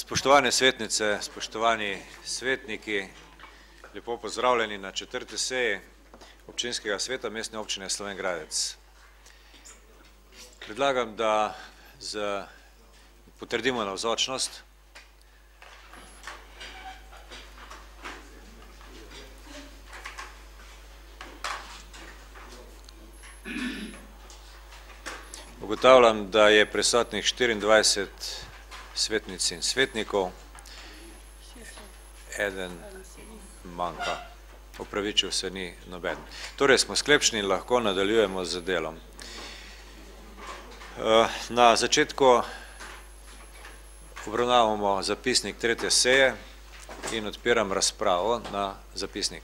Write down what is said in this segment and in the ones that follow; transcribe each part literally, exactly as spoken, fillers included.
Spoštovane svetnice, spoštovani svetniki, lepo pozdravljeni na četrti seji občinskega sveta Mestne občine Slovenj Gradec. Predlagam, da z, potrdimo navzočnost. Ugotavljam, da je prisotnih štiriindvajset svetnic in svetnikov, eden manjka, opravičil se ni noben. Torej smo sklepčni in lahko nadaljujemo z delom. Na začetku obravnavamo zapisnik tretje seje in odpiram razpravo na zapisnik.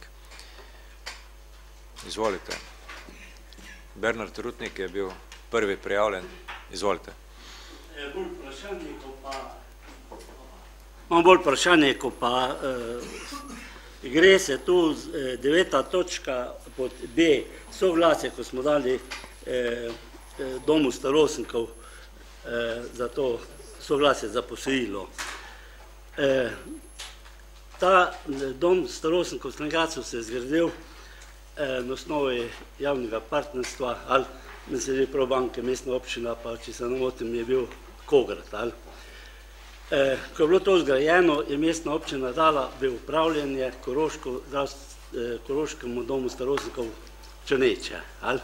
Izvolite. Bernard Rutnik je bil prvi prijavljen. Izvolite. Bolj vprašanje, ko pa, imam bolj vprašanje, ko pa eh, gre se tu eh, deveta točka pod B, soglasje, ko smo dali eh, domu starostnikov eh, za to soglasje za posojilo. Eh, ta dom starostnikov v Slovenj Gradcu se je zgradil eh, na osnovi javnega partnerstva, ali mislim, da je prav banke, mestna občina, pa če se ne motim, je bil Kograd. E, ko je bilo to zgrajeno, je mestna občina dala v upravljanje Koroško, eh, Koroškemu domu starostnikov Črneče, e,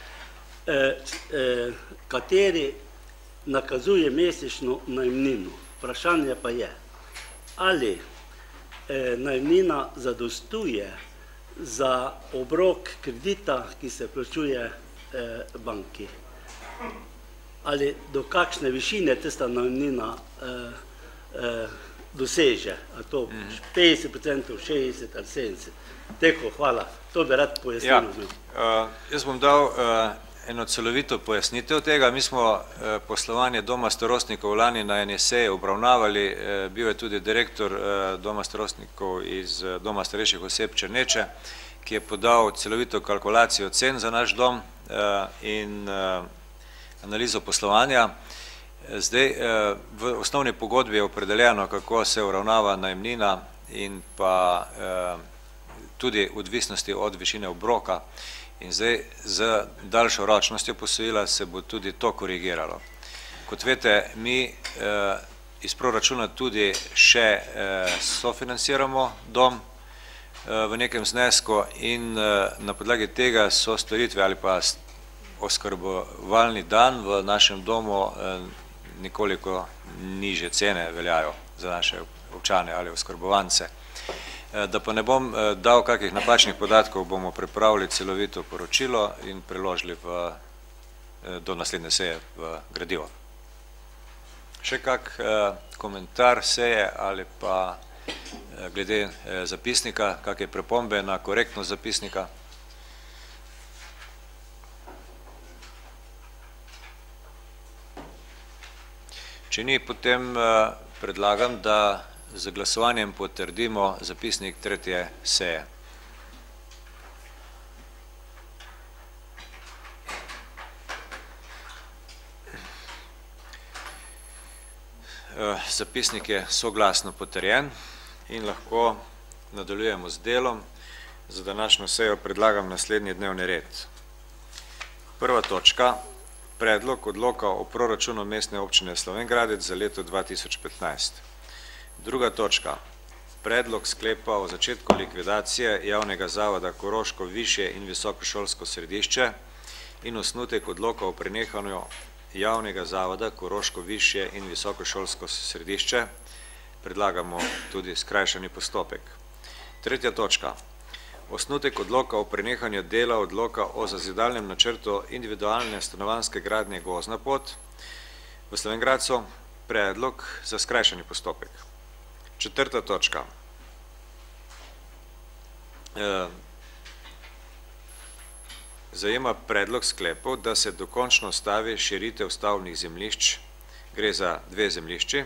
e, kateri nakazuje mesečno najemnino. Vprašanje pa je, ali e, najemnina zadostuje za obrok kredita, ki se plačuje banki. Ali do kakšne višine tista najemnina eh, eh, doseže, a to petdeset procentov, šestdeset ali sedemdeset. Teko, hvala. To bi rad pojasnil. Ja, uh, jaz bom dal uh, eno celovito pojasnitev tega. Mi smo uh, poslovanje Doma starostnikov lani na eni seji obravnavali. Uh, bil je tudi direktor uh, Doma starostnikov iz uh, Doma starejših oseb Črneče, ki je podal celovito kalkulacijo cen za naš dom in analizo poslovanja. Zdaj, v osnovni pogodbi je opredeljeno, kako se uravnava najemnina in pa tudi odvisnosti od višine obroka. In zdaj, z daljšo ročnostjo posojila se bo tudi to korigiralo. Kot veste, mi iz proračuna tudi še sofinanciramo dom v nekem znesku in na podlagi tega so storitve ali pa oskrbovalni dan v našem domu nekoliko nižje cene veljajo za naše občane ali oskrbovance. Da pa ne bom dal kakih napačnih podatkov, bomo pripravili celovito poročilo in preložili v, do naslednje seje v gradivo. Še kak komentar seje ali pa glede zapisnika, kakšne pripombe na korektnost zapisnika? Če ni, potem predlagam, da z glasovanjem potrdimo zapisnik tretje seje. Zapisnik je soglasno potrjen in lahko nadaljujemo z delom. Za današnjo sejo predlagam naslednji dnevni red. Prva točka, predlog odloka o proračunu Mestne občine Slovenj Gradec za leto dva tisoč petnajst. Druga točka, predlog sklepa o začetku likvidacije javnega zavoda Koroško višje in visokošolsko središče in osnutek odloka o prenehanju javnega zavoda Koroško višje in visokošolsko središče. Predlagamo tudi skrajšani postopek. Tretja točka. Osnutek odloka o prenehanju dela odloka o zazidalnem načrtu individualne stanovanjske gradnje Gozdna pot v Slovenj Gradcu. Predlog za skrajšani postopek. Četrta točka. E, zajema predlog sklepov, da se dokončno stavi širitev stavbnih zemljišč. Gre za dve zemljišči.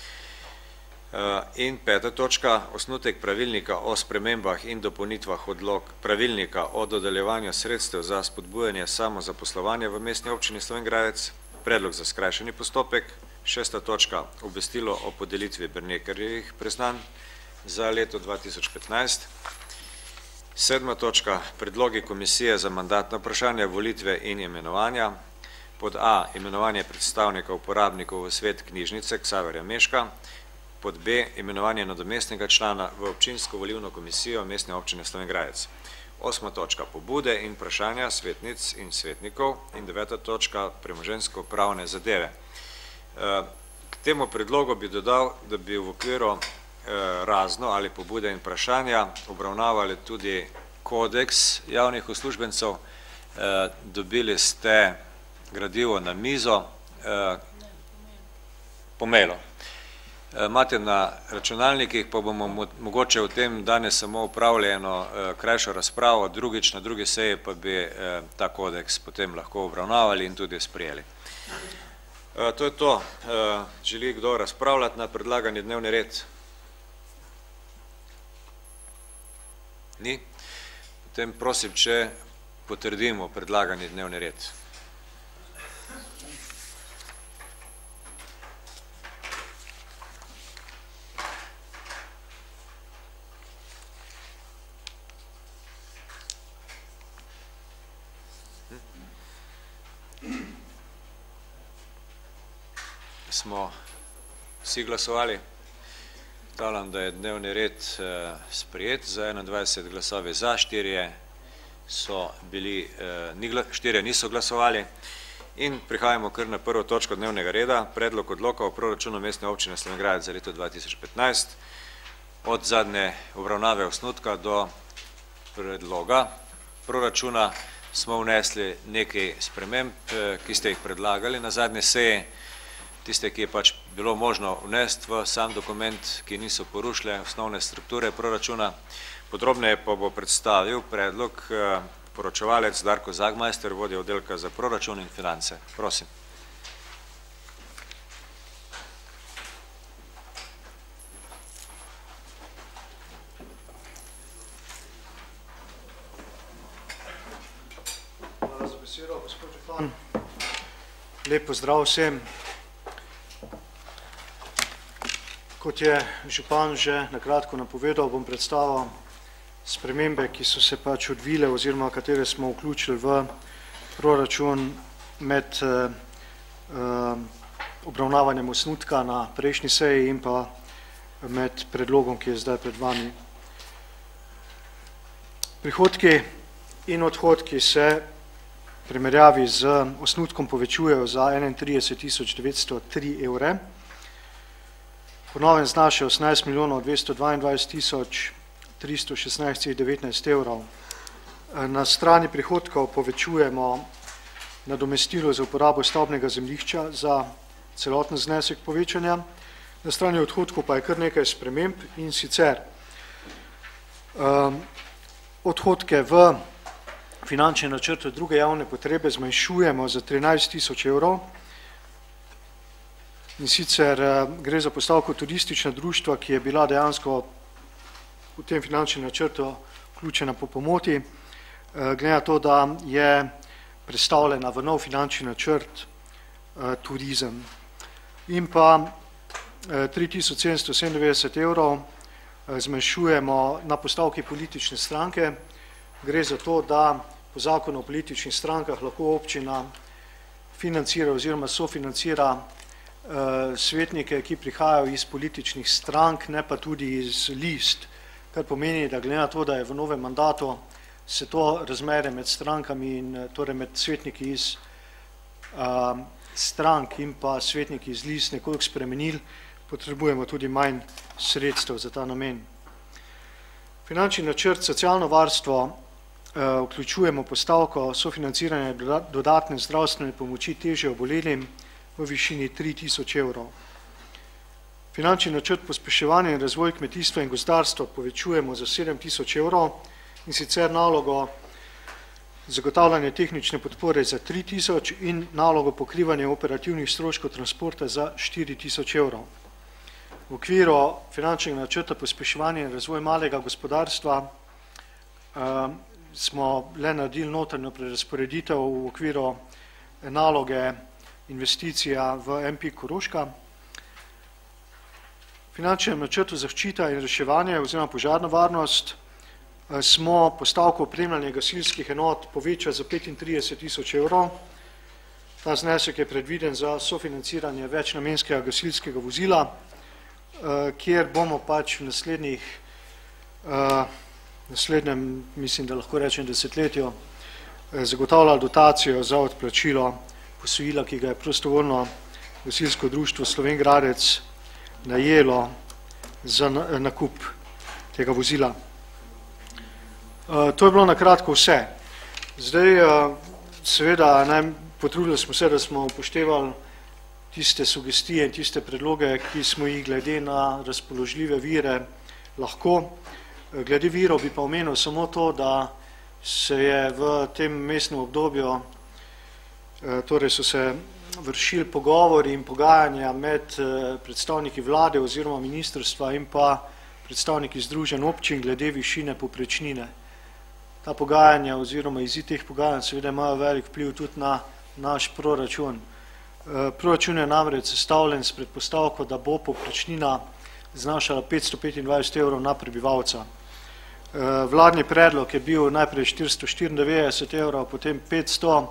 In peta točka, osnutek pravilnika o spremembah in dopolnitvah odlok pravilnika o dodeljevanju sredstev za spodbujanje samozaposlovanja v Mestni občini Slovenj Gradec, predlog za skrajšani postopek. Šesta točka, obvestilo o podelitvi Bernekerjevih priznanj za leto dva tisoč petnajst. Sedma točka, predlogi komisije za mandatna vprašanja, volitve in imenovanja. Pod A, imenovanje predstavnika uporabnikov v svet knjižnice Ksaverja Meška. Pod B, imenovanje nadomestnega člana v občinsko volilno komisijo Mestne občine Slovenj Gradec. Osma točka, pobude in vprašanja svetnic in svetnikov. In deveta točka, premoženjsko pravne zadeve. K temu predlogu bi dodal, da bi v okviru razno ali pobude in vprašanja obravnavali tudi kodeks javnih uslužbencev. Dobili ste gradivo na mizo po mailu. Imate na računalnikih, pa bomo mogoče v tem danes samo upravili eno krajšo razpravo, drugič na drugi seji pa bi ta kodeks potem lahko obravnavali in tudi sprejeli. To je to. Želi kdo razpravljati na predlagani dnevni red? Ni? Potem prosim, če potrdimo predlagani dnevni red. Smo vsi glasovali. Ugotavljam, da je dnevni red sprejet za enaindvajset glasovi za, štirje so bili, štirje niso glasovali. In prihajamo kar na prvo točko dnevnega reda, predlog odloka o proračunu Mestne občine Slovenj Gradec za leto dva tisoč petnajst. Od zadnje obravnave osnutka do predloga proračuna smo vnesli nekaj sprememb, ki ste jih predlagali na zadnje seje. Tiste, ki je pač bilo možno vnesti v sam dokument, ki niso porušile osnovne strukture proračuna. Podrobneje pa bo predstavil predlog poročevalec Darko Zagmajster, vodja oddelka za proračun in finance. Prosim. Hvala za besedo, gospod župan. Lep pozdrav vsem. Kot je župan že nakratko napovedal, bom predstavil spremembe, ki so se pač odvile oziroma katere smo vključili v proračun med obravnavanjem osnutka na prejšnji seji in pa med predlogom, ki je zdaj pred vami. Prihodki in odhodki se v primerjavi z osnutkom povečujejo za enaintrideset tisoč devetsto tri evre. Po novem znaša osemnajst milijonov dvesto dvaindvajset tisoč tristo šestnajst celih devetnajst evrov. Na strani prihodkov povečujemo nadomestilo za uporabo stavbnega zemljišča za celoten znesek povečanja. Na strani odhodkov pa je kar nekaj sprememb in sicer odhodke v finančne načrte druge javne potrebe zmanjšujemo za trinajst tisoč evrov. In sicer gre za postavko turistična društva, ki je bila dejansko v tem finančnem načrtu vključena po pomoti, glede na to, da je predstavljena v nov finančni načrt turizem. In pa tri tisoč sedemsto sedemindevetdeset evrov zmanjšujemo na postavki politične stranke. Gre za to, da po zakonu o političnih strankah lahko občina financira oziroma sofinancira svetnike, ki prihajajo iz političnih strank, ne pa tudi iz list, kar pomeni, da glede na to, da je v novem mandatu se to razmere med strankami in torej med svetniki iz strank in pa svetniki iz list nekoliko spremenili, potrebujemo tudi manj sredstev za ta namen. Finančni načrt socialno varstvo vključujemo postavko sofinanciranja dodatne zdravstvene pomoči težje obolelim v višini tri tisoč evrov. Finančni načrt pospeševanja in razvoj kmetijstva in gozdarstva povečujemo za sedem tisoč evrov in sicer nalogo zagotavljanje tehnične podpore za tri tisoč in nalogo pokrivanja operativnih stroškov transporta za štiri tisoč evrov. V okviru finančnega načrta pospeševanja in razvoj malega gospodarstva smo le naredili notranjo prerazporeditev v okviru naloge investicija v M P Koroška. Finančnem načrtu zaščita in reševanje oziroma požarna varnost smo postavko opremljanja gasilskih enot povečali za petintrideset tisoč evrov. Ta znesek je predviden za sofinanciranje večnamenskega gasilskega vozila, kjer bomo pač v naslednjih, naslednjem, mislim, da lahko rečem desetletju, zagotavljali dotacijo za odplačilo posojila, ki ga je prostovoljno gasilsko društvo Slovenj Gradec najelo za nakup tega vozila. To je bilo na kratko vse. Zdaj, seveda, potrudili smo se, da smo upoštevali tiste sugestije in tiste predloge, ki smo jih glede na razpoložljive vire lahko. Glede virov bi pa omenil samo to, da se je v tem mestnem obdobju, torej so se vršili pogovori in pogajanja med predstavniki vlade oziroma ministrstva in pa predstavniki združenj občin glede višine povprečnine. Ta pogajanja oziroma izid teh pogajanj seveda imajo velik vpliv tudi na naš proračun. Proračun je namreč sestavljen s predpostavko, da bo povprečnina znašala petsto petindvajset evrov na prebivalca. Vladni predlog je bil najprej štiristo štiriindevetdeset evrov, potem petsto.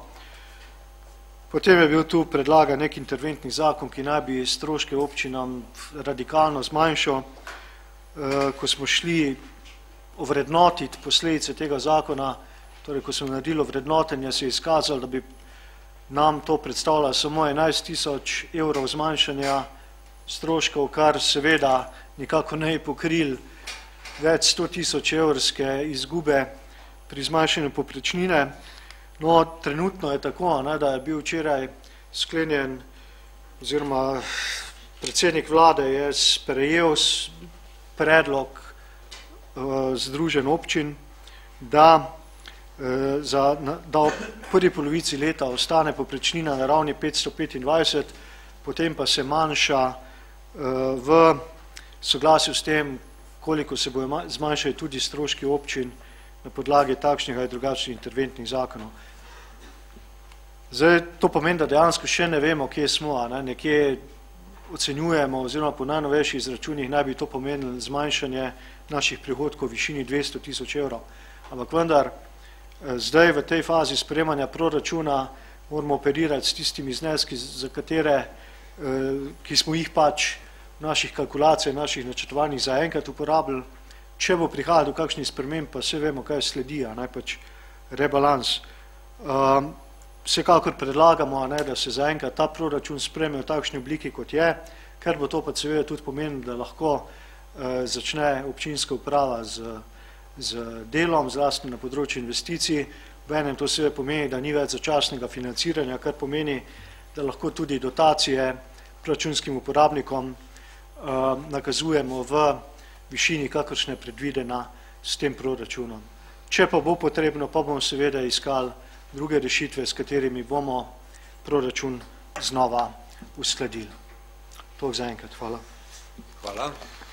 Potem je bil tu predlagan nek interventni zakon, ki naj bi stroške občinam radikalno zmanjšal. Ko smo šli ovrednotiti posledice tega zakona, torej ko smo naredili ovrednotenje, se je izkazalo, da bi nam to predstavlja samo enajst tisoč evrov zmanjšanja stroškov, kar seveda nikako ne je pokril več sto tisoč evrske izgube pri zmanjšanju povprečnine. No, trenutno je tako, ne, da je bil včeraj sklenjen, oziroma predsednik vlade je sprejel predlog uh, združenj občin, da, uh, za, da v prvi polovici leta ostane povprečnina na ravni petsto petindvajset, potem pa se manjša uh, v soglasju s tem, koliko se bojo zmanjšali tudi stroški občin na podlagi takšnih ali drugačnih interventnih zakonov. Zdaj, to pomeni, da dejansko še ne vemo, kje smo, a ne, nekje ocenjujemo, oziroma po najnovejših izračunih naj bi to pomenilo zmanjšanje naših prihodkov v višini dvesto tisoč evrov. Ampak vendar, zdaj v tej fazi sprejemanja proračuna moramo operirati s tistimi zneski, za katere, ki smo jih pač v naših kalkulacijah, naših načrtovanjih zaenkrat uporabili. Če bo prihajalo do kakšnih sprememb, pa vse vemo, kaj sledi, a ne pač rebalans. Vsekakor predlagamo, a ne, da se zaenkrat ta proračun sprejme v takšni obliki, kot je, ker bo to pa seveda tudi pomenilo, da lahko eh, začne občinska uprava z, z delom, zlasti na področju investicij. V enem to seveda pomeni, da ni več začasnega financiranja, kar pomeni, da lahko tudi dotacije proračunskim uporabnikom eh, nakazujemo v višini, kakršna je predvidena s tem proračunom. Če pa bo potrebno, pa bomo seveda iskali druge rešitve, s katerimi bomo proračun znova uskladili. Toliko zaenkrat, hvala. Hvala.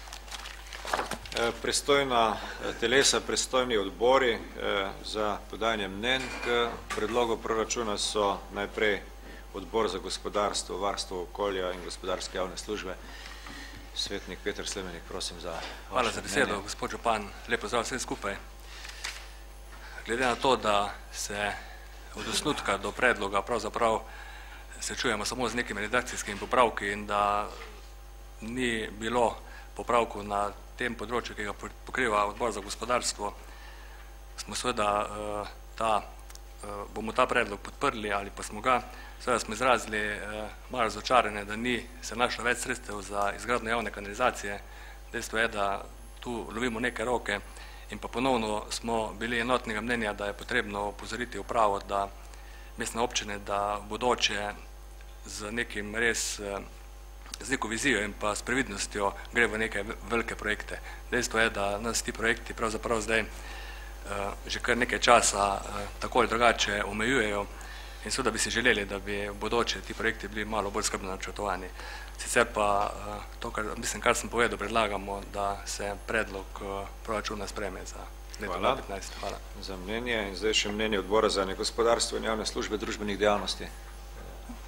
Pristojna telesa, pristojni odbori za podajanje mnenj k predlogu proračuna so najprej odbor za gospodarstvo, varstvo okolja in gospodarske javne službe. Svetnik Peter Slemenik, prosim za vaše mnenje. Hvala za besedo, gospod župan. Lepo zdrav vsem skupaj. Glede na to, da se od osnutka do predloga pravzaprav srečujemo samo z nekimi redakcijskimi popravki in da ni bilo popravku na tem področju, ki ga pokriva odbor za gospodarstvo, smo seveda ta, bomo ta predlog podprli ali pa smo ga, seveda smo izrazili malo razočaranje, da ni se našlo več sredstev za izgradnjo javne kanalizacije. Dejstvo je, da tu lovimo neke roke in pa ponovno smo bili enotnega mnenja, da je potrebno opozoriti upravo, da mestne občine, da bodoče z nekim res, z neko vizijo in pa s previdnostjo gre v neke velike projekte. Dejstvo je, da nas ti projekti pravzaprav zdaj že kar nekaj časa tako ali drugače omejujejo in seveda bi si želeli, da bi v bodoče ti projekti bili malo bolj skrbno načrtovani. Sicer pa to, kar, mislim, kar sem povedal, predlagamo, da se predlog proračuna sprejme za leto dva tisoč petnajst. Hvala. Za mnenje in zdaj še mnenje odbora za negospodarstvo in javne službe družbenih dejavnosti.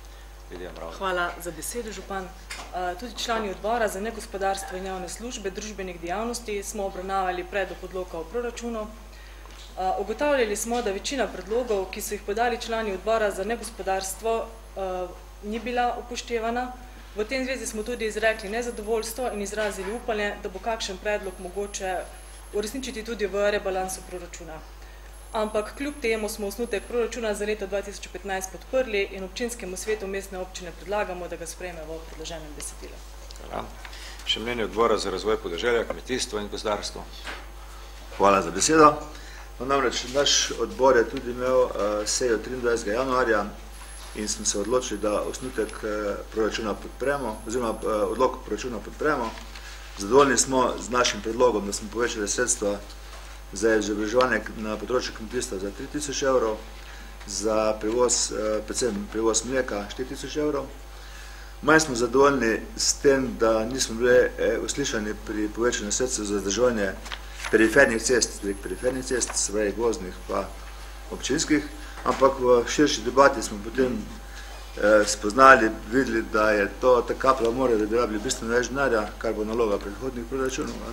Hvala za besedo, župan. Tudi člani odbora za negospodarstvo in javne službe družbenih dejavnosti smo obravnavali predlog odloka o proračunu. Ugotavljali smo, da večina predlogov, ki so jih podali člani odbora za negospodarstvo, ni bila upoštevana. V tem zvezi smo tudi izrekli nezadovoljstvo in izrazili upanje, da bo kakšen predlog mogoče uresničiti tudi v rebalansu proračuna. Ampak kljub temu smo osnutek proračuna za leto dva tisoč petnajst podprli in občinskemu svetu mestne občine predlagamo, da ga sprejme v predloženem besedilu. Hvala. Še mnenje odbora za razvoj podeželja, kmetijstvo in gozdarstvo. Hvala za besedo. No, namreč naš odbor je tudi imel uh, sejo triindvajsetega januarja in smo se odločili, da osnutek uh, proračuna podpremo, oziroma uh, odlok proračuna podpremo. Zadovoljni smo z našim predlogom, da smo povečali sredstva za izobraževanje na področju kmetijstva za tri tisoč evrov, za prevoz, predvsem prevoz mleka štiri tisoč evrov. Manj smo zadovoljni s tem, da nismo bili uslišani pri povečanju sredstev za vzdrževanje perifernih cest, perifernih cest, se pravi gozdnih pa občinskih, ampak v širši debati smo potem spoznali, videli, da je to ta kapla more, da bi rabili bistveno več denarja, kar bo naloga predhodnih proračunov.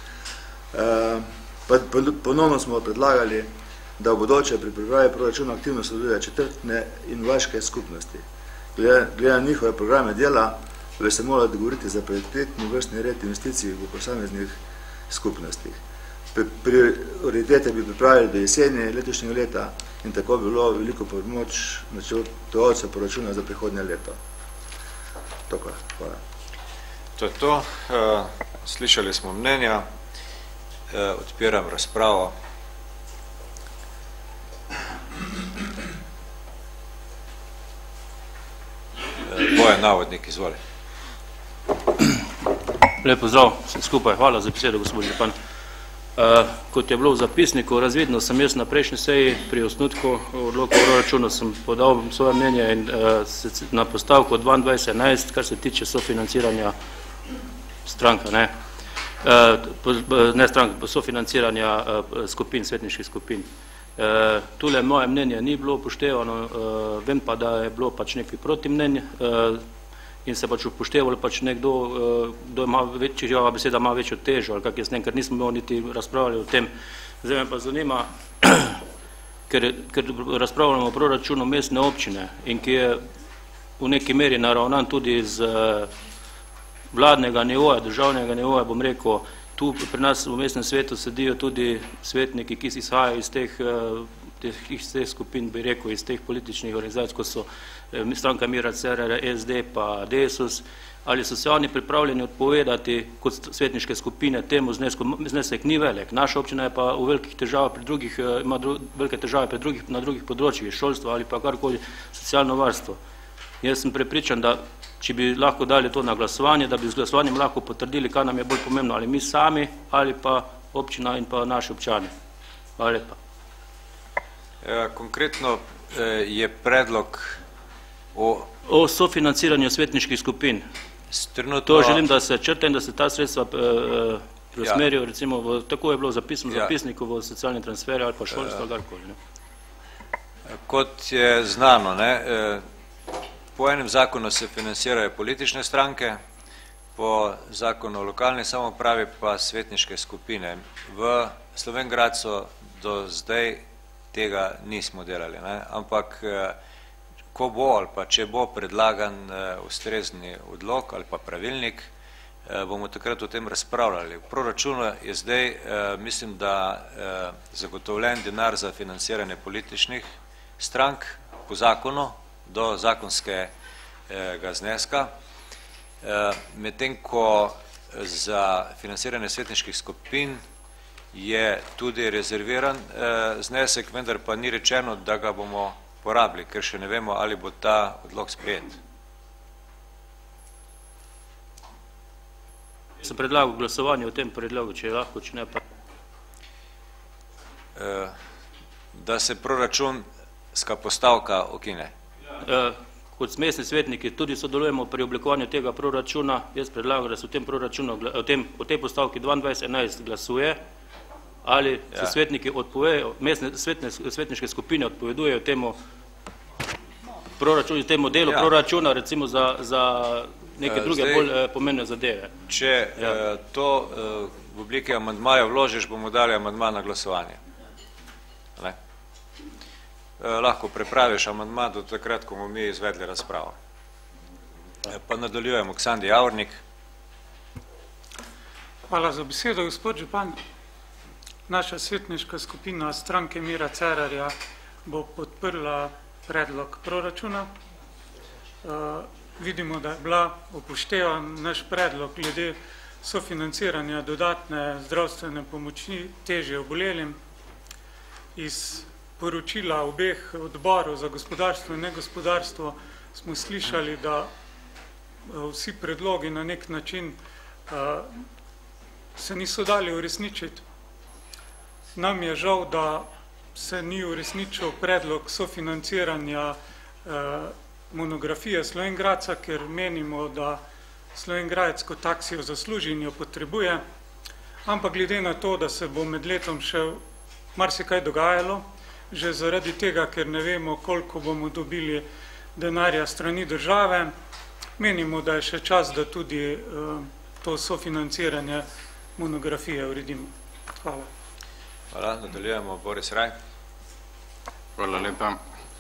Ponovno smo predlagali, da v bodoče pri pripravi proračuna aktivno sodeluje četrtne in vaške skupnosti. Glede na njihove programe dela, bi se morali dogovoriti za prioritetni vrstni red investicij v posameznih skupnostih. Prioritete bi pripravili do jeseni letošnjega leta in tako bi bilo veliko pomoč načrtovalcev proračuna za prihodnje leto. Tako, hvala. To je to. Slišali smo mnenja. Odpiram razpravo. Bojan Navodnik, izvoli. Lep pozdrav, vsem skupaj. Hvala za besedo, gospod župan. Kot je bilo v zapisniku razvidno, sem jaz na prejšnji seji pri osnutku odloka o proračunu sem podal svoje mnenje in na postavko dvaindvajset enajst, kar se tiče sofinanciranja stranka, ne? ne stranke, pa sofinanciranja skupin, svetniških skupin. Tule moje mnenje ni bilo upoštevano, vem pa, da je bilo pač nekaj proti mnenj in se pač upoštevalo pač nekdo, kdo ima večjo beseda, ima večjo težo, ali kak jaz ne, ker nismo imeli niti razpravljali o tem. Zdaj me pa zanima, ker, ker razpravljamo o proračunu mestne občine in ki je v neki meri naravnan tudi z vladnega nivoja, državnega nivoja, bom rekel, tu pri nas v mestnem svetu sedijo tudi svetniki, ki si izhajajo iz teh, teh, iz teh skupin, bi rekel, iz teh političnih organizacij, kot so stranka Mira Cerera, S D pa Desus, ali so se oni pripravljeni odpovedati kot svetniške skupine temu znesku, znesek ni velik. Naša občina je pa v velikih težavah pri drugih, ima dru, velike težave pri drugih, na drugih področjih, šolstva ali pa karkoli socialno varstvo. Jaz sem prepričan, da če bi lahko dali to na glasovanje, da bi z glasovanjem lahko potrdili, kaj nam je bolj pomembno, ali mi sami, ali pa občina in pa naši občani. Hvala lepa. Konkretno je predlog o... O sofinanciranju svetniških skupin. Trenutno... To želim, da se črta in da se ta sredstva preusmerijo, recimo, v, tako je bilo zapisano v zapisniku, v socialni transferi ali pa šolstvo, karkoli. Kot je znano, ne, po enem zakonu se financirajo politične stranke, po zakonu o lokalni samoupravi pa svetniške skupine. V Slovenj Gradcu do zdaj tega nismo delali, ne? Ampak ko bo ali pa če bo predlagan ustrezni odlok ali pa pravilnik, bomo takrat o tem razpravljali. V proračunu je zdaj, mislim, da zagotovljen denar za financiranje političnih strank po zakonu, do zakonskega zneska, medtem ko za financiranje svetniških skupin je tudi rezerviran znesek, vendar pa ni rečeno, da ga bomo porabili, ker še ne vemo, ali bo ta odlok sprejet. Sem predlagal glasovanje o tem predlogu, če je lahko, če ne pa... Da se proračunska postavka ukine. Kot mestni svetniki tudi sodelujemo pri oblikovanju tega proračuna. Jaz predlagam, da se v tem proračunu, o, tem, o tej postavki dvaindvajset enajst glasuje, ali se ja. svetniki odpovejo, mestne svetne, svetniške skupine odpovedujejo temu proračunu, temu delu proračuna, recimo za neke druge bolj pomembne zadeve. Če to v obliki amandmaja vložiš, bomo dali amandma na glasovanje. Lahko prepraviš amandma do takrat, ko bomo mi izvedli razpravo. Pa nadaljujemo. Ksandi Javornik. Hvala za besedo, gospod župan. Naša svetniška skupina stranke Mira Cerarja bo podprla predlog proračuna. Vidimo, da je bila upoštevan naš predlog glede sofinanciranja dodatne zdravstvene pomoči težje obolelim. Iz poročila obeh odborov za gospodarstvo in negospodarstvo smo slišali, da vsi predlogi na nek način se niso dali uresničiti. Nam je žal, da se ni uresničil predlog sofinanciranja monografije Slovengradca, ker menimo, da Slovengradec kot taksijo zasluži in jo potrebuje, ampak glede na to, da se bo med letom še marsikaj dogajalo, že zaradi tega, ker ne vemo, koliko bomo dobili denarja strani države, menimo, da je še čas, da tudi to sofinanciranje monografije uredimo. Hvala. Hvala, nadaljujemo. Boris Raj. Hvala lepa.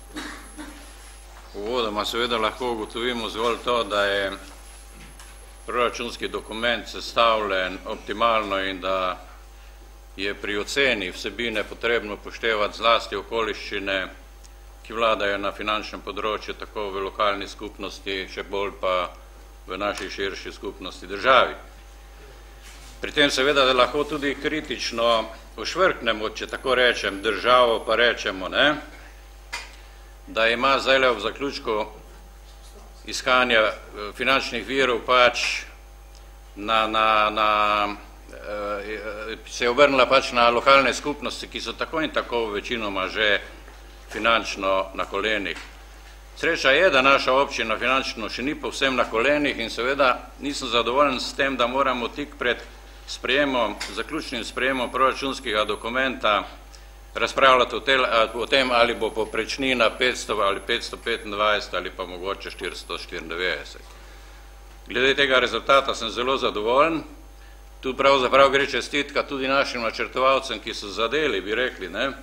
Uvodoma seveda lahko ugotovimo zgolj to, da je proračunski dokument sestavljen optimalno in da je pri oceni vsebine potrebno upoštevati zlasti okoliščine, ki vladajo na finančnem področju, tako v lokalni skupnosti, še bolj pa v naši širši skupnosti državi. Pri tem seveda da lahko tudi kritično ošvrknemo, če tako rečem, državo, pa rečemo, ne, da ima zdaj v zaključku iskanja finančnih virov pač na, na, na se je obrnila pač na lokalne skupnosti, ki so tako in tako večinoma že finančno na kolenih. Sreča je, da naša občina finančno še ni povsem na kolenih in seveda nisem zadovoljen s tem, da moramo tik pred sprejemom, zaključnim sprejemom proračunskega dokumenta razpravljati o tem, ali bo povprečnina petsto ali petsto petindvajset ali pa mogoče štiristo štiriindevetdeset. Glede tega rezultata sem zelo zadovoljen. Tu pravzaprav gre čestitka tudi našim načrtovalcem, ki so zadeli, bi rekli, ne,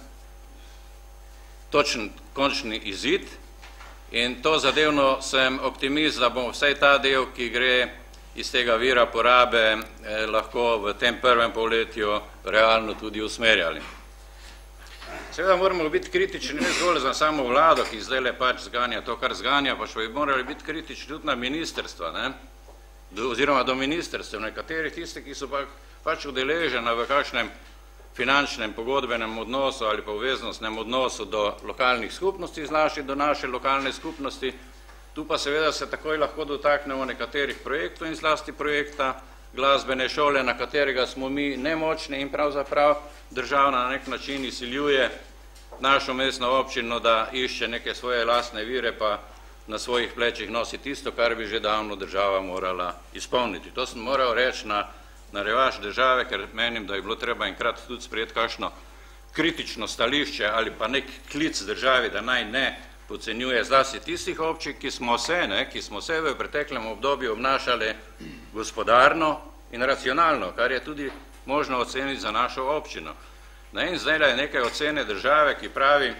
točen končni izid in to zadevno sem optimist, da bomo vsaj ta del, ki gre iz tega vira porabe, eh, lahko v tem prvem polletju realno tudi usmerjali. Seveda moramo biti kritični ne zgolj za samo vlado, ki zdaj le pač zganja to, kar zganja, pa še bi morali biti kritični tudi na ministerstva, ne, do, oziroma do ministerstv, nekaterih tiste, ki so pa, pač udeležena v kakšnem finančnem pogodbenem odnosu ali pa obveznostnem odnosu do lokalnih skupnosti, zlasti do naše lokalne skupnosti. Tu pa seveda se takoj lahko dotaknemo nekaterih projektov in zlasti projekta glasbene šole, na katerega smo mi nemočni in pravzaprav država na nek način izsiljuje našo mestno občino, da išče neke svoje lastne vire, pa na svojih plečih nosi tisto, kar bi že davno država morala izpolniti. To sem moral reči na, na revaš države, ker menim, da je bilo treba enkrat tudi sprejeti kakšno kritično stališče ali pa nek klic državi, da naj ne podcenjuje zlasti tistih občin, ki smo se, ne, ki smo se v preteklem obdobju obnašali gospodarno in racionalno, kar je tudi možno oceniti za našo občino. Ne, in zdaj je nekaj ocene države, ki pravi,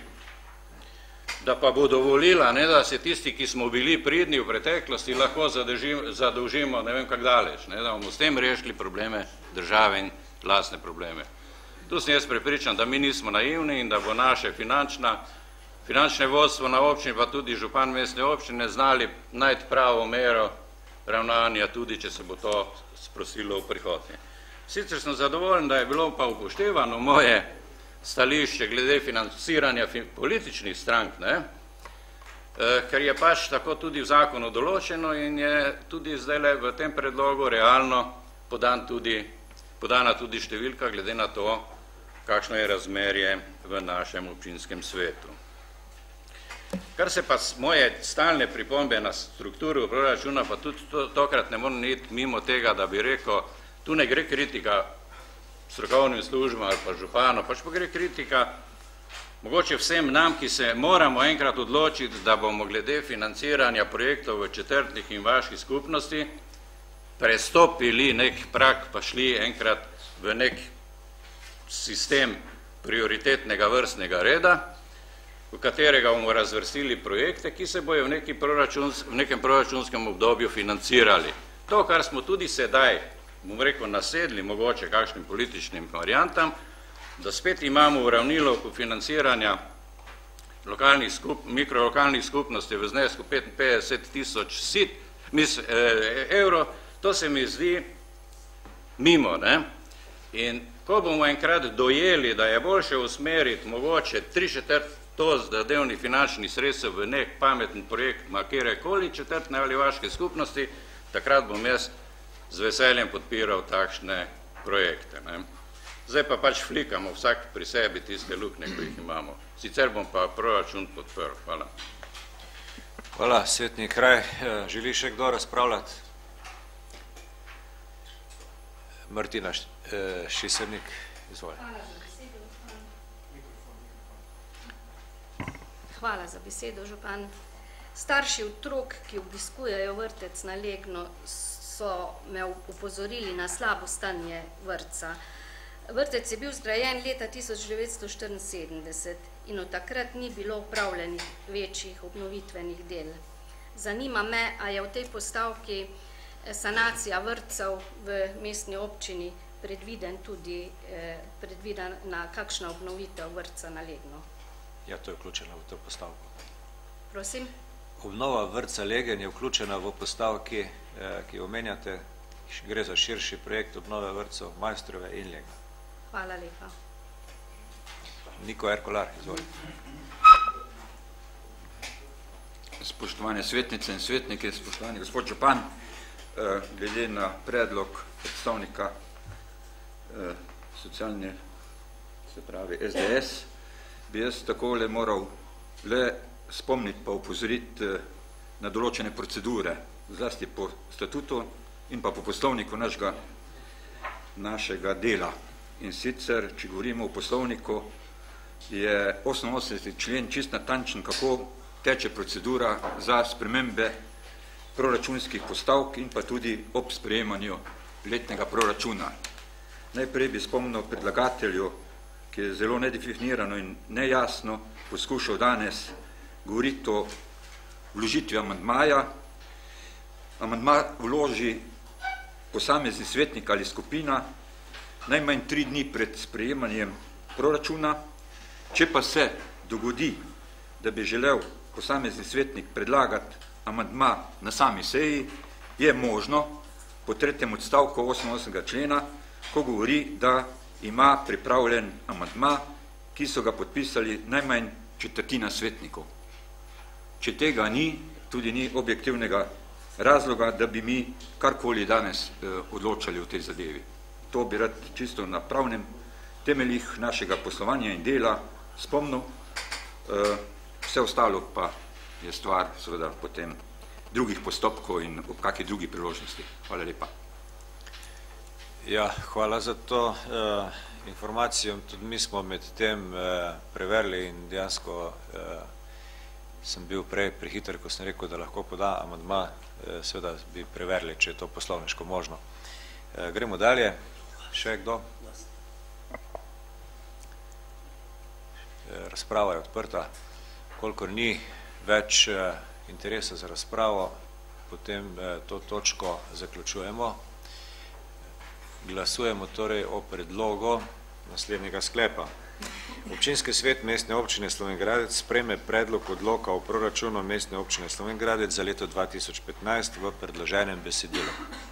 da pa bo dovolila, ne, da se tisti, ki smo bili pridni v preteklosti, lahko zadolžimo, zadolžimo ne vem kak daleč, ne, da bomo s tem rešili probleme države in lastne probleme. Tu sem jaz prepričan, da mi nismo naivni in da bo naše finančna, finančne vodstvo na občini, pa tudi župan mestne občine znali najti pravo mero ravnanja, tudi če se bo to sprosilo v prihodnje. Sicer sem zadovoljen, da je bilo pa upoštevano moje stališče glede financiranja političnih strank, ne, ker je pač tako tudi v zakonu določeno in je tudi zdaj v tem predlogu realno podan tudi, podana tudi številka glede na to, kakšno je razmerje v našem občinskem svetu. Kar se pa moje stalne pripombe na strukturo proračuna, pa tudi to, tokrat ne moram iti mimo tega, da bi rekel, tu ne gre kritika strokovnim službam ali pa župano, pač pa gre kritika Mogoče vsem nam, ki se moramo enkrat odločiti, da bomo glede financiranja projektov v četrtnih in vaših skupnosti prestopili nek prak, pa šli enkrat v nek sistem prioritetnega vrstnega reda, v katerega bomo razvrstili projekte, ki se bojo v, neki proračuns, v nekem proračunskem obdobju financirali. To, kar smo tudi sedaj, bom rekel, nasedli mogoče kakšnim političnim variantam, da spet imamo uravnilovko financiranja lokalnih skup, mikrolokalnih skupnosti v znesku petinpetdeset tisoč sit, mis, eh, evrov, to se mi zdi mimo, ne? In ko bomo enkrat dojeli, da je boljše usmeriti mogoče tri četrt to zadevnih finančnih sredstev v nek pameten projekt katerekoli četrtne ali vaške skupnosti, takrat bom jaz z veseljem podpiral takšne projekte. Ne? Zdaj pa pač flikamo vsak pri sebi tiste luknje, ko jih imamo. Sicer bom pa proračun podprl. Hvala. Hvala, svetnik Kraj. Želi še kdo razpravljati? Martina Šisernik, izvolj. Hvala za besedo, župan. Hvala za besedo, župan. Starši otrok, ki obiskujejo vrtec na Legno, so me upozorili na slabo stanje vrtca. Vrtec je bil zgrajen leta tisoč devetsto štiriinsedemdeset in od takrat ni bilo upravljenih večjih obnovitvenih del. Zanima me, a je v tej postavki sanacija vrtcev v mestni občini predviden tudi eh, predvidena kakšna obnovitev vrtca na Legno. Ja, to je vključeno v to postavko. Prosim? Obnova vrtca Legen je vključena v postavki, eh, ki omenjate, gre za širši projekt obnove vrtcev Majstrove in Legna. Hvala lepa. Niko Erkolar, izvolj. Spoštovane svetnice in svetnike, spoštovani gospod župan, glede na predlog predstavnika socialne, se pravi S D S, bi jaz takole moral le spomniti pa upozoriti na določene procedure, zlasti po statutu in pa po poslovniku našega, našega dela. In sicer, če govorimo o poslovniku, je oseminosemdeseti člen čist natančen, kako teče procedura za spremembe proračunskih postavk in pa tudi ob sprejemanju letnega proračuna. Najprej bi spomnil predlagatelju, ki je zelo nedefinirano in nejasno poskušal danes govoriti o vložitvi amandmaja. Amandma vloži posamezni svetnik ali skupina najmanj tri dni pred sprejemanjem proračuna. Če pa se dogodi, da bi želel posamezni svetnik predlagati amandma na sami seji, je možno po tretjem odstavku oseminosemdesetega člena, ko govori, da ima pripravljen amandma, ki so ga podpisali najmanj četrtina svetnikov. Če tega ni, tudi ni objektivnega razloga, da bi mi karkoli danes eh, odločali o tej zadevi. To bi rad čisto na pravnem temeljih našega poslovanja in dela spomnil, eh, vse ostalo pa je stvar seveda potem drugih postopkov in ob kakšni drugi priložnosti. Hvala lepa. Ja, hvala za to uh, informacijo. Tudi mi smo med tem uh, preverili in dejansko uh, sem bil prej prehiter, ko sem rekel, da lahko poda amandma, uh, seveda bi preverili, če je to poslovniško možno. Uh, gremo dalje. Še kdo? Razprava je odprta. Kolikor ni več uh, interesa za razpravo, potem uh, to točko zaključujemo. Glasujemo torej o predlogu naslednjega sklepa. Občinski svet Mestne občine Slovenj Gradec sprejme predlog odloka o proračunu Mestne občine Slovenj Gradec za leto dva tisoč petnajst v predloženem besedilu.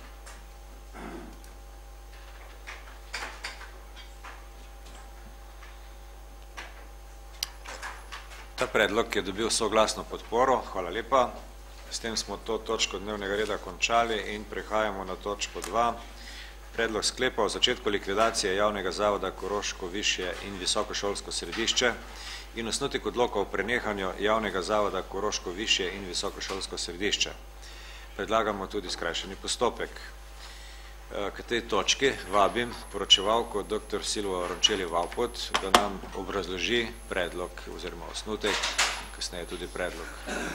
Ta predlog je dobil soglasno podporo. Hvala lepa. S tem smo to točko dnevnega reda končali in prehajamo na točko dva. Predlog sklepa o začetku likvidacije javnega zavoda Koroško višje in visokošolsko središče in osnutek odloka o prenehanju javnega zavoda Koroško višje in visokošolsko središče. Predlagamo tudi skrajšani postopek. K tej točki vabim poročevalko doktor Silvo Rončeli Vavpot, da nam obrazloži predlog oziroma osnutek, kasneje tudi predlog.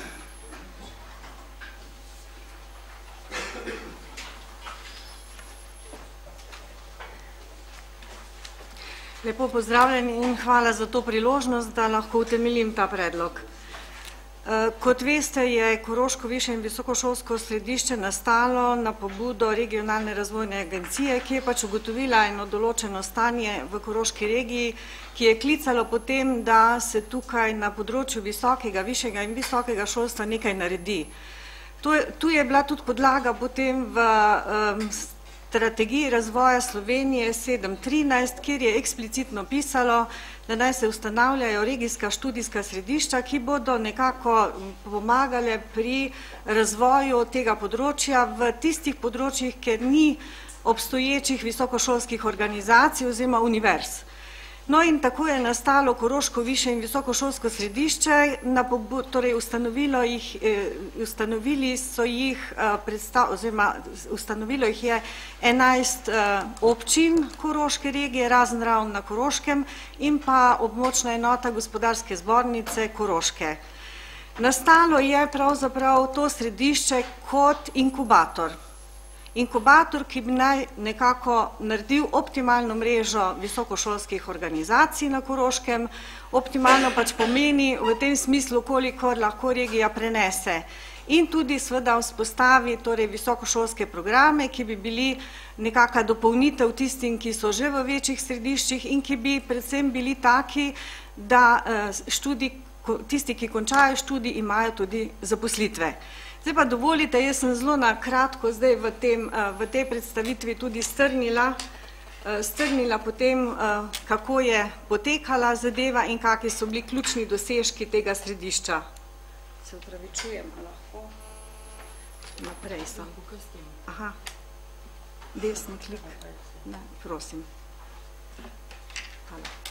Lepo pozdravljeni in hvala za to priložnost, da lahko utemeljim ta predlog. Kot veste, je Koroško višje in visokošolsko središče nastalo na pobudo regionalne razvojne agencije, ki je pač ugotovila eno določeno stanje v Koroški regiji, ki je klicalo potem, da se tukaj na področju visokega, višjega in visokega šolstva nekaj naredi. Tu je bila tudi podlaga potem v strategiji razvoja Slovenije sedem trinajst, kjer je eksplicitno pisalo, da naj se ustanavljajo regijska študijska središča, ki bodo nekako pomagale pri razvoju tega področja v tistih področjih, kjer ni obstoječih visokošolskih organizacij oziroma univerz. No in tako je nastalo Koroško višje in visokošolsko središče, torej ustanovili so jih, oziroma ustanovilo jih je enajst občin Koroške regije, razen Raven na Koroškem in pa območna enota gospodarske zbornice Koroške. Nastalo je pravzaprav to središče kot inkubator. Inkubator, ki bi naj nekako naredil optimalno mrežo visokošolskih organizacij na Koroškem, optimalno pač pomeni v tem smislu, kolikor lahko regija prenese in tudi seveda vzpostavi torej visokošolske programe, ki bi bili nekaka dopolnitev tistim, ki so že v večjih središčih in ki bi predvsem bili taki, da študij, tisti, ki končajo študij, imajo tudi zaposlitve. Zdaj pa dovolite, jaz sem zelo na kratko zdaj v, tem, v tej predstavitvi tudi strnila, strnila potem, kako je potekala zadeva in kakšni so bili ključni dosežki tega središča. Se upravičujem, lahko? Naprej so. Aha, desni klik. Ne, prosim. Hvala.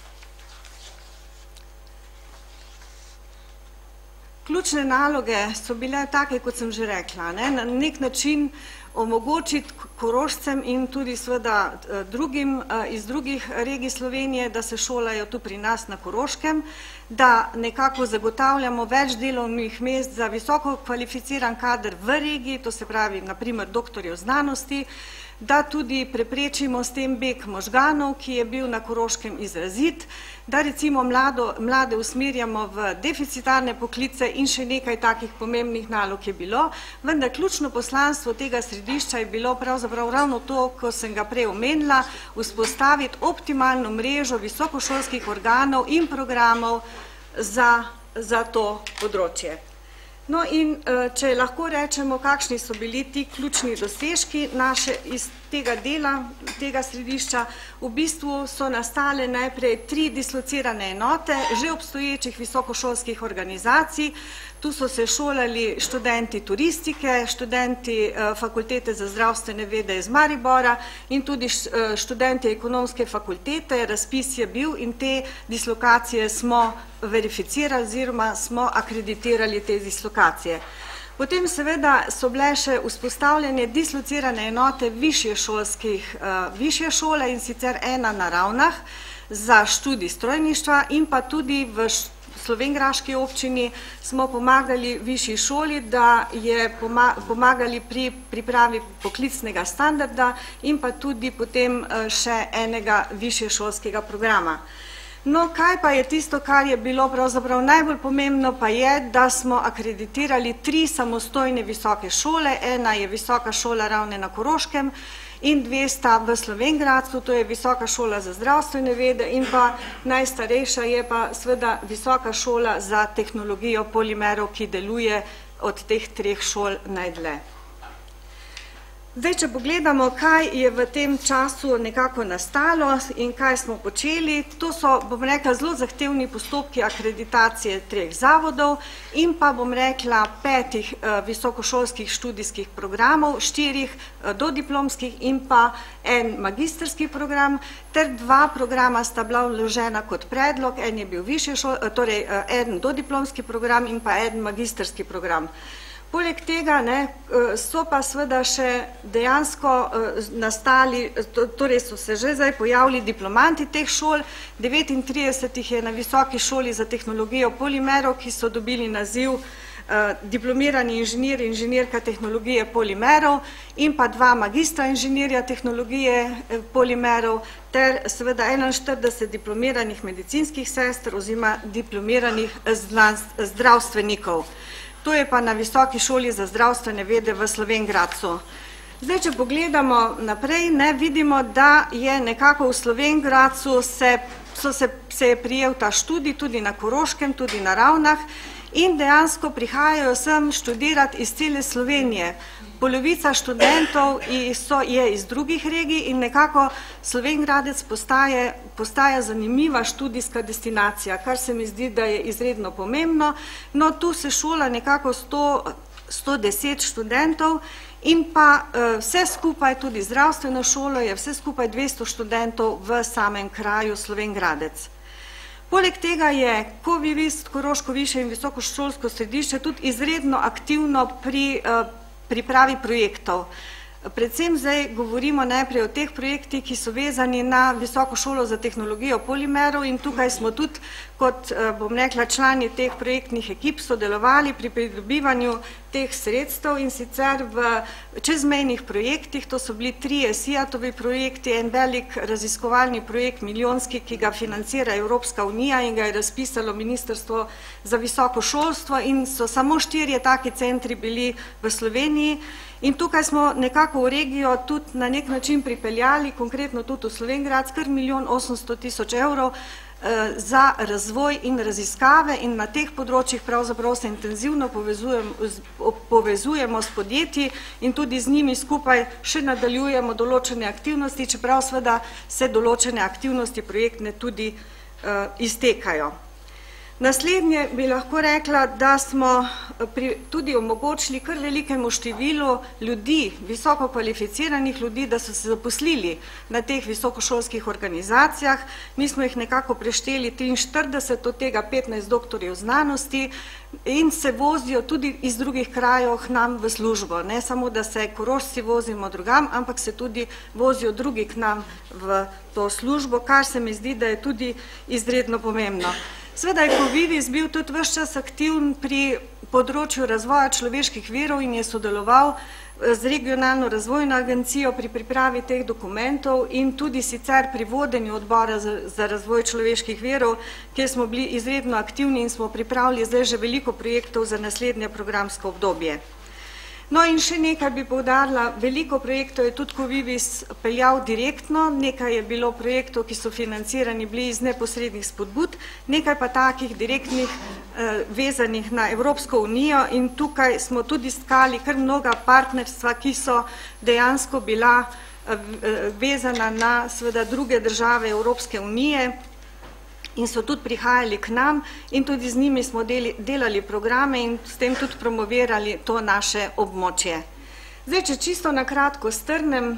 Ključne naloge so bile take, kot sem že rekla, ne? Na nek način omogočiti Korošcem in tudi seveda drugim iz drugih regij Slovenije, da se šolajo tu pri nas na Koroškem, da nekako zagotavljamo več delovnih mest za visoko kvalificiran kader v regiji, to se pravi naprimer doktorjev znanosti, da tudi preprečimo s tem beg možganov, ki je bil na Koroškem izrazit, da recimo mlado, mlade usmerjamo v deficitarne poklice in še nekaj takih pomembnih nalog je bilo, vendar ključno poslanstvo tega središča je bilo pravzaprav ravno to, ko sem ga prej omenila, vzpostaviti optimalno mrežo visokošolskih organov in programov za, za to področje. No in če lahko rečemo, kakšni so bili ti ključni dosežki naše iz tega dela, tega središča, v bistvu so nastale najprej tri dislocirane enote že obstoječih visokošolskih organizacij. Tu so se šolali študenti turistike, študenti fakultete za zdravstvene vede iz Maribora in tudi študenti ekonomske fakultete. Razpis je bil in te dislokacije smo verificirali oziroma smo akreditirali te dislokacije. Potem seveda so bile še vzpostavljene dislocirane enote višje šolskih, višje šole in sicer ena na Ravnah za študij strojništva in pa tudi v slovenjgraški občini smo pomagali višji šoli, da je pomagali pri pripravi poklicnega standarda in pa tudi potem še enega višješolskega programa. No, kaj pa je tisto, kar je bilo pravzaprav najbolj pomembno, pa je, da smo akreditirali tri samostojne visoke šole. Ena je Visoka šola Ravne na Koroškem in dve sta v Slovenjgradcu, to je Visoka šola za zdravstvene vede in pa najstarejša je pa seveda Visoka šola za tehnologijo polimerov, ki deluje od teh treh šol najdlje. Zdaj, če pogledamo, kaj je v tem času nekako nastalo in kaj smo počeli, to so, bom rekla, zelo zahtevni postopki akreditacije treh zavodov in pa, bom rekla, petih visokošolskih študijskih programov, štirih dodiplomskih in pa en magistrski program, ter dva programa sta bila vložena kot predlog, en je bil višji šol, torej en dodiplomski program in pa en magistrski program. Poleg tega ne, so pa seveda še dejansko nastali, torej so se že zdaj pojavili diplomanti teh šol, devetintrideset jih je na Visoki šoli za tehnologijo polimerov, ki so dobili naziv diplomirani inženir, inženirka tehnologije polimerov in pa dva magistra inženirja tehnologije polimerov ter seveda enainštirideset diplomiranih medicinskih sester oziroma diplomiranih zdravstvenikov. To je pa na Visoki šoli za zdravstvene vede v Slovenj Gradcu. Zdaj, če pogledamo naprej, ne vidimo, da je nekako v Slovenj Gradcu se, so se, se je prijel ta študij tudi na Koroškem, tudi na Ravnah in dejansko prihajajo sem študirati iz cele Slovenije. Polovica študentov so, je iz drugih regij in nekako Slovenj Gradec postaje, postaja zanimiva študijska destinacija, kar se mi zdi, da je izredno pomembno. No, tu se šola nekako sto, sto deset študentov in pa vse skupaj, tudi zdravstveno šolo, je vse skupaj dvesto študentov v samem kraju Slovenj Gradec. Poleg tega je Kovivis, Koroško višje in visokošolsko središče, tudi izredno aktivno pri pripravi projektov. Predvsem zdaj govorimo najprej o teh projektih, ki so vezani na Visoko šolo za tehnologijo polimerov in tukaj smo tudi, kot bom rekla, člani teh projektnih ekip sodelovali pri pridobivanju teh sredstev in sicer v čezmejnih projektih, to so bili trije SIAT-ovi projekti, en velik raziskovalni projekt milijonski, ki ga financira Evropska unija in ga je razpisalo Ministrstvo za visoko šolstvo in so samo štirje taki centri bili v Sloveniji. In tukaj smo nekako v regijo tudi na nek način pripeljali, konkretno tudi v Slovenj Gradec, kar milijon osemsto tisoč evrov za razvoj in raziskave in na teh področjih pravzaprav se intenzivno povezujemo, povezujemo s podjetji in tudi z njimi skupaj še nadaljujemo določene aktivnosti, čeprav seveda se določene aktivnosti projektne tudi uh, iztekajo. Naslednje bi lahko rekla, da smo pri, tudi omogočili kar velikemu številu ljudi, visoko kvalificiranih ljudi, da so se zaposlili na teh visokošolskih organizacijah. Mi smo jih nekako prešteli triinštirideset, od tega petnajst doktorjev znanosti in se vozijo tudi iz drugih krajev k nam v službo. Ne samo, da se Korošci vozimo drugam, ampak se tudi vozijo drugi k nam v to službo, kar se mi zdi, da je tudi izredno pomembno. Sveda je Kovivis bil tudi ves čas aktivn pri področju razvoja človeških virov in je sodeloval z regionalno razvojno agencijo pri pripravi teh dokumentov in tudi sicer pri vodenju odbora za, za razvoj človeških virov, kjer smo bili izredno aktivni in smo pripravili zdaj že veliko projektov za naslednje programsko obdobje. No in še nekaj bi poudarila, veliko projektov je tudi Kovivis peljal direktno, nekaj je bilo projektov, ki so financirani bili iz neposrednih spodbud, nekaj pa takih direktnih eh, vezanih na Evropsko unijo in tukaj smo tudi iskali kar mnoga partnerstva, ki so dejansko bila eh, vezana na seveda druge države Evropske unije in so tudi prihajali k nam in tudi z njimi smo deli, delali programe in s tem tudi promovirali to naše območje. Zdaj, če čisto na kratko strnem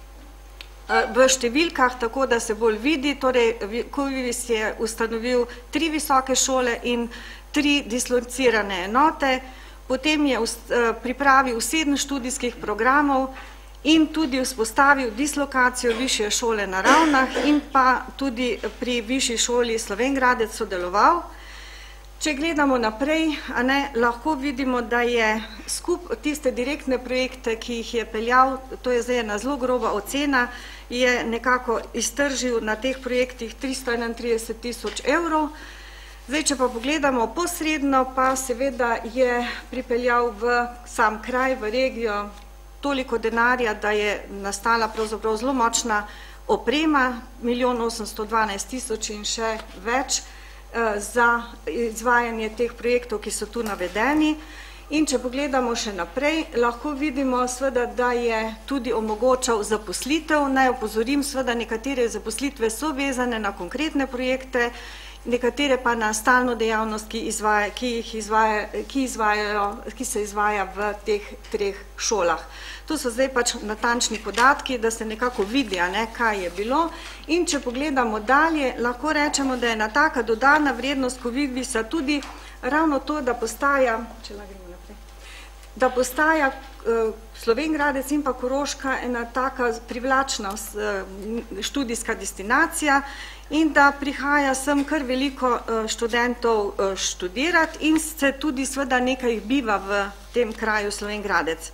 v številkah, tako da se bolj vidi, torej Kovivis je ustanovil tri visoke šole in tri dislocirane enote, potem je pripravil sedem študijskih programov in tudi vzpostavil dislokacijo višje šole na Ravnah in pa tudi pri višji šoli Slovenj Gradec sodeloval. Če gledamo naprej, a ne, lahko vidimo, da je skup tiste direktne projekte, ki jih je peljal, to je zdaj ena zelo groba ocena, je nekako iztržil na teh projektih tristo enaintrideset tisoč evrov. Zdaj, če pa pogledamo posredno, pa seveda je pripeljal v sam kraj, v regijo, toliko denarja, da je nastala pravzaprav zelo močna oprema, milijon osemsto dvanajst tisoč in še več za izvajanje teh projektov, ki so tu navedeni. In če pogledamo še naprej, lahko vidimo sveda, da je tudi omogočal zaposlitev. Naj opozorim, sveda nekatere zaposlitve so vezane na konkretne projekte, nekatere pa na stalno dejavnost, ki, izvaja, ki, jih izvaja, ki, izvajajo, ki se izvaja v teh treh šolah. To so zdaj pač natančni podatki, da se nekako vidi, ne, kaj je bilo. In če pogledamo dalje, lahko rečemo, da je ena taka dodana vrednost Kovivisa tudi ravno to, da postaja, če gremo naprej, da postaja Slovenj Gradec in pa Koroška ena taka privlačna študijska destinacija in da prihaja sem kar veliko študentov študirati in se tudi seveda nekaj biva v tem kraju Slovenj Gradec.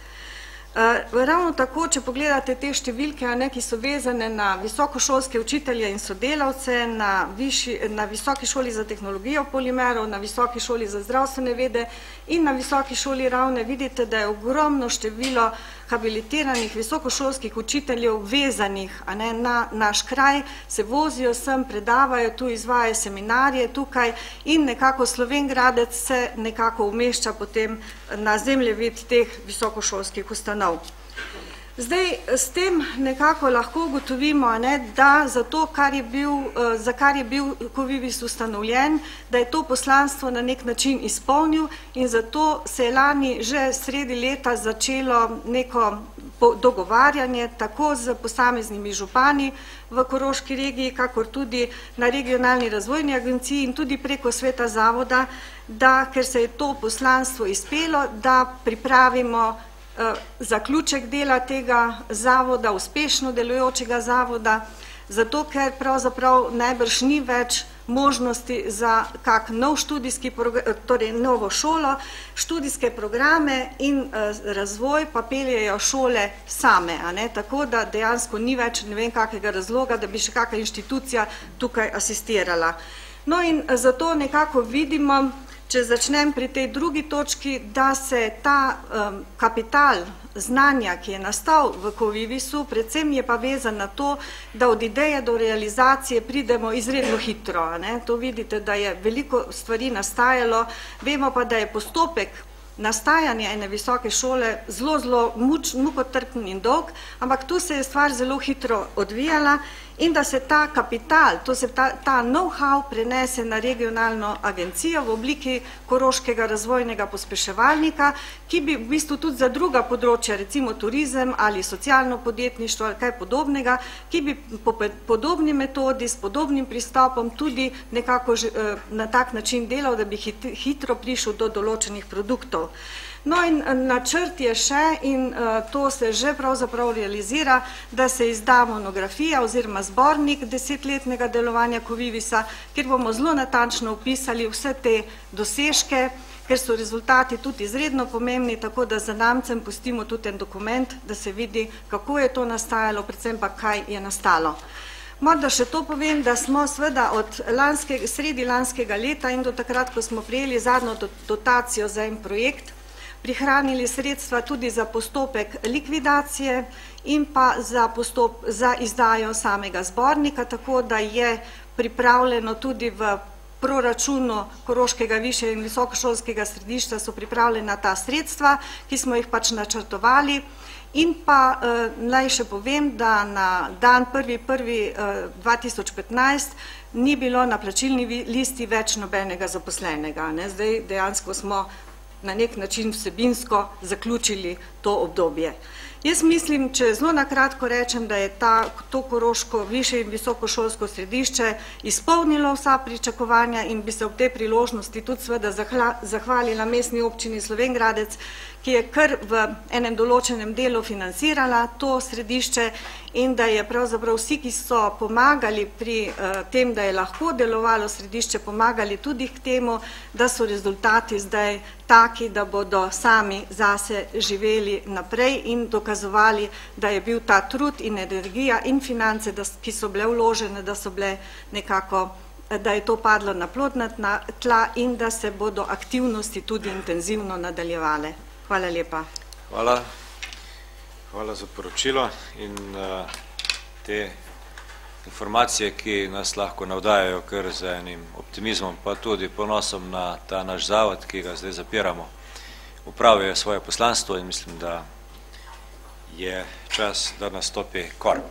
Ravno tako, če pogledate te številke, ki so vezane na visokošolske učitelje in sodelavce, na Visoki šoli za tehnologijo polimerov, na Visoki šoli za zdravstvene vede in na Visoki šoli Ravne, vidite, da je ogromno število habilitiranih visokošolskih učiteljev vezanih na naš kraj, se vozijo sem, predavajo tu, izvajajo seminarje tukaj in nekako Slovenj Gradec se nekako umešča potem na zemljevid teh visokošolskih ustanov. Zdaj, s tem nekako lahko ugotovimo, da za to, za kar je bil Covivis ustanovljen, da je to poslanstvo na nek način izpolnil in zato se je lani že sredi leta začelo neko dogovarjanje tako z posameznimi župani v Koroški regiji, kakor tudi na regionalni razvojni agenciji in tudi preko sveta zavoda, da, ker se je to poslanstvo izpelo, da pripravimo zaključek dela tega zavoda, uspešno delujočega zavoda, zato ker pravzaprav najbrž ni več možnosti za kak nov študijski program, torej novo šolo, študijske programe in razvoj pa peljejo šole same, tako da dejansko ni več ne vem kakega razloga, da bi še kakšna inštitucija tukaj asistirala. No in zato nekako vidimo, če začnem pri tej drugi točki, da se ta kapital znanja, ki je nastal v Covivisu, predvsem je pa vezan na to, da od ideje do realizacije pridemo izredno hitro. To vidite, da je veliko stvari nastajalo, vemo pa, da je postopek nastajanja ene visoke šole zelo, zelo mukotrpen in dolg, ampak tu se je stvar zelo hitro odvijala in da se ta kapital, to se ta know-how prenese na regionalno agencijo v obliki Koroškega razvojnega pospeševalnika, ki bi v bistvu tudi za druga področja, recimo turizem ali socialno podjetništvo ali kaj podobnega, ki bi po podobni metodi, s podobnim pristopom tudi nekako na tak način delal, da bi hitro prišel do določenih produktov. No in načrt je še in to se že pravzaprav realizira, da se izda monografija oziroma zbornik desetletnega delovanja Covivisa, kjer bomo zelo natančno opisali vse te dosežke, ker so rezultati tudi izredno pomembni, tako da za namcem pustimo tudi en dokument, da se vidi, kako je to nastajalo, predvsem pa kaj je nastalo. Morda še to povem, da smo sveda od sredi lanskega leta in do takrat, ko smo prejeli zadnjo dotacijo za en projekt, prihranili sredstva tudi za postopek likvidacije in pa za izdajo samega zbornika, tako da je pripravljeno tudi v proračunu Koroškega višjega in visokošolskega središča so pripravljena ta sredstva, ki smo jih pač načrtovali. In pa naj še povem, da na dan prvi prvega prvega dva tisoč petnajst ni bilo na plačilni listi več nobenega zaposlenega. Zdaj dejansko smo na nek način vsebinsko zaključili to obdobje. Jaz mislim, če zelo nakratko rečem, da je to Koroško višje in visokošolsko središče izpolnilo vsa pričakovanja in bi se ob tej priložnosti tudi seveda zahvalila mestni občini Slovenj Gradec, ki je kar v enem določenem delu financirala to središče in da je pravzaprav vsi, ki so pomagali pri tem, da je lahko delovalo središče, pomagali tudi k temu, da so rezultati zdaj taki, da bodo sami zase živeli naprej in dokazovali, da je bil ta trud in energija in finance, ki so bile vložene, da so bile nekako, da je to padlo na plodna tla in da se bodo aktivnosti tudi intenzivno nadaljevale. Hvala lepa. Hvala. Hvala za poročilo in te informacije, ki nas lahko navdajajo kar z enim optimizmom, pa tudi ponosom na ta naš zavod, ki ga zdaj zapiramo. Upravijo svoje poslanstvo in mislim, da je čas, da nastopi korp.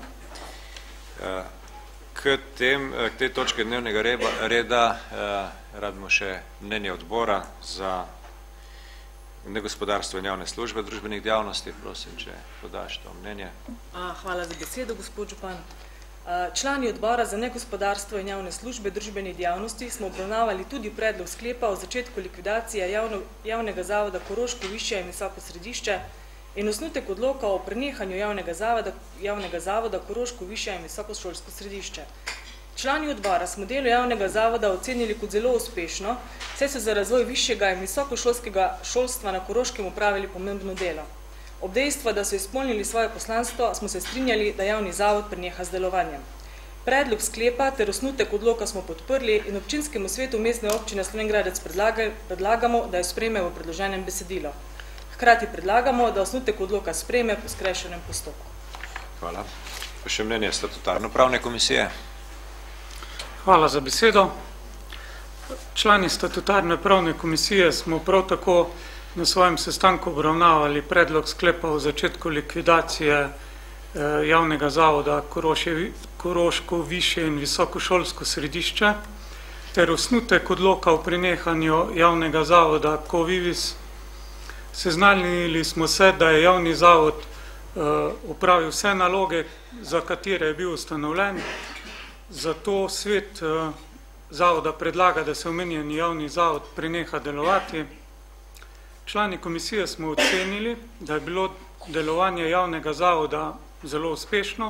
K tej točki dnevnega reda rabimo še mnenje odbora za negospodarstvo in javne službe družbenih dejavnosti. Prosim, če podaš to mnenje. Hvala za besedo, gospod župan. Člani odbora za negospodarstvo in javne službe družbenih dejavnosti smo obravnavali tudi predlog sklepa o začetku likvidacije javno, javnega zavoda Koroško višje in visoko središče in osnutek odloka o prenehanju javnega zavoda, javnega zavoda Koroško višje in visokošolsko središče. Člani odbora smo delo javnega zavoda ocenili kot zelo uspešno, saj so za razvoj višjega in visokošolskega šolstva na Koroškem upravili pomembno delo. Ob dejstvu, da so izpolnili svoje poslanstvo, smo se strinjali, da javni zavod preneha z delovanjem. Predlog sklepa ter osnutek odloka smo podprli in občinskemu svetu mestne občine Slovenj Gradec predlagamo, da jo sprejme v predloženem besedilo. Hkrati predlagamo, da osnutek odloka sprejme po skrajšanem postopku. Hvala. Pa še mnenje statutarno-pravne komisije. Hvala za besedo. Člani statutarno-pravne komisije smo prav tako na svojem sestanku obravnavali predlog sklepa o začetku likvidacije javnega zavoda Koroško višje in visokošolsko središče ter osnutek odloka o prenehanju javnega zavoda Kovivis. Seznanili smo se, da je javni zavod opravil vse naloge, za katere je bil ustanovljen. Zato svet zavoda predlaga, da se omenjeni javni zavod preneha delovati. Člani komisije smo ocenili, da je bilo delovanje javnega zavoda zelo uspešno.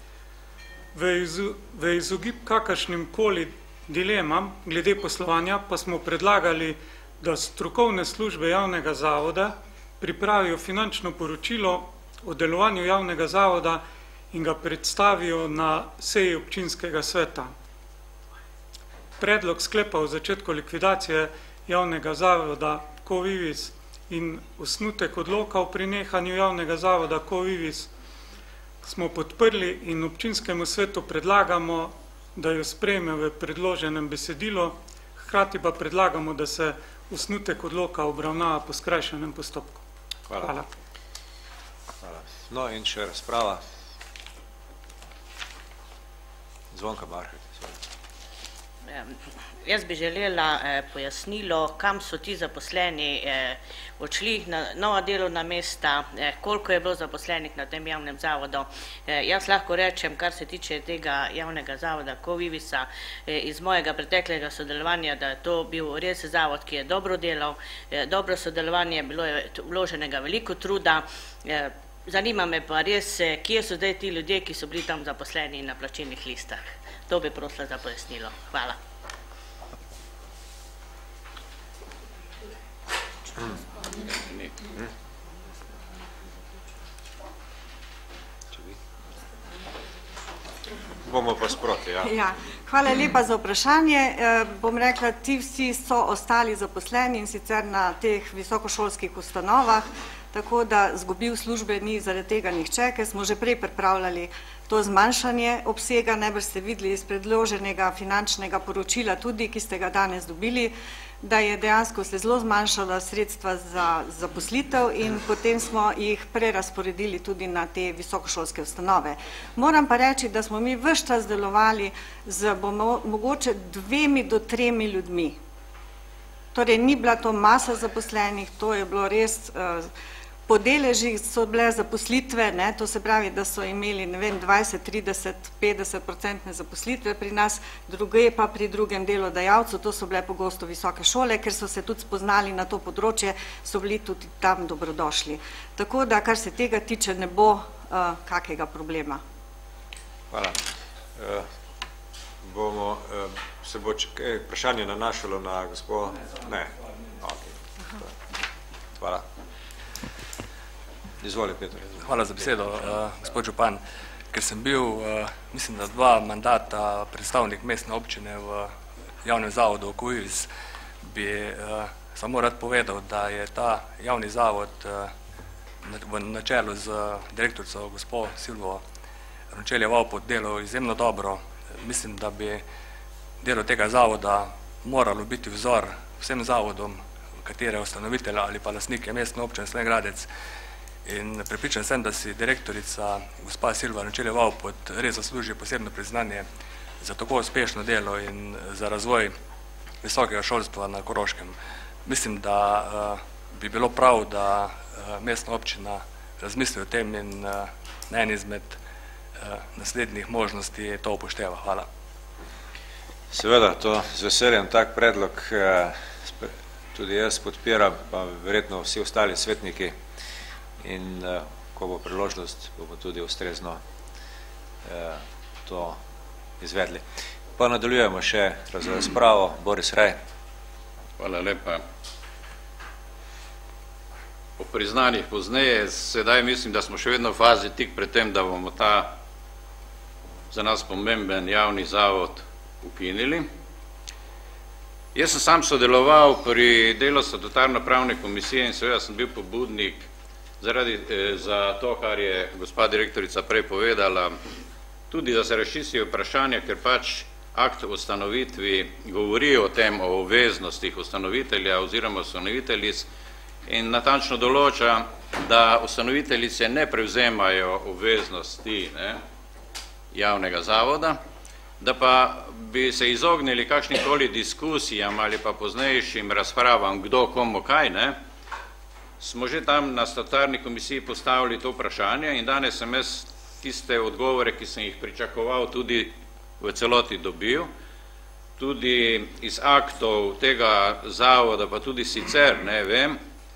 V izogib kakršnim koli dilemam glede poslovanja pa smo predlagali, da strokovne službe javnega zavoda pripravijo finančno poročilo o delovanju javnega zavoda in ga predstavijo na seji občinskega sveta. Predlog sklepa o začetku likvidacije javnega zavoda Kovivis in osnutek odloka o prenehanju javnega zavoda Kovivis smo podprli in občinskemu svetu predlagamo, da jo sprejme v predloženem besedilu, hkrati pa predlagamo, da se osnutek odloka obravnava po skrajšanem postopku. Hvala. Hvala. Hvala. No in še razprava. Zvonka Marhet. Jaz bi želela eh, pojasnilo, kam so ti zaposleni eh, odšli na nova delovna mesta, eh, koliko je bilo zaposlenih na tem javnem zavodu. Eh, jaz lahko rečem, kar se tiče tega javnega zavoda Kovivisa, eh, iz mojega preteklega sodelovanja, da je to bil res zavod, ki je dobro delal, eh, dobro sodelovanje, bilo je vloženega veliko truda. Eh, zanima me pa res, eh, kje so zdaj ti ljudje, ki so bili tam zaposleni na plačilnih listah. To bi prosila za pojasnilo. Hvala. Bomo pa sproti, ja. Ja. Hvala lepa za vprašanje. E, bom rekla, ti vsi so ostali zaposleni in sicer na teh visokošolskih ustanovah, tako da zgubil službe ni zaradi tega nihče, ker smo že prej pripravljali to zmanjšanje obsega, najbrž ste videli iz predloženega finančnega poročila tudi, ki ste ga danes dobili, da je dejansko se zelo zmanjšala sredstva za zaposlitev in potem smo jih prerasporedili tudi na te visokošolske ustanove. Moram pa reči, da smo mi ves čas delovali z bomo, mogoče dvemi do tremi ljudmi. Torej, ni bila to masa zaposlenih, to je bilo res, uh, po deležih so bile zaposlitve, ne, to se pravi, da so imeli, ne vem, dvajset, trideset, petdeset procentne zaposlitve pri nas, druge pa pri drugem delodajalcu, to so bile pogosto visoke šole, ker so se tudi spoznali na to področje, so bili tudi tam dobrodošli. Tako da, kar se tega tiče, ne bo uh, kakega problema. Hvala. Uh, bomo, uh, se bo eh, vprašanje nanašalo na gospod? Ne. Okay. Hvala. Izvoli, Peter. Hvala za besedo, uh, gospod župan. Ker sem bil, uh, mislim, da dva mandata predstavnik mestne občine v javnem zavodu Kovivis, bi uh, samo rad povedal, da je ta javni zavod uh, v načelu z direktorico gospod Silvo Rončeljeval pod delo izjemno dobro. Mislim, da bi delo tega zavoda moralo biti vzor vsem zavodom, katere ustanovitelja ali pa lastnike mestne občine Slovenj Gradec. In prepričan sem, da si direktorica gospa Silva Rončeljeval pod res zasluži posebno priznanje za tako uspešno delo in za razvoj visokega šolstva na Koroškem. Mislim, da uh, bi bilo prav, da uh, mestna občina razmisli o tem in uh, na en izmed naslednjih možnosti to upošteva. Hvala. Seveda, to z veseljem tak predlog tudi jaz podpiram, pa verjetno vsi ostali svetniki, in ko bo priložnost, bomo tudi ustrezno to izvedli. Pa nadaljujemo še razpravo. Boris Raj. Hvala lepa. Po priznanjih pozneje, sedaj mislim, da smo še vedno v fazi tik pred tem, da bomo ta za nas pomemben javni zavod ukinili. Jaz sem sam sodeloval pri delu statutarno-pravne komisije in seveda sem bil pobudnik zaradi, za to, kar je gospa direktorica prej povedala, tudi da se razčistijo vprašanja, ker pač akt o ustanovitvi govori o tem, o obveznostih ustanovitelja oziroma ustanoviteljic in natančno določa, da ustanoviteljice ne prevzemajo obveznosti ne, javnega zavoda, da pa bi se izognili kakšnikoli diskusijam ali pa poznejšim razpravam, kdo komu kaj, ne, smo že tam na statutarni komisiji postavili to vprašanje in danes sem jaz tiste odgovore, ki sem jih pričakoval, tudi v celoti dobil, tudi iz aktov tega zavoda, pa tudi sicer, ne vem,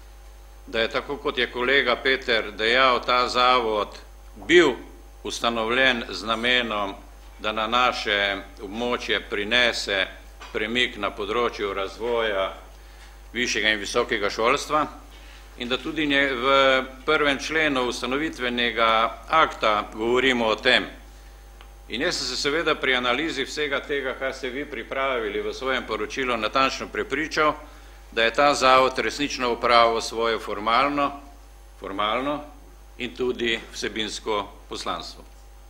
da je tako, kot je kolega Peter dejal, ta zavod bil ustanovljen z namenom, da na naše območje prinese premik na področju razvoja višjega in visokega šolstva in da tudi v prvem členu ustanovitvenega akta govorimo o tem. In jaz sem se seveda pri analizi vsega tega, kar ste vi pripravili v svojem poročilu, natančno prepričal, da je ta zavod resnično upravil svoje formalno, formalno in tudi vsebinsko poslanstvo.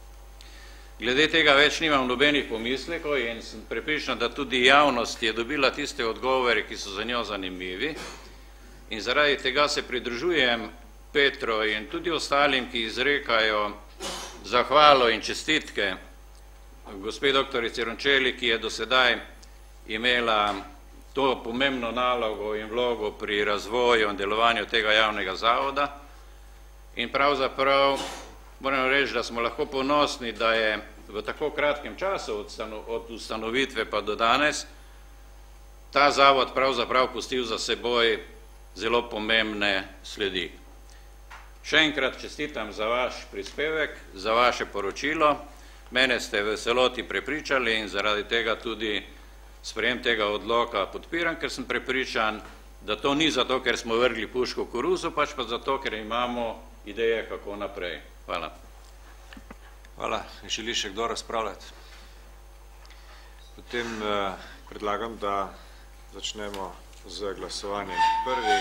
Glede tega več nimam nobenih pomislekov in sem prepričan, da tudi javnost je dobila tiste odgovore, ki so za njo zanimivi in zaradi tega se pridružujem Petru in tudi ostalim, ki izrekajo zahvalo in čestitke gospe doktorici Rončeli, ki je do sedaj imela to pomembno nalogo in vlogo pri razvoju in delovanju tega javnega zavoda in pravzaprav moram reči, da smo lahko ponosni, da je v tako kratkem času od ustanovitve pa do danes ta zavod pravzaprav pustil za seboj zelo pomembne sledi. Še enkrat čestitam za vaš prispevek, za vaše poročilo. Mene ste v celoti prepričali in zaradi tega tudi sprejem tega odloka podpiram, ker sem prepričan, da to ni zato, ker smo vrgli puško v koruzo, pač pa zato, ker imamo ideje, kako naprej. Hvala. Hvala. Želi še kdo razpravljati? Potem predlagam, da začnemo z glasovanjem. Prvi,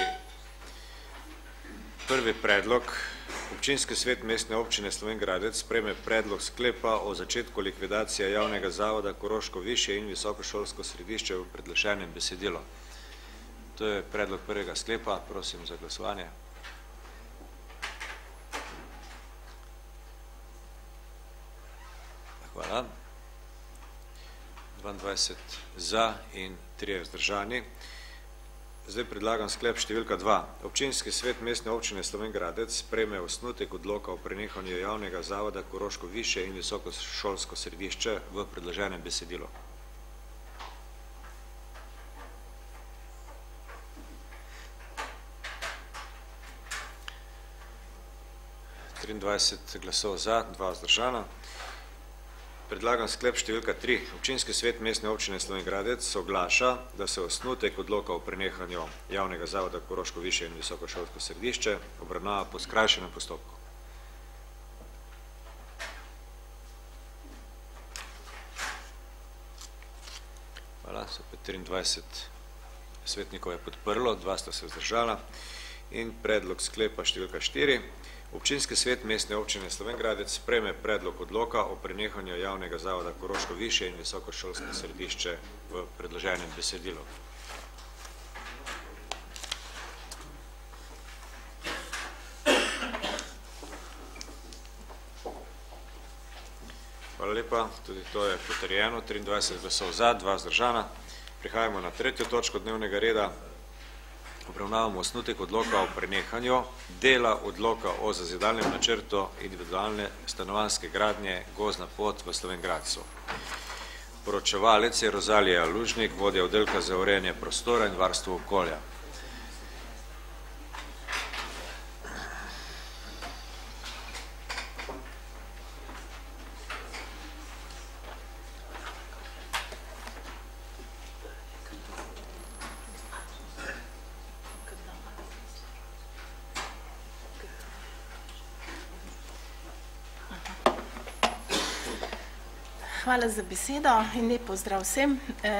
prvi predlog. Občinski svet mestne občine Slovenj Gradec sprejme predlog sklepa o začetku likvidacije javnega zavoda Koroško višje in visokošolsko središče v predloženem besedilu. To je predlog prvega sklepa. Prosim za glasovanje. Hvala. dvaindvajset za in trije vzdržani. Zdaj predlagam sklep številka dva. Občinski svet mestne občine Slovenj Gradec sprejme osnutek odloka o prenehanju javnega zavoda Koroško višje in visokošolsko središče v predloženem besedilu. triindvajset glasov za, dva vzdržana. Predlagam sklep številka tri. Občinski svet mestne občine Slovenj Gradec soglaša, da se osnutek odloka o prenehanju javnega zavoda Koroško višje in visokošolsko središče obravnava po skrajšanem postopku. Hvala, sopet triindvajset svetnikov je podprlo, dva sta se vzdržala. In predlog sklepa številka štiri. Občinski svet mestne občine Slovenj Gradec sprejme predlog odloka o prenehanju javnega zavoda Koroško višje in visokošolsko središče v predloženem besedilu. Hvala lepa, tudi to je potrjeno, triindvajset glasov za, dva vzdržana. Prihajamo na tretjo točko dnevnega reda. obravnavamo osnutek odloka o prenehanju dela odloka o zazidalnem načrtu individualne stanovanjske gradnje Gozdna pot v Slovenj Gradcu. Poročevalec je Rozalija Lužnik, vodja oddelka za urejanje prostora in varstvo okolja. Hvala za besedo in lep pozdrav vsem.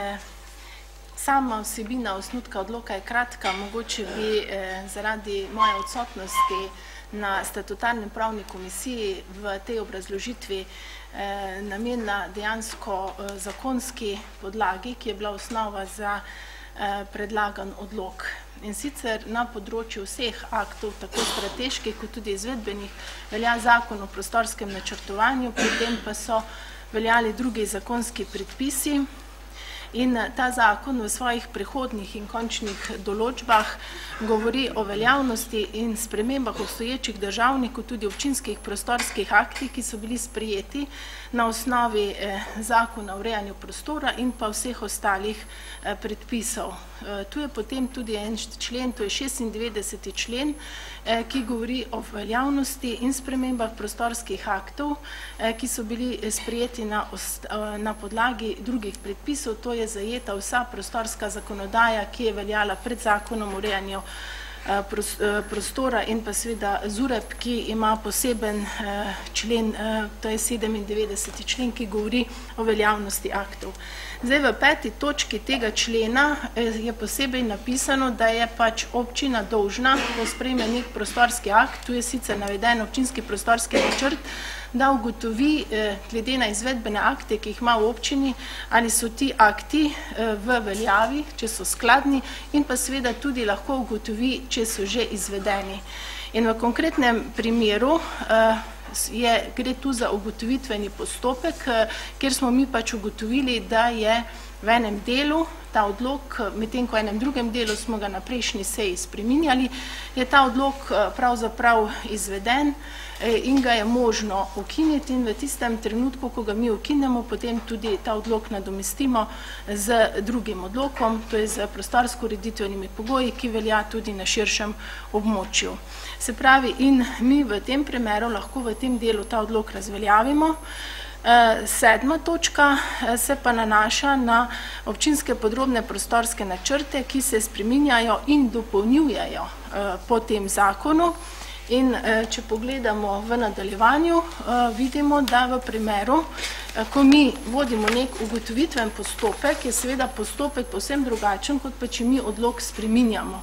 Sama vsebina osnutka odloka je kratka, mogoče bi zaradi moje odsotnosti na statutarni pravni komisiji v tej obrazložitvi namenila dejansko zakonski podlagi, ki je bila osnova za predlagan odlok. In sicer na področju vseh aktov, tako strateških kot tudi izvedbenih, velja zakon o prostorskem načrtovanju, pri tem pa so veljali drugi zakonski predpisi in ta zakon v svojih prehodnih in končnih določbah govori o veljavnosti in spremembah obstoječih državnih kot tudi občinskih prostorskih aktih, ki so bili sprejeti na osnovi zakona o urejanju prostora in pa vseh ostalih predpisov. Tu je potem tudi en člen, to je šestindevetdeseti člen, ki govori o veljavnosti in spremembah prostorskih aktov, ki so bili sprejeti na, na podlagi drugih predpisov, to je zajeta vsa prostorska zakonodaja, ki je veljala pred zakonom o urejanju prostora in pa seveda ZUREP, ki ima poseben člen, to je sedemindevetdeseti člen, ki govori o veljavnosti aktov. Zdaj v peti točki tega člena je posebej napisano, da je pač občina dolžna, ko sprejme nek prostorski akt, tu je sicer naveden občinski prostorski načrt, da ugotovi glede na izvedbene akte, ki jih ima v občini, ali so ti akti v veljavi, če so skladni in pa seveda tudi lahko ugotovi, če so že izvedeni. In v konkretnem primeru je, gre tu za ugotovitveni postopek, kjer smo mi pač ugotovili, da je v enem delu ta odlok, medtem ko v enem drugem delu smo ga na prejšnji seji spreminjali, je ta odlok pravzaprav izveden in ga je možno ukiniti in v tistem trenutku, ko ga mi ukinemo, potem tudi ta odlok nadomestimo z drugim odlokom, to je z prostorsko ureditvenimi pogoji, ki velja tudi na širšem območju. Se pravi, in mi v tem primeru lahko v tem delu ta odlok razveljavimo. Sedma točka se pa nanaša na občinske podrobne prostorske načrte, ki se spreminjajo in dopolnjujejo po tem zakonu. In če pogledamo v nadaljevanju, vidimo, da v primeru, ko mi vodimo nek ugotovitven postopek, je seveda postopek povsem drugačen, kot pa če mi odlok spreminjamo.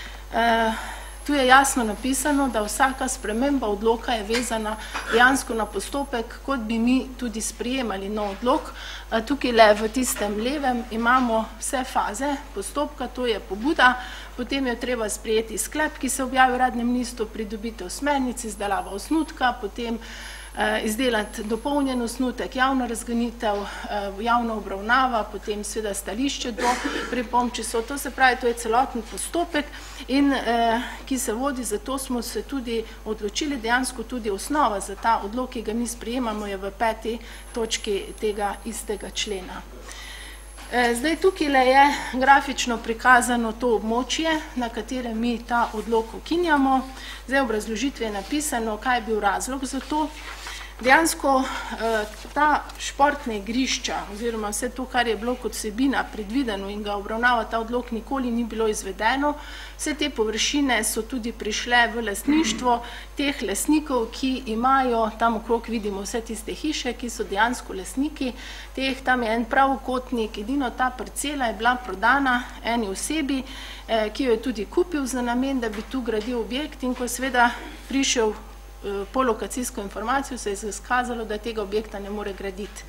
Tu je jasno napisano, da vsaka sprememba odloka je vezana dejansko na postopek, kot bi mi tudi sprejemali nov odlok. Tukaj le v tistem levem imamo vse faze postopka, to je pobuda, potem je treba sprejeti sklep, ki se objavi v Uradnem listu, pridobitev smernic, izdelava osnutka, potem izdelati dopolnjen osnutek, javno razganitev, javno obravnava, potem seveda stališče do pripomb, če so, to se pravi, to je celoten postopek in ki se vodi, zato smo se tudi odločili, dejansko tudi osnova za ta odlok, ki ga mi sprejemamo, je v peti točki tega istega člena. Zdaj tukaj je grafično prikazano to območje, na katerem mi ta odlok ukinjamo. Zdaj v obrazložitvi je napisano, kaj je bil razlog za to. Dejansko ta športna igrišča oziroma vse to, kar je bilo kot vsebina predvideno in ga obravnava ta odlok, nikoli ni bilo izvedeno. Vse te površine so tudi prišle v lastništvo teh lastnikov, ki imajo, tam okrog vidimo vse tiste hiše, ki so dejansko lastniki teh, tam je en pravokotnik, edino ta parcela je bila prodana eni osebi, ki jo je tudi kupil za namen, da bi tu gradil objekt in ko je seveda prišel po lokacijsko informacijo, se je izkazalo, da tega objekta ne more graditi.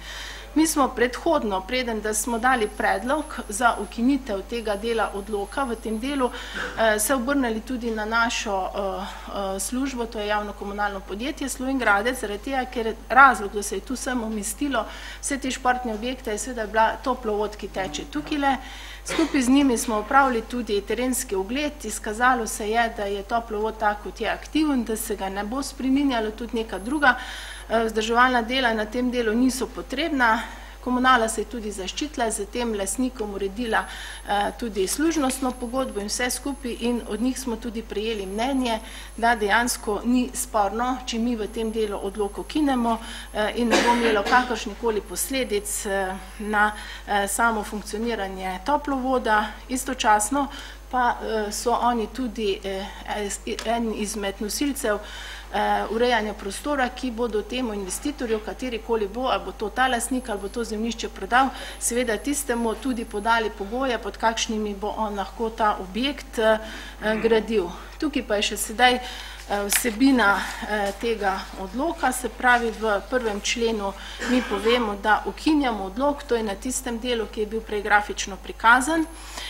Mi smo predhodno, preden da smo dali predlog za ukinitev tega dela odloka v tem delu, se obrnili tudi na našo službo, to je javno komunalno podjetje Slovenj Gradec, zaradi tega, ker razlog, da se je tu sem umestilo vse te športne objekte, je seveda bila toplovod, ki teče tukile. Skupaj z njimi smo opravili tudi terenski ogled, izkazalo se je, da je toplovod tako, kot je aktiven, da se ga ne bo spreminjalo, tudi neka druga vzdrževalna dela na tem delu niso potrebna. Komunala se je tudi zaščitila, z tem lastnikom uredila tudi služnostno pogodbo in vse skupaj in od njih smo tudi prejeli mnenje, da dejansko ni sporno, če mi v tem delu odlok ukinemo in ne bo imelo kakršnikoli posledic na samo funkcioniranje toplovoda. Istočasno pa so oni tudi en izmed nosilcev urejanja prostora, ki bodo temu investitorju, katerikoli bo, ali bo to ta lastnik, ali bo to zemljišče prodal, seveda tistemu tudi podali pogoje, pod kakšnimi bo on lahko ta objekt gradil. Tukaj pa je še sedaj vsebina tega odloka, se pravi v prvem členu mi povemo, da ukinjamo odlok, to je na tistem delu, ki je bil prej grafično prikazan.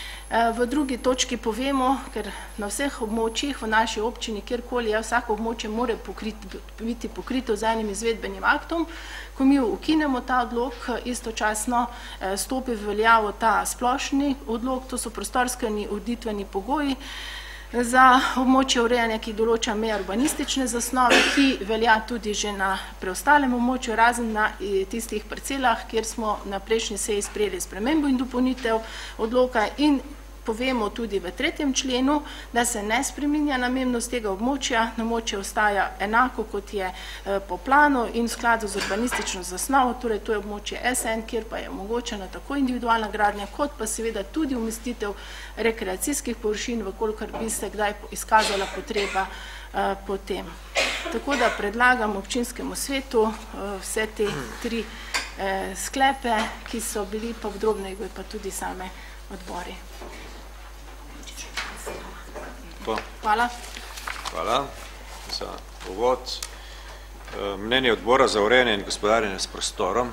V drugi točki povemo, ker na vseh območjih v naši občini, kjerkoli je, vsako območje mora biti pokrito z enim izvedbenim aktom. Ko mi ukinemo ta odlok, istočasno stopi v veljavo ta splošni odlok, to so prostorskeni ureditveni pogoji za območje urejanja, ki določa meje urbanistične zasnove, ki velja tudi že na preostalem območju, razen na tistih parcelah, kjer smo na prejšnji seji sprejeli spremembo in dopolnitev odloka in povemo tudi v tretjem členu, da se ne spreminja namembnost tega območja, območje ostaja enako, kot je po planu in v skladu z urbanistično zasnovo, torej to je območje S N, kjer pa je omogočena tako individualna gradnja, kot pa seveda tudi umestitev rekreacijskih površin, vkolikor bi se kdaj izkazala potreba po tem. Tako da predlagam občinskemu svetu vse te tri sklepe, ki so bili pa podrobne, pa tudi same odbori. Hvala. Hvala za uvod. Mnenje odbora za urejanje in gospodarjenje s prostorom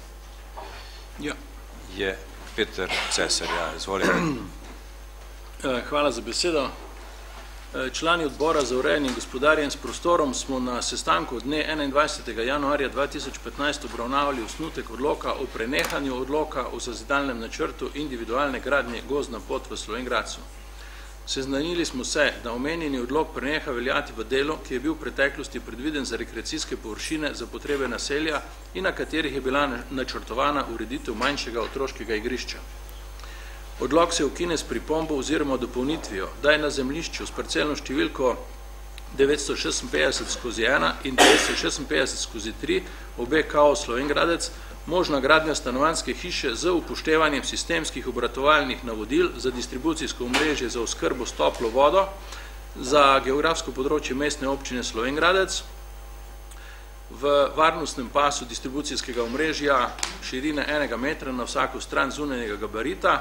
je Peter Cesar, ja, izvolite. Hvala za besedo. Člani odbora za urejanje in gospodarjenje s prostorom smo na sestanku dne enaindvajsetega januarja dva tisoč petnajst obravnavali osnutek odloka o prenehanju odloka o zazidalnem načrtu individualne gradnje gozdna pot v Slovenj Gradcu. Seznanili smo se, da omenjeni odlok preneha veljati v delu, ki je bil v preteklosti predviden za rekreacijske površine za potrebe naselja in na katerih je bila načrtovana ureditev manjšega otroškega igrišča. Odlok se ukine s pripombo oziroma dopolnitvijo, da je na zemljišču s parcelno številko devetsto šestinpetdeset skozi ena in devetsto šestinpetdeset skozi tri obe K O Slovenj Gradec možna gradnja stanovanjske hiše z upoštevanjem sistemskih obratovalnih navodil za distribucijsko omrežje za oskrbo s toplo vodo za geografsko področje mestne občine Slovenj Gradec v varnostnem pasu distribucijskega omrežja širine enega metra na vsako stran zunanjega gabarita.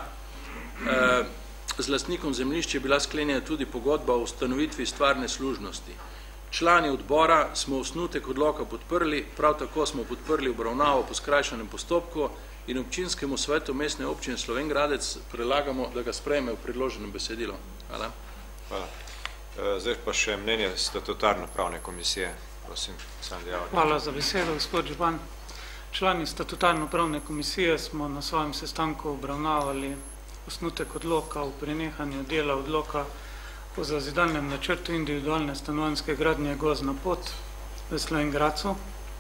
Z lastnikom zemljišča je bila sklenjena tudi pogodba o ustanovitvi stvarne služnosti. Člani odbora smo osnutek odloka podprli, prav tako smo podprli obravnavo po skrajšanem postopku in občinskemu svetu mestne občine Slovenj Gradec predlagamo, da ga sprejme v predloženem besedilu. Hvala. Hvala. Zdaj pa še mnenje statutarno-pravne komisije. Prosim, Sandi Javor. Hvala za besedo, gospod župan. Člani statutarno-pravne komisije smo na svojem sestanku obravnavali osnutek odloka o prenehanju dela odloka o zazidalnem načrtu individualne stanovanjske gradnje gozdna pot v Slovenj Gradcu.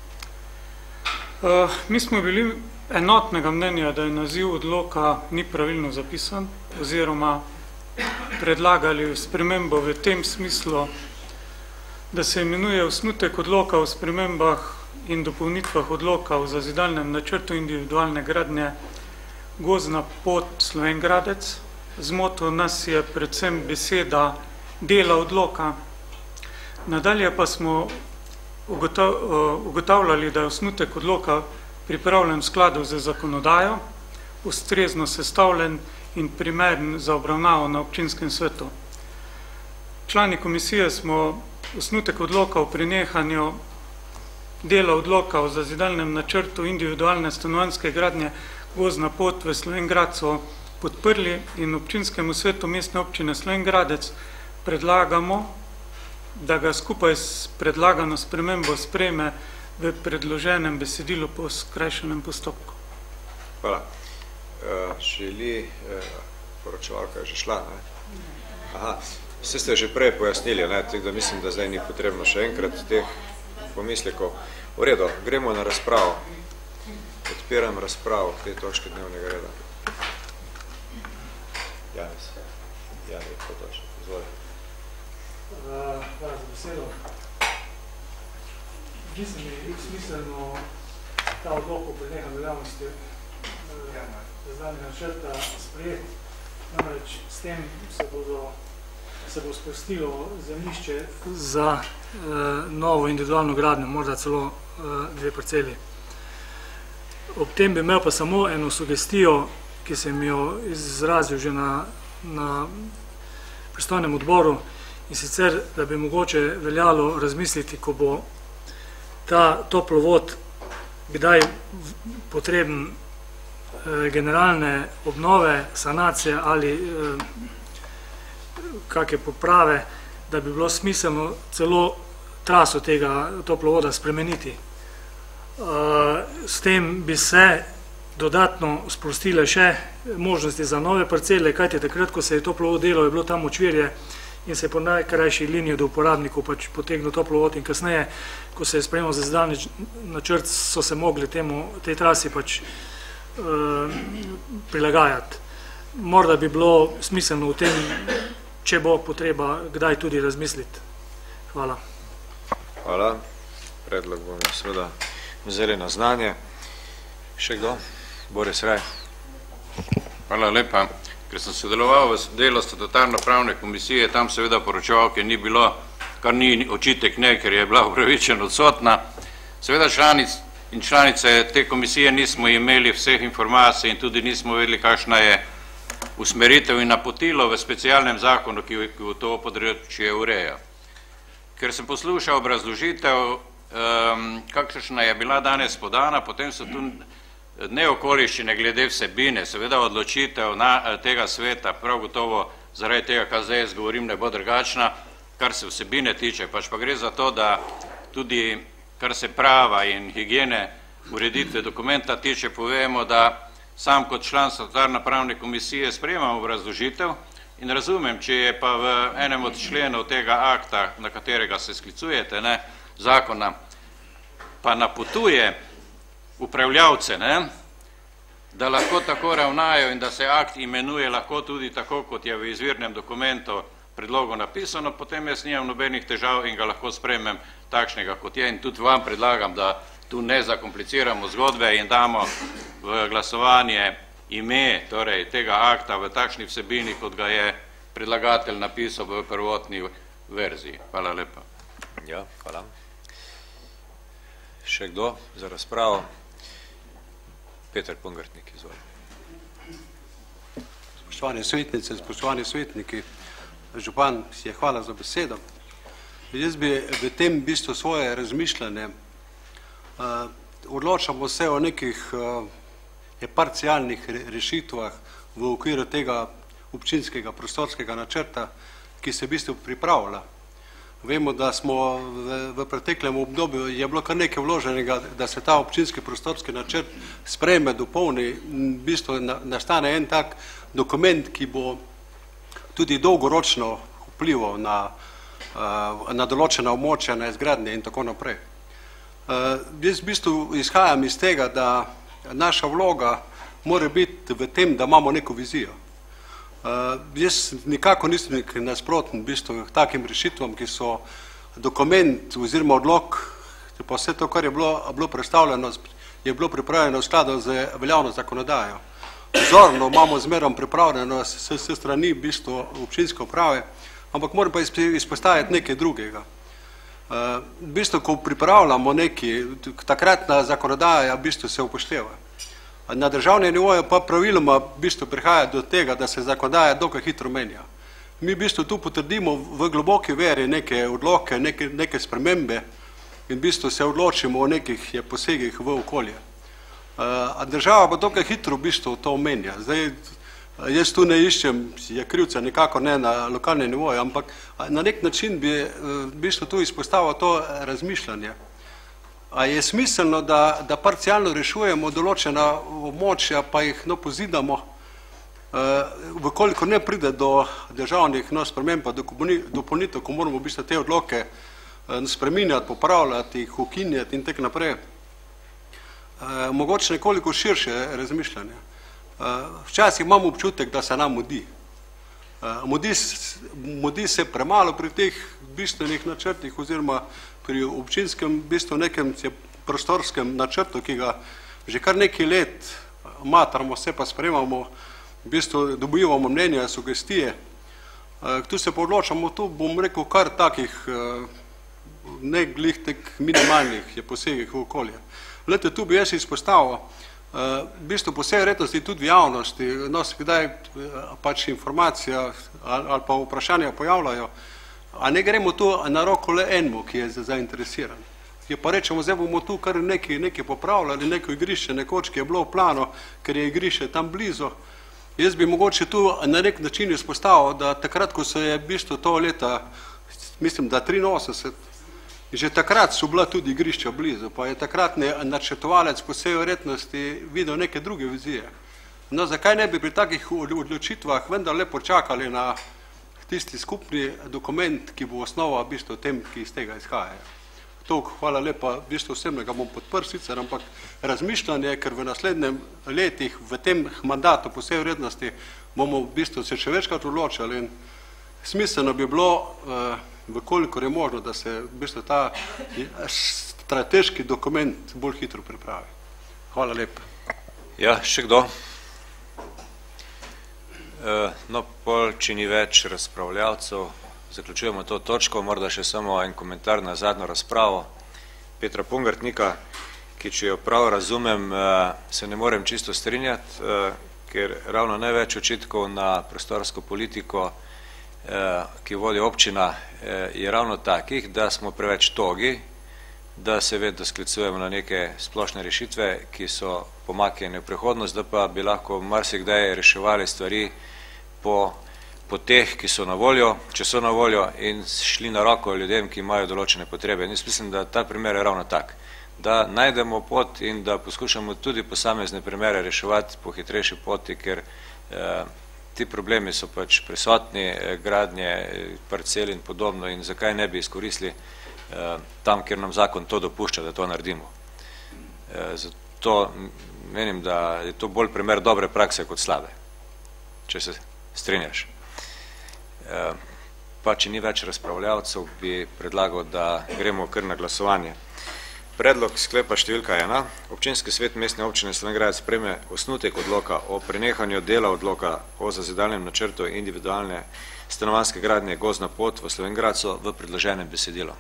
Mi smo bili enotnega mnenja, da je naziv odloka ni pravilno zapisan oziroma predlagali spremembo v tem smislu, da se imenuje osnutek odloka o spremembah in dopolnitvah odloka o zazidalnem načrtu individualne gradnje gozdna pot Slovenj Gradec. Zmotil nas je predvsem beseda dela odloka. Nadalje pa smo ugotavljali, da je osnutek odloka pripravljen v skladu z zakonodajo, ustrezno sestavljen in primeren za obravnavo na občinskem svetu. Člani komisije smo osnutek odloka o prenehanju dela odloka o zazidalnem načrtu individualne stanovanjske gradnje Gozdna pot v Slovenj Grad so podprli in občinskemu svetu mestne občine Slovenj Gradec predlagamo, da ga skupaj s predlagano spremembo sprejme v predloženem besedilu po skrajšanem postopku. Hvala. Želi poročevalka je že šla, ne? Aha, vse ste že prej pojasnili, ne? Tako da mislim, da zdaj ni potrebno še enkrat teh pomislekov. V redu, gremo na razpravo. Odpiram razpravo k tej točki dnevnega reda. Janis, Janis, potoč, izvoli. Hvala za besedo. Zdi se mi smiselno ta odlok o prenehanju veljavnosti zazidalnega načrta sprejeti. Namreč s tem se bodo se bo spustilo zemljišče za novo individualno gradnjo, morda celo dve parceli. Ob tem bi imel pa samo eno sugestijo, ki sem jo izrazil že na, na pristojnem odboru, in sicer, da bi mogoče veljalo razmisliti, ko bo ta toplovod kdaj potreben eh, generalne obnove, sanacije ali eh, kakšne poprave, da bi bilo smiselno celo traso tega toplovoda spremeniti. S tem bi se dodatno sprostile še možnosti za nove parcele, kajti takrat, ko se je toplovod delal, je bilo tam močvirje in se je po najkrajši liniji do uporabnikov pač potegnil toplovod in kasneje, ko se je sprejemal zazidalni načrt, so se mogli temu, tej trasi pač uh, prilagajati. Morda bi bilo smiselno v tem, če bo potreba, kdaj tudi razmisliti. Hvala. Hvala. Predlog bomo seveda vzeli na znanje. Še kdo? Boris Raj. Hvala lepa. Ker sem sodeloval v delu statutarno-pravne komisije, tam seveda poročevalke ni bilo, kar ni očitek ne, ker je bila upravičeno odsotna. Seveda članic in članice te komisije nismo imeli vseh informacij in tudi nismo vedeli, kakšna je usmeritev in napotilo v specialnem zakonu, ki v to področje ureja. Ker sem poslušal obrazložitev, kakšna je bila danes podana, potem so tu neokoliščine glede vsebine, seveda odločitev tega sveta, prav gotovo zaradi tega, kar zdaj jaz govorim, ne bo drugačna, kar se vsebine tiče, pač pa gre za to, da tudi kar se prava in higiene ureditve dokumenta tiče, povemo, da sam kot član statutarno-pravne komisije sprejemam obrazložitev in razumem, če je pa v enem od členov tega akta, na katerega se sklicujete, ne, zakona, pa napotuje upravljavce, ne, da lahko tako ravnajo in da se akt imenuje lahko tudi tako, kot je v izvirnem dokumentu predlogu napisano, potem jaz nimam nobenih težav in ga lahko sprejmem takšnega, kot je. In tudi vam predlagam, da tu ne zakompliciramo zgodbe in damo v glasovanje ime, torej tega akta v takšni vsebini, kot ga je predlagatelj napisal v prvotni verziji. Hvala lepa. Ja, hvala. Še kdo za razpravo? Peter Pungartnik, izvoli. Spoštovane svetnice, spoštovani svetniki, župan, je hvala za besedo. Jaz bi v tem bistvu svoje razmišljanje, odločamo se o nekih parcialnih rešitvah v okviru tega občinskega prostorskega načrta, ki se v bistvu pripravlja. Vemo, da smo v preteklem obdobju, je bilo kar nekaj vloženega, da se ta občinski prostorski načrt sprejme, dopolni, v bistvu nastane en tak dokument, ki bo tudi dolgoročno vplival na, na določena območja, na izgradnje in tako naprej. Jaz v bistvu izhajam iz tega, da naša vloga mora biti v tem, da imamo neko vizijo. Uh, jaz nikako nisem nasproten v bistvu takim rešitvam, ki so dokument oziroma odlok, pa vse to, kar je bilo, bilo predstavljeno, je bilo pripravljeno v skladu z veljavno zakonodajo. Vzorno imamo zmerom pripravljeno s, s strani v bistvu občinske uprave, ampak moram pa izpostaviti nekaj drugega. Uh, v bistvu, ko pripravljamo nekaj, takratna zakonodaja v bistvu se upošteva. Na državnem nivoju pa praviloma v bistvu prihaja do tega, da se zakonodaja dokaj hitro menja. Mi v bistvu tu potrdimo v globoki veri neke odloke, neke, neke spremembe in v bistvu se odločimo o nekih posegih v okolje. A država pa dokaj hitro v bistvu to omenja. Zdaj, jaz tu ne iščem, je krivca nekako ne na lokalnem nivoju, ampak na nek način bi v bistvu tu izpostavil to razmišljanje. A je smiselno, da, da parcialno rešujemo določena območja, pa jih no pozidamo, vkoliko ne pride do državnih no, sprememb pa dopolnitev, ko moramo v bistvu te odloke spreminjati, popravljati, jih ukinjati in tako naprej. Mogoče nekoliko širše razmišljanje. Včasih imam občutek, da se nam mudi. Mudi, mudi se premalo pri teh bistvenih načrtih oziroma pri občinskem bistvu nekem prostorskem načrtu, ki ga že kar nekaj let matramo, se pa sprejemamo, v bistvu dobivamo mnenja, sugestije. Tu se pa odločamo, tu bom rekel kar takih ne glih tek minimalnih je posegih v okolje. Glede, tu bi jaz izpostavil, v bistvu po vsej verjetnosti tudi v javnosti, no se kdaj pač informacija ali pa vprašanja pojavljajo, a ne gremo tu na roko le enemu, ki je zainteresiran. Je pa rečemo, zdaj bomo tu kar nekaj, nekaj popravljali, neko igrišče, nekoč, ki je bilo v planu, ker je igrišče tam blizu. Jaz bi mogoče tu na nek način izpostavil, da takrat, ko se je v bistvu to leta, mislim, da triinosemdeset, že takrat so bila tudi igrišča blizu, pa je takratni načrtovalec po vsej verjetnosti videl neke druge vizije. No, zakaj ne bi pri takih odločitvah vendar le počakali na tisti skupni dokument, ki bo osnova v bistvu tem, ki iz tega izhajajo. Toliko, hvala lepa, v bistvu vsem ga bom podprl sicer, ampak razmišljanje, ker v naslednjem letih, v tem mandatu po vsej verjetnosti bomo v bistvu se še večkrat odločali in smiselno bi bilo, vkolikor je možno, da se v bistvu ta strateški dokument bolj hitro pripravi. Hvala lepa. Ja, še kdo? No, pol, če ni več razpravljavcev, zaključujemo to točko, morda še samo en komentar na zadnjo razpravo Petra Pungartnika, ki, če jo prav razumem, se ne morem čisto strinjati, ker ravno največ očitkov na prostorsko politiko, ki vodi občina, je ravno takih, da smo preveč togi, da se vedno sklicujemo na neke splošne rešitve, ki so pomaknjene v prihodnost, da pa bi lahko marsikdaj reševali stvari po poteh, ki so na voljo, če so na voljo in šli na roko ljudem, ki imajo določene potrebe. In jaz mislim, da ta primer je ravno tak, da najdemo pot in da poskušamo tudi posamezne primere reševati po hitrejši poti, ker ti problemi so pač prisotni, gradnje, parcel in podobno in zakaj ne bi izkoristili tam, kjer nam zakon to dopušča, da to naredimo. Zato menim, da je to bolj primer dobre prakse kot slabe, če se strinjaš. Pa, če ni več razpravljavcev, bi predlagal, da gremo kar na glasovanje. Predlog sklepa številka ena. Občinski svet mestne občine Slovenj Gradec sprejme osnutek odloka o prenehanju dela odloka o zazidalnem načrtu individualne stanovanjske gradnje Gozdna pot v Slovenj Gradcu v predloženem besedilu.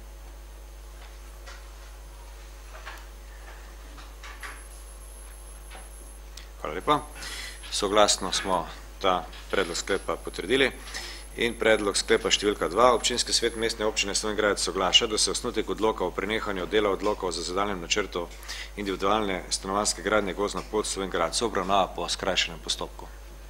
Hvala lepa. Soglasno smo ta predlog sklepa potrdili. In predlog sklepa številka dva. Občinski svet mestne občine Slovenj Gradec soglaša, da se osnutek odloka o prenehanju dela odloka o zazidalnem načrtu individualne stanovanjske gradnje Gozdna pot Slovenj Gradcu obravnava po skrajšanem postopku.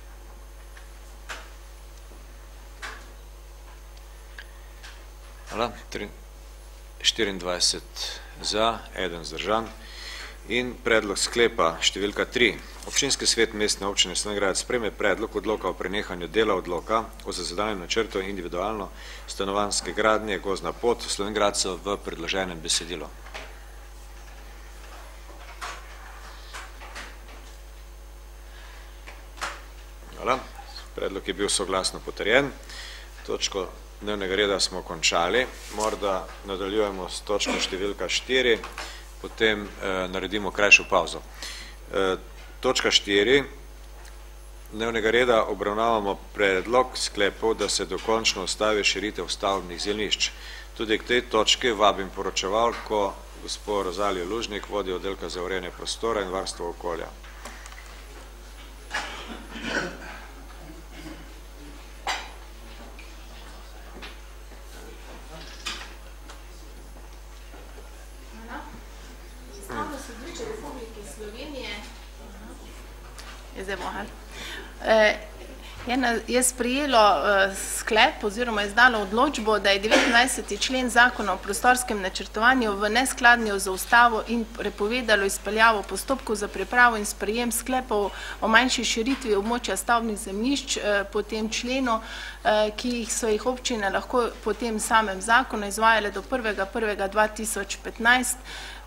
Hvala. štiriindvajset za, eden zdržan. In predlog sklepa številka tri. Občinski svet mestne občine Slovenj Gradec sprejme predlog odloka o prenehanju dela odloka o zazidalnem načrtu individualno stanovanjske gradnje Gozdna pot Slovenj Gradcu v predloženem besedilu. Hvala. Predlog je bil soglasno potrjen. Točko dnevnega reda smo končali. Morda nadaljujemo s točko številka štiri. Potem eh, naredimo krajšo pauzo. Eh, točka štiri. Dnevnega reda obravnavamo predlog sklepov, da se dokončno ustavi širitev stavbnih zemljišč. Tudi k tej točki vabim poročevalko gospod Rozalijo Lužnik, vodi oddelka za urejanje prostora in varstvo okolja. sodišče Republike Slovenije je zdaj mohal. Je sprejelo sklep oziroma je izdalo odločbo, da je devetindvajseti člen zakona o prostorskem načrtovanju v neskladju z ustavo in prepovedalo izpeljavo postopkov za pripravo in sprejem sklepov o manjši širitvi območja stavbnih zemljišč po tem členu, ki so jih občine lahko po tem samem zakonu izvajale do prvega prvega dva tisoč petnajst,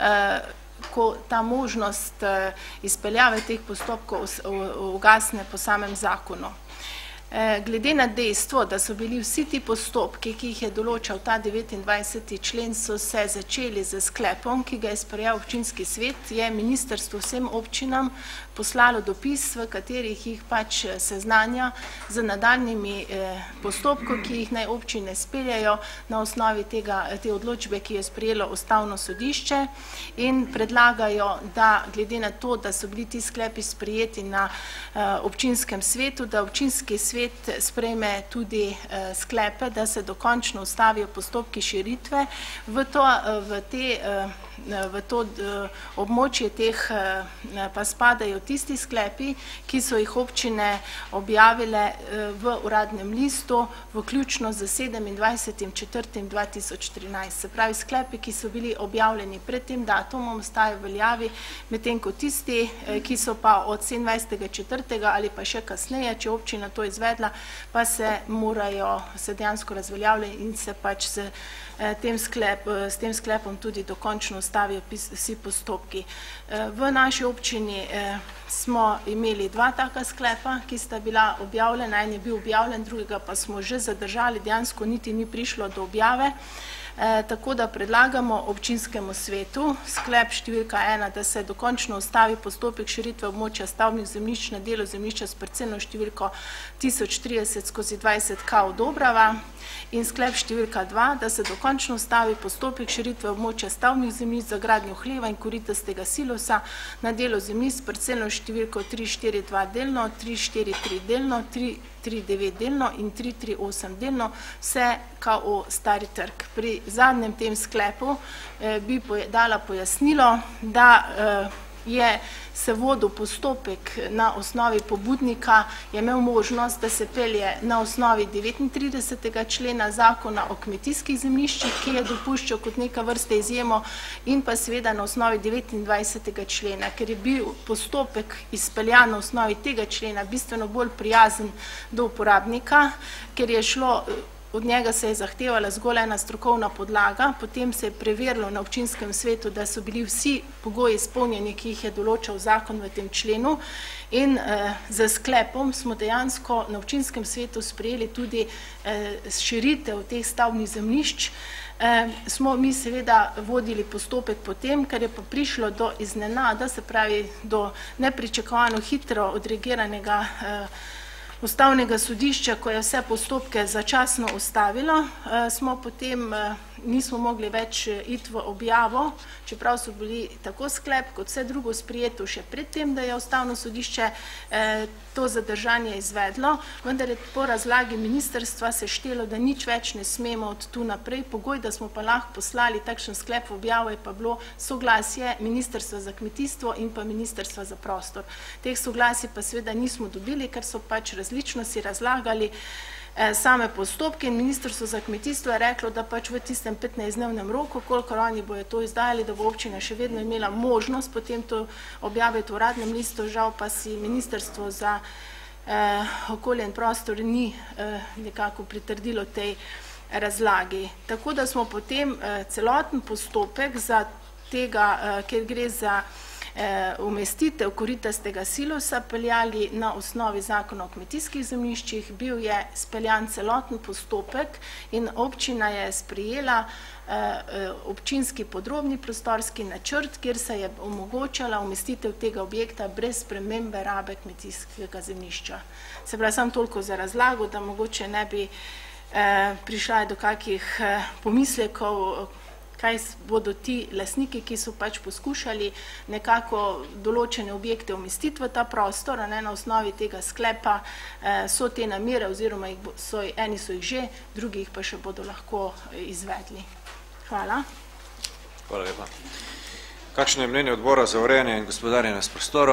ko ta možnost izpeljave teh postopkov ugasne po samem zakonu. Glede na dejstvo, da so bili vsi ti postopki, ki jih je določal ta devetindvajseti člen, so se začeli z sklepom, ki ga je sprejel občinski svet, je ministrstvo vsem občinam poslalo dopis, v katerih jih pač seznanja z nadaljnjimi postopki, ki jih naj občine speljajo na osnovi tega, te odločbe, ki je sprejelo ustavno sodišče, in predlagajo, da glede na to, da so bili ti sklepi sprejeti na občinskem svetu, da občinski svet sprejme tudi sklepe, da se dokončno ustavijo postopki širitve v to, v te, v to območje teh pa spadajo tisti sklepi, ki so jih občine objavile v uradnem listu, vključno z sedemindvajsetim četrtim dva tisoč trinajst. Se pravi, sklepi, ki so bili objavljeni pred tem datumom, ostajajo veljavi, medtem ko tisti, ki so pa od sedemindvajsetega četrtega ali pa še kasneje, če občina to izvedla, pa se morajo, se dejansko razveljavljati in se pač s tem, sklep, s tem sklepom tudi dokončno ustavijo vsi postopki. V naši občini smo imeli dva taka sklepa, ki sta bila objavljena, en je bil objavljen, drugega pa smo že zadržali, dejansko niti ni prišlo do objave. Tako da predlagamo občinskemu svetu sklep številka ena, da se dokončno ustavi postopek širitve območja stavbnih zemljišč na delu zemljišča s parcelno številko tisoč trideset skozi dvajset K v Dobrava, in sklep številka dva, da se dokončno ustavi postopek širitve območja stavbnih zemljišč za gradnjo hleva in koritastega silosa na delu zemljišč s parcelno številko tri štiri dva delno, tri štiri tri delno, tri tri devet delno in tri tri osem delno, vse K O Stari trg. Pri zadnjem tem sklepu bi dala pojasnilo, da je se vodil postopek na osnovi pobudnika, je imel možnost, da se pelje na osnovi devetintridesetega člena zakona o kmetijskih zemljiščih, ki je dopuščal kot neka vrste izjemo, in pa seveda na osnovi devetindvajsetega člena, ker je bil postopek izpeljan na osnovi tega člena bistveno bolj prijazen do uporabnika, ker je šlo, od njega se je zahtevala zgolj ena strokovna podlaga, potem se je preverilo na občinskem svetu, da so bili vsi pogoji izpolnjeni, ki jih je določal zakon v tem členu, in z sklepom smo dejansko na občinskem svetu sprejeli tudi širitev teh stavbnih zemljišč. Smo mi seveda vodili postopek potem, ker je pa prišlo do iznenada, se pravi do nepričakovano hitro odreagiranega ustavnega sodišča, ko je vse postopke začasno ustavilo, smo potem nismo mogli več iti v objavo, čeprav so bili tako sklep kot vse drugo sprijeto še pred tem, da je ustavno sodišče to zadržanje izvedlo, vendar je po razlagi ministrstva se štelo, da nič več ne smemo od tu naprej. Pogoj, da smo pa lahko poslali takšen sklep v objavo, je pa bilo soglasje Ministrstva za kmetijstvo in pa Ministrstva za prostor. Teh soglasij pa seveda nismo dobili, ker so pač različno si razlagali same postopke, in Ministrstvo za kmetijstvo je reklo, da pač v tistem petnajstdnevnem roku, kolikor oni bojo to izdajali, da bo občina še vedno imela možnost potem to objaviti v uradnem listu, žal pa si Ministrstvo za okolje in prostor ni nekako pritrdilo tej razlagi. Tako da smo potem celoten postopek za tega, ker gre za umestitev koritastega silosa, peljali na osnovi zakona o kmetijskih zemljiščih, bil je speljan celoten postopek in občina je sprejela občinski podrobni prostorski načrt, kjer se je omogočala umestitev tega objekta brez spremembe rabe kmetijskega zemljišča. Se pravi, samo toliko za razlago, da mogoče ne bi prišla do kakih pomislekov, kaj bodo ti lastniki, ki so pač poskušali nekako določene objekte umestiti v ta prostor, na osnovi tega sklepa so te namere, oziroma eni so jih že, drugi jih pa še bodo lahko izvedli. Hvala. Hvala lepa. Kakšno je mnenje odbora za urejanje in gospodarjenje s prostorom?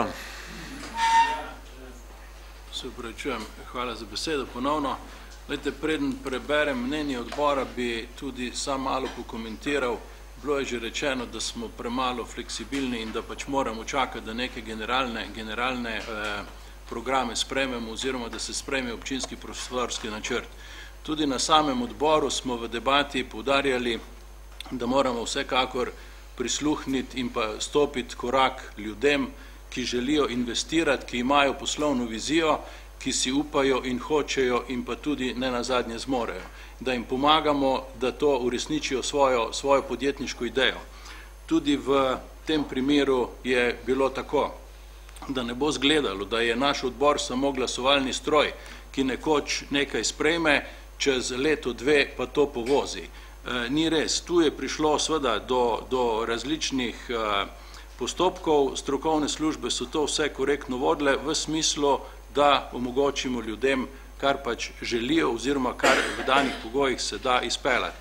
Se upravičujem, hvala za besedo ponovno. Glejte, preden preberem mnenje odbora, bi tudi sam malo pokomentiral. Bilo je že rečeno, da smo premalo fleksibilni in da pač moramo čakati, da neke generalne, generalne eh, programe sprejmemo oziroma da se sprejme občinski prostorski načrt. Tudi na samem odboru smo v debati poudarjali, da moramo vsekakor prisluhniti in pa stopiti korak ljudem, ki želijo investirati, ki imajo poslovno vizijo, ki si upajo in hočejo in pa tudi ne nazadnje zmorejo. Da jim pomagamo, da to uresničijo svojo, svojo podjetniško idejo. Tudi v tem primeru je bilo tako, da ne bo zgledalo, da je naš odbor samo glasovalni stroj, ki nekoč nekaj sprejme, čez leto dve pa to povozi. E, ni res, tu je prišlo seveda do, do različnih e, postopkov, strokovne službe so to vse korektno vodile v smislu, da omogočimo ljudem, kar pač želijo oziroma kar v danih pogojih se da izpeljati.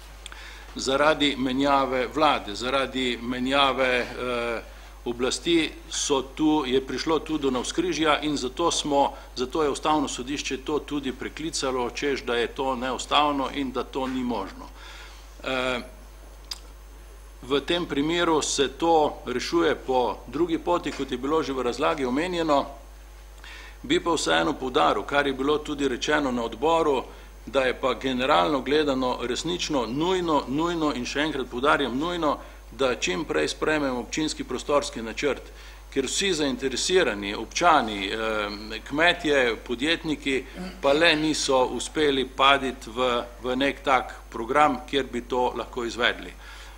Zaradi menjave vlade, zaradi menjave eh, oblasti so tu, je prišlo tudi do navzkrižja in zato smo, zato je Ustavno sodišče to tudi preklicalo, češ, da je to neustavno in da to ni možno. Eh, v tem primeru se to rešuje po drugi poti, kot je bilo že v razlagi omenjeno. Bi pa vseeno poudaril, kar je bilo tudi rečeno na odboru, da je pa generalno gledano resnično nujno, nujno in še enkrat poudarjam nujno, da čim prej sprejmemo občinski prostorski načrt, ker vsi zainteresirani, občani, kmetje, podjetniki pa le niso uspeli paditi v, v nek tak program, kjer bi to lahko izvedli.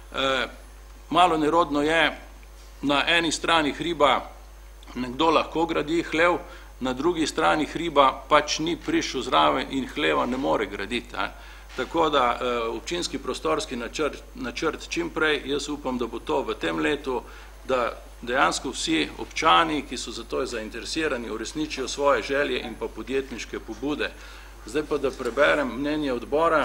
Malo nerodno je, na eni strani hriba nekdo lahko gradi hlev, na drugi strani hriba pač ni prišel zraven in hleva ne more graditi. A. Tako da eh, občinski prostorski načrt, načrt čim prej, jaz upam, da bo to v tem letu, da dejansko vsi občani, ki so za to zainteresirani, uresničijo svoje želje in pa podjetniške pobude. Zdaj pa, da preberem mnenje odbora.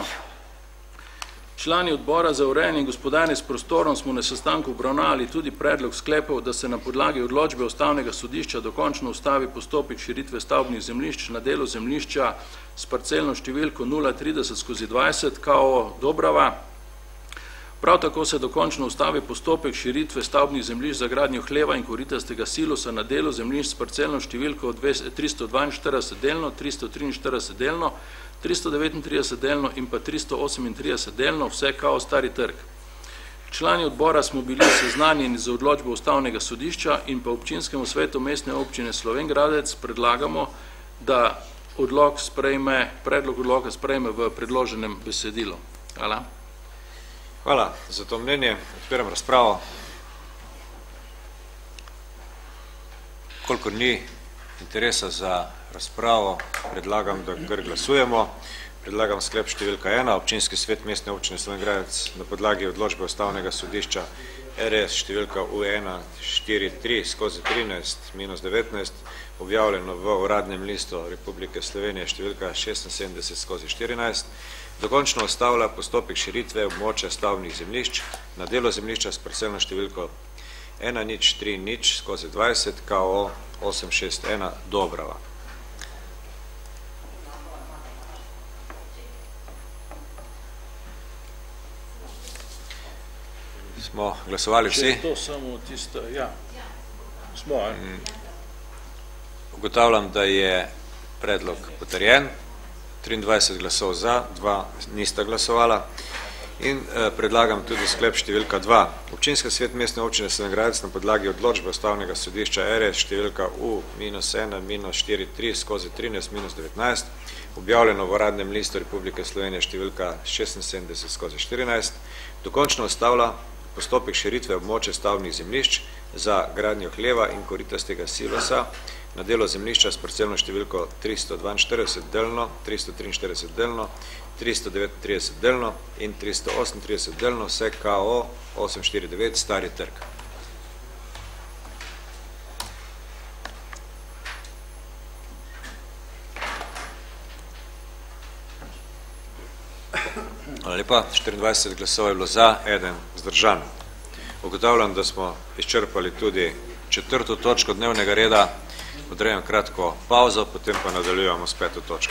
Člani odbora za urejanje in gospodarjenje s prostorom smo na sestanku obravnavali tudi predlog sklepov, da se na podlagi odločbe Ustavnega sodišča dokončno ustavi postopek širitve stavbnih zemljišč na delu zemljišča s parcelno številko nula trideset skozi dvajset K O Dobrava. Prav tako se dokončno ustavi postopek širitve stavbnih zemljišč za gradnjo hleva in koritastega silosa na delu zemljišč s parcelno številko tristo dvainštirideset delno, tristo triinštirideset delno, tristo devetintrideset delno in pa tristo osemintrideset delno, vse kao Stari trg. Člani odbora smo bili seznanjeni z odločbo Ustavnega sodišča in pa občinskemu svetu mestne občine Slovenj Gradec predlagamo, da odlok sprejme, predlog odloka sprejme v predloženem besedilu. Hvala. Hvala za to mnenje. Odpiram razpravo. Kolikor ni interesa za razpravo, predlagam, da kar glasujemo. Predlagam sklep številka ena, občinski svet mestne občine Slovenj Gradec na podlagi odločbe Ustavnega sodišča R S številka U ena štiri tri skozi trinajst minus devetnajst, objavljeno v uradnem listu Republike Slovenije številka šestinsedemdeset skozi štirinajst, dokončno ustavlja postopek širitve območja stavbnih zemljišč na delu zemljišča s parcelno številko ena nič tri nič skozi dvajset K O osem šest ena Dobrava. Smo glasovali vsi? Če je to samo tista, ja, smo, eh? Ugotavljam, da je predlog potrjen, triindvajset glasov za, dva nista glasovala in eh, predlagam tudi sklep številka dva. Občinski svet mestne občine Slovenj Gradec na podlagi odločbe Ustavnega sodišča R S številka U minus ena minus štiri tri skozi trinajst minus devetnajst, objavljeno v uradnem listu Republike Slovenije številka šestinsedemdeset skozi štirinajst, dokončno ustavlja postopek širitve območja stavbnih zemljišč za gradnjo hleva in koritastega silosa na delu zemljišča s parcelno številko tristo dvainštirideset delno, tristo triinštirideset delno, tristo devetintrideset delno in tristo osemintrideset delno, vse K O osem štiri devet Stari trg. Hvala lepa, štiriindvajset glasov je bilo za, eden zdržan. Ugotavljam, da smo izčrpali tudi četrto točko dnevnega reda. Odrejam kratko pauzo, potem pa nadaljujemo s peto točko.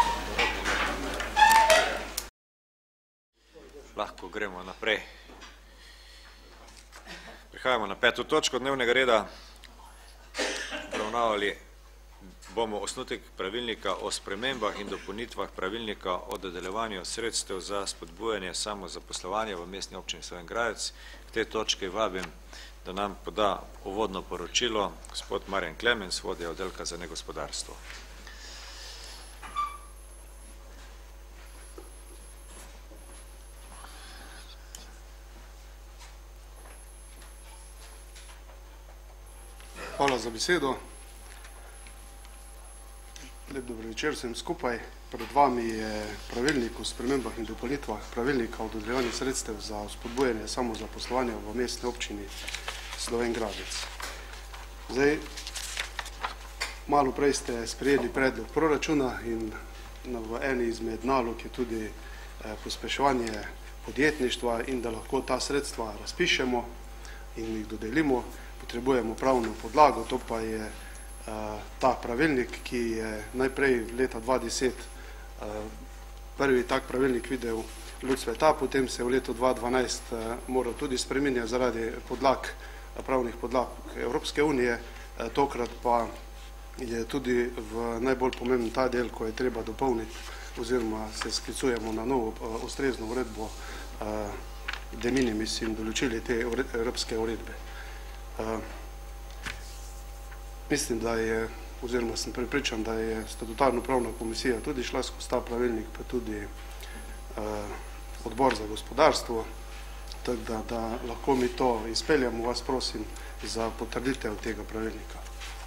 Lahko gremo naprej. Prihajamo na peto točko dnevnega reda. Obravnavali bomo osnutek pravilnika o spremembah in dopolnitvah pravilnika o dodeljevanju sredstev za spodbujanje samozaposlovanja v mestni občini Slovenj Gradec. K tej točki vabim, da nam poda uvodno poročilo gospod Marjan Klemens, vodja oddelka za negospodarstvo. Hvala za besedo. Lep dober večer vsem skupaj. Pred vami je pravilnik o spremembah in dopolnitvah pravilnika o dodeljevanju sredstev za vzpodbujanje samozaposlovanja v mestni občini Slovenj Gradec. Zdaj, malo prej ste sprejeli predlog proračuna in v eni izmed nalog je tudi pospeševanje podjetništva in da lahko ta sredstva razpišemo in jih dodelimo, potrebujemo pravno podlago, to pa je ta pravilnik, ki je najprej leta dva tisoč deset prvi tak pravilnik videl luč sveta, potem se je v letu dva tisoč dvanajst moral tudi spreminjati zaradi podlag, pravnih podlag Evropske unije, tokrat pa je tudi v najbolj pomemben ta del, ko je treba dopolniti oziroma se sklicujemo na novo ustrezno uredbo de minimis in določili te evropske uredbe. Mislim, da je, oziroma sem prepričan, da je statutarno pravna komisija tudi šla skozi ta pravilnik, pa tudi odbor za gospodarstvo, tako da, da lahko mi to izpeljamo, vas prosim za potrditev tega pravilnika.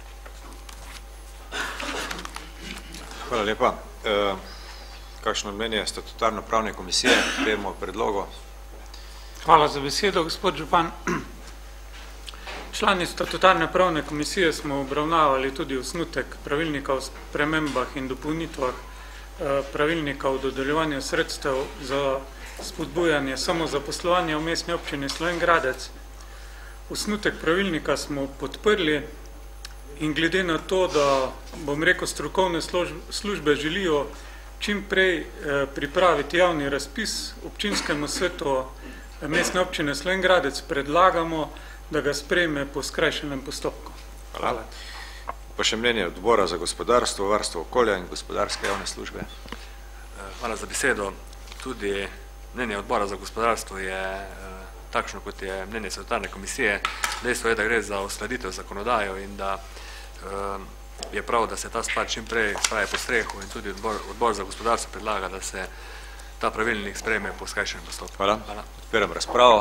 Hvala lepa. E, kakšno mnenje statutarno pravne komisije k temu predlogu? Hvala za besedo, gospod župan. Člani statutarne pravne komisije smo obravnavali tudi osnutek pravilnika o spremembah in dopolnitvah pravilnika o dodeljevanju sredstev za spodbujanje samozaposlovanja v mestni občini Slovenj Gradec. Osnutek pravilnika smo podprli in glede na to, da, bom rekel, strokovne službe želijo čim prej pripraviti javni razpis občinskemu svetu mestne občine Slovenj Gradec, predlagamo, da ga sprejme po skrajšenem postopku. Hvala. Pa še mnenje odbora za gospodarstvo, varstvo okolja in gospodarske javne službe. Hvala za besedo. Tudi mnenje odbora za gospodarstvo je takšno, kot je mnenje statutarne komisije. Dejstvo je, da gre za uskladitev zakonodajo in da je prav, da se ta stvar čim prej spravi po strehu in tudi odbor, odbor za gospodarstvo predlaga, da se ta pravilnik sprejme po skrajšenem postopku. Hvala. Odpiram razpravo.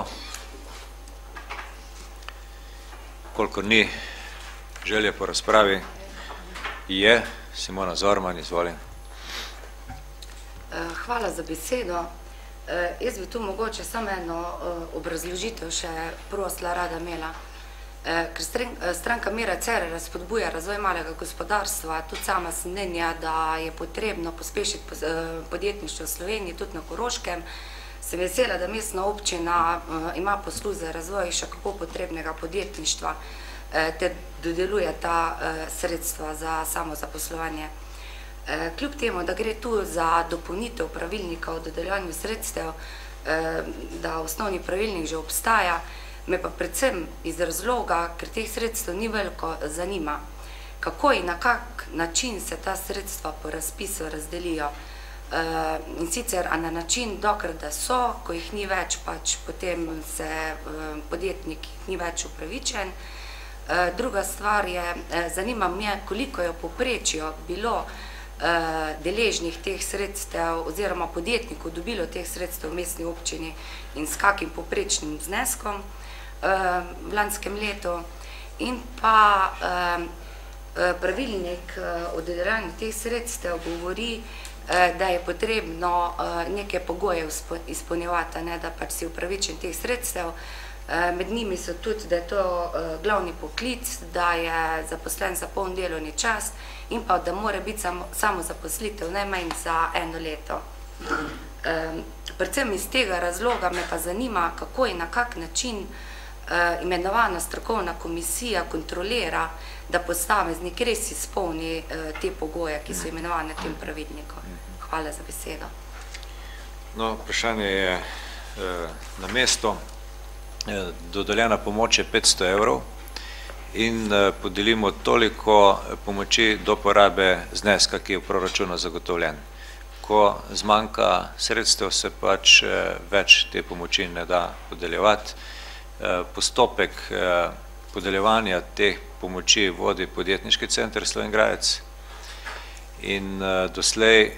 Koliko ni želje po razpravi, je Simona Zorman, izvoli. Hvala za besedo. Jaz bi tu mogoče samo eno obrazložitev še prosla rada imela. Ker stranka Mira Cerera spodbuja razvoj malega gospodarstva, tudi sama sem mnenja, da je potrebno pospešiti podjetništvo v Sloveniji, tudi na Koroškem. Sem vesela, da mestna občina ima posluh za razvoj še kako potrebnega podjetništva, te dodeluje ta sredstva za samozaposlovanje. Kljub temu, da gre tu za dopolnitev pravilnika o dodeljevanju sredstev, da osnovni pravilnik že obstaja, me pa predvsem iz razloga, ker teh sredstev ni veliko, zanima, kako in na kak način se ta sredstva po razpisu razdelijo. In sicer na način, dokler da so, ko jih ni več, pač potem se podjetnik ni več upravičen. Druga stvar je, zanima me, koliko je v povprečju bilo deležnih teh sredstev oziroma podjetnikov dobilo teh sredstev v mestni občini in s kakim povprečnim zneskom v lanskem letu. In pa pravilnik o dodeljevanju teh sredstev govori, da je potrebno neke pogoje izpolnjevati, da pač si upravičen teh sredstev. Med njimi so tudi, da je to glavni poklic, da je zaposlen za poln delovni čas in pa da mora biti samo zaposlitev najmanj za eno leto. Predvsem iz tega razloga me pa zanima, kako in na kak način imenovana strokovna komisija kontrolira, da posameznik res izpolni te pogoje, ki so imenovane tem pravilnikom. Hvala za besedo. No, vprašanje je na mesto. Dodeljena pomoč je petsto evrov in podelimo toliko pomoči do porabe zneska, ki je v proračunu zagotovljen. Ko zmanjka sredstev, se pač več te pomoči ne da podeljevati. Postopek podeljevanja teh pomoči vodi Podjetniški center Slovenj Gradec in doslej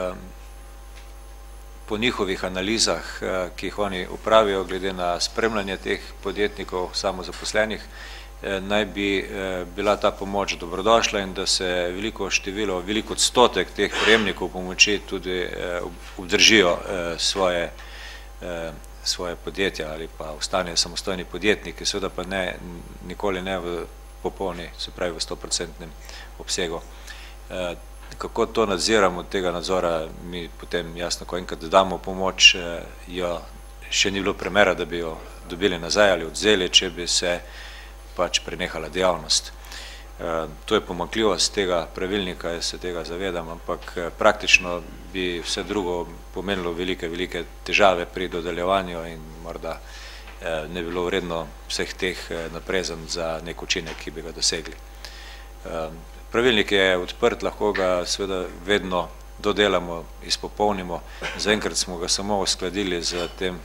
po njihovih analizah, ki jih oni upravijo glede na spremljanje teh podjetnikov samozaposlenih, naj bi bila ta pomoč dobrodošla in da se veliko število, veliko odstotek teh prejemnikov pomoči tudi obdržijo svoje, svoje podjetja ali pa ostanejo samostojni podjetniki, seveda pa ne, nikoli ne v popolni, se pravi v stoprocentnem obsegu. Kako to nadziramo, tega nadzora mi potem jasno, ko enkrat damo pomoč, jo še ni bilo primera, da bi jo dobili nazaj ali odzeli, če bi se pač prenehala dejavnost. To je pomanjkljivost tega pravilnika, jaz se tega zavedam, ampak praktično bi vse drugo pomenilo velike, velike težave pri dodeljevanju in morda ne bi bilo vredno vseh teh naprezanj za nek učinek, ki bi ga dosegli. Pravilnik je odprt, lahko ga seveda vedno dodelamo, izpopolnimo. Zaenkrat smo ga samo uskladili z tem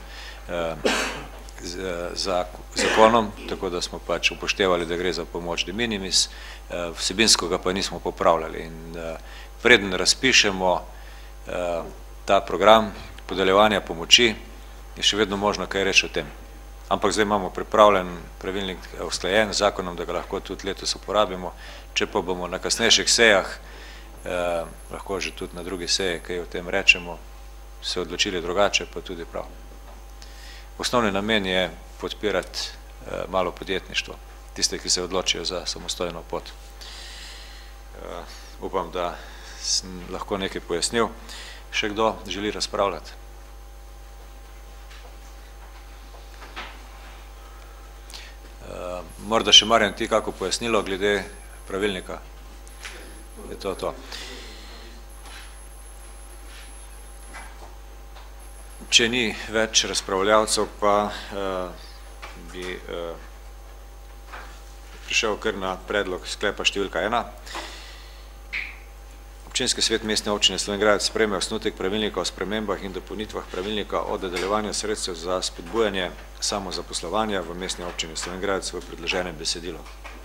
zakonom, tako da smo pač upoštevali, da gre za pomoč de minimis, vsebinsko ga pa nismo popravljali. In preden razpišemo ta program podeljevanja pomoči, je še vedno možno kaj reči o tem. Ampak zdaj imamo pripravljen pravilnik usklajen z zakonom, da ga lahko tudi letos uporabimo. Če pa bomo na kasnejših sejah, lahko že tudi na drugi seji, kaj o tem rečemo, se odločili drugače, pa tudi prav. Osnovni namen je podpirati malo podjetništvo, tiste, ki se odločijo za samostojno pot. Upam, da sem lahko nekaj pojasnil. Še kdo želi razpravljati? Morda še Marjan, ti kako pojasnilo glede pravilnika? Je to to. Če ni več razpravljavcev, pa bi prišel kar na predlog sklepa številka ena. Občinski svet Mestne občine Slovenj Gradec sprejme osnutek pravilnika o spremembah in dopolnitvah pravilnika o dodeljevanju sredstev za spodbujanje samozaposlovanja v Mestni občini Slovenj Gradec v predloženem besedilu.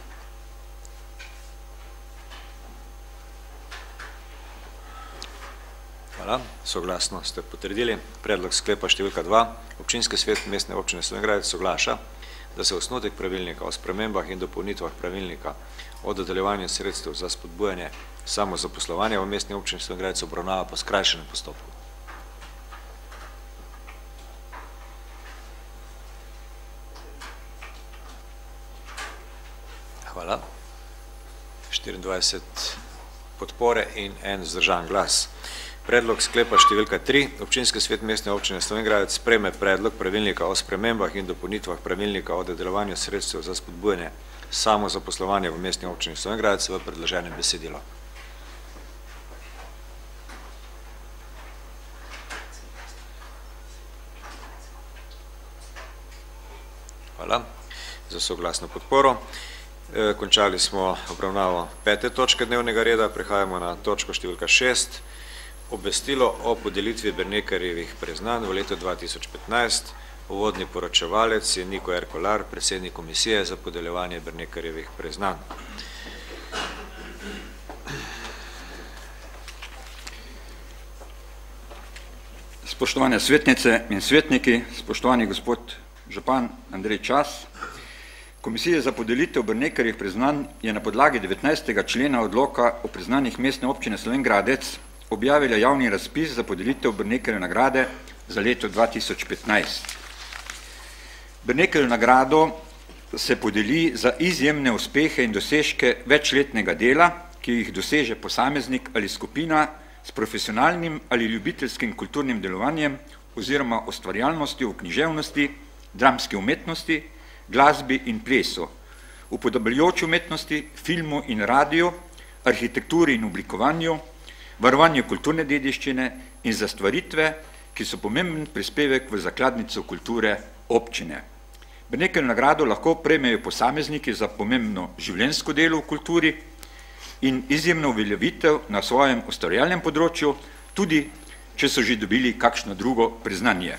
Hvala, soglasno ste potrdili. Predlog sklepa številka dva. Občinski svet Mestne občine Slovenj Gradec soglaša, da se osnutek pravilnika o spremembah in dopolnitvah pravilnika o dodeljevanju sredstev za spodbujanje samozaposlovanja v Mestni občini Slovenj Gradec obravnava po skrajšanem postopku. Hvala. štiriindvajset podpore in en vzdržan glas. Predlog sklepa številka tri. Občinski svet Mestne občine Slovenj Gradec sprejme predlog pravilnika o spremembah in dopolnitvah pravilnika o dodeljevanju sredstev za spodbujanje samozaposlovanja v Mestni občini Slovenj Gradec v predloženem besedilu. Hvala za soglasno podporo. Končali smo obravnavo pete točke dnevnega reda, prehajamo na točko številka šest. Obvestilo o podelitvi Bernekarjevih priznanj v letu dva tisoč petnajst. Uvodni poročevalec je Niko R. Kolar, predsednik komisije za podeljevanje Bernekarjevih priznanj. Spoštovane svetnice in svetniki, spoštovani gospod župan Andrej Čas, Komisija za podelitev Bernekarjevih priznanj je na podlagi devetnajstega člena odloka o priznanjih Mestne občine Slovenj Gradec objavila javni razpis za podelitev Bernekarjeve nagrade za leto dva tisoč petnajst. Bernekarjevo nagrado se podeli za izjemne uspehe in dosežke večletnega dela, ki jih doseže posameznik ali skupina s profesionalnim ali ljubiteljskim kulturnim delovanjem oziroma ustvarjalnostjo v književnosti, dramski umetnosti, glasbi in plesu, upodabljajoči umetnosti, filmu in radiju, arhitekturi in oblikovanju, varovanju kulturne dediščine in za stvaritve, ki so pomemben prispevek v zakladnico kulture občine. Brnekerjevo nagrado lahko prejmejo posamezniki za pomembno življenjsko delo v kulturi in izjemno uveljavitev na svojem ustvarjalnem področju, tudi če so že dobili kakšno drugo priznanje.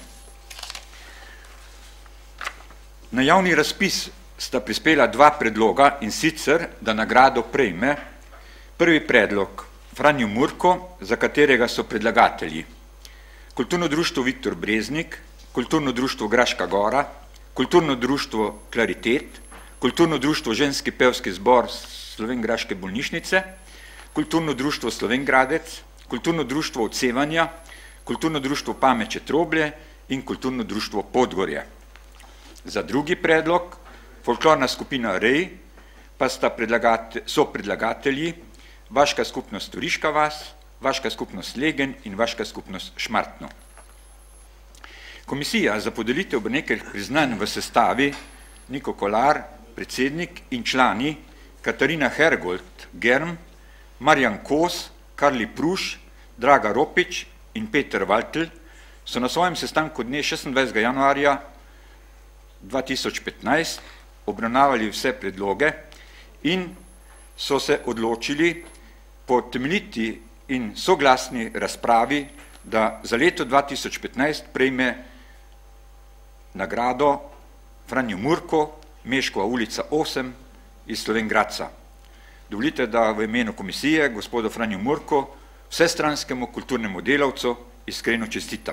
Na javni razpis sta prispela dva predloga, in sicer, da nagrado prejme prvi predlog Franjo Murko, za katerega so predlagatelji Kulturno društvo Viktor Breznik, Kulturno društvo Graška Gora, Kulturno društvo Klaritet, Kulturno društvo Ženski pevski zbor Slovenjgraške bolnišnice, Kulturno društvo Slovengradec, Kulturno društvo Odsevanja, Kulturno društvo Pameče Troblje in Kulturno društvo Podgorje. Za drugi predlog, folklorna skupina Rej, pa sta predlagate, so predlagatelji Vaška skupnost Turiška vas, Vaška skupnost Legen in Vaška skupnost Šmartno. Komisija za podelitev Brnekerjevih priznanj v sestavi Niko Kolar, predsednik in člani Katarina Hergold Germ, Marjan Kos, Karli Pruš, Draga Ropič in Peter Valtl so na svojem sestanku dne šestindvajsetega januarja dva tisoč petnajst obravnavali vse predloge in so se odločili po temeljiti in soglasni razpravi, da za leto dva tisoč petnajst prejme nagrado Franjo Murko, Meškova ulica osem iz Slovenjgradca. Dovolite, da v imenu komisije gospodu Franju Murko, vsestranskemu kulturnemu delavcu, iskreno čestitam.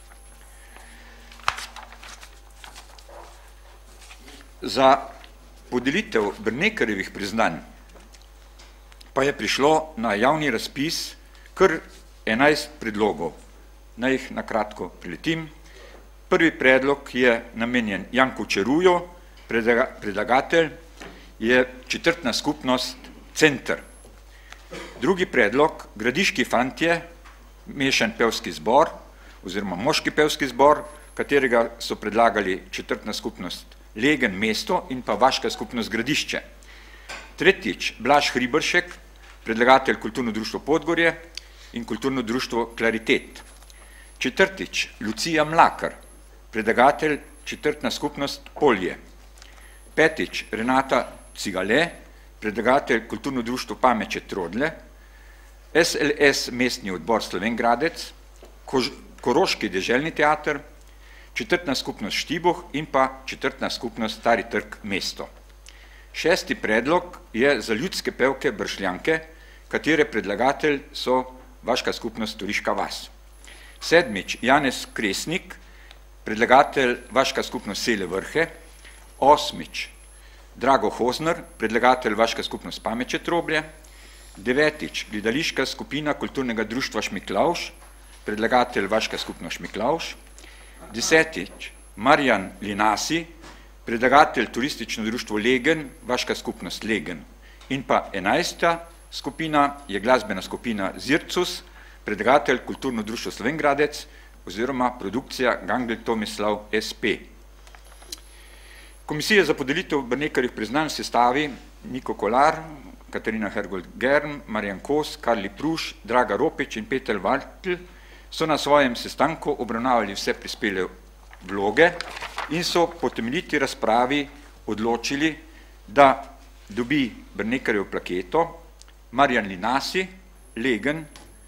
Za podelitev Brnekerjevih priznanj pa je prišlo na javni razpis kar enajst predlogov. Naj jih nakratko preletim. Prvi predlog je namenjen Janku Čeruju, predlagatelj je četrtna skupnost Center. Drugi predlog, Gradiški fantje, mešan pevski zbor, oziroma moški pevski zbor, katerega so predlagali četrtna skupnost Legen mesto in pa Vaška skupnost Gradišče. Tretjič, Blaž Hribršek, predlagatelj Kulturno društvo Podgorje in Kulturno društvo Klaritet. Četrtič, Lucija Mlakar, predlagatelj četrtna skupnost Polje. Petič, Renata Cigale, predlagatelj Kulturno društvo Pameče Trodle, S L S mestni odbor Slovenjgradec, Koroški deželni teater, četrtna skupnost Štiboh in pa četrtna skupnost Stari trg mesto. Šesti predlog je za ljudske pevke Bršljanke, katere predlagatelj so Vaška skupnost Turiška vas. Sedmič, Janez Kresnik, predlagatelj Vaška skupnost Sele Vrhe. Osmič, Drago Hozner, predlagatelj Vaška skupnost Pameče Troblje. Devetič, gledališka skupina Kulturnega društva Šmiklavš, predlagatelj Vaška skupnost Šmiklavš. Desetič, Marjan Linasi, predlagatelj Turistično društvo Legen, Vaška skupnost Legen. In pa enajsta skupina je glasbena skupina Zircus, predlagatelj Kulturno društvo Slovenjgradec oziroma produkcija Gangl Tomislav S P. Komisija za podelitev Brnekerjevih priznanj v sestavi Niko Kolar, Katarina Hergold Germ, Marjan Kos, Karli Pruš, Draga Ropič in Peter Valtl so na svojem sestanku obravnavali vse prispele vloge in so po temeljiti razpravi odločili, da dobi Brnekerjevo plaketo Marjan Linasi, Legen,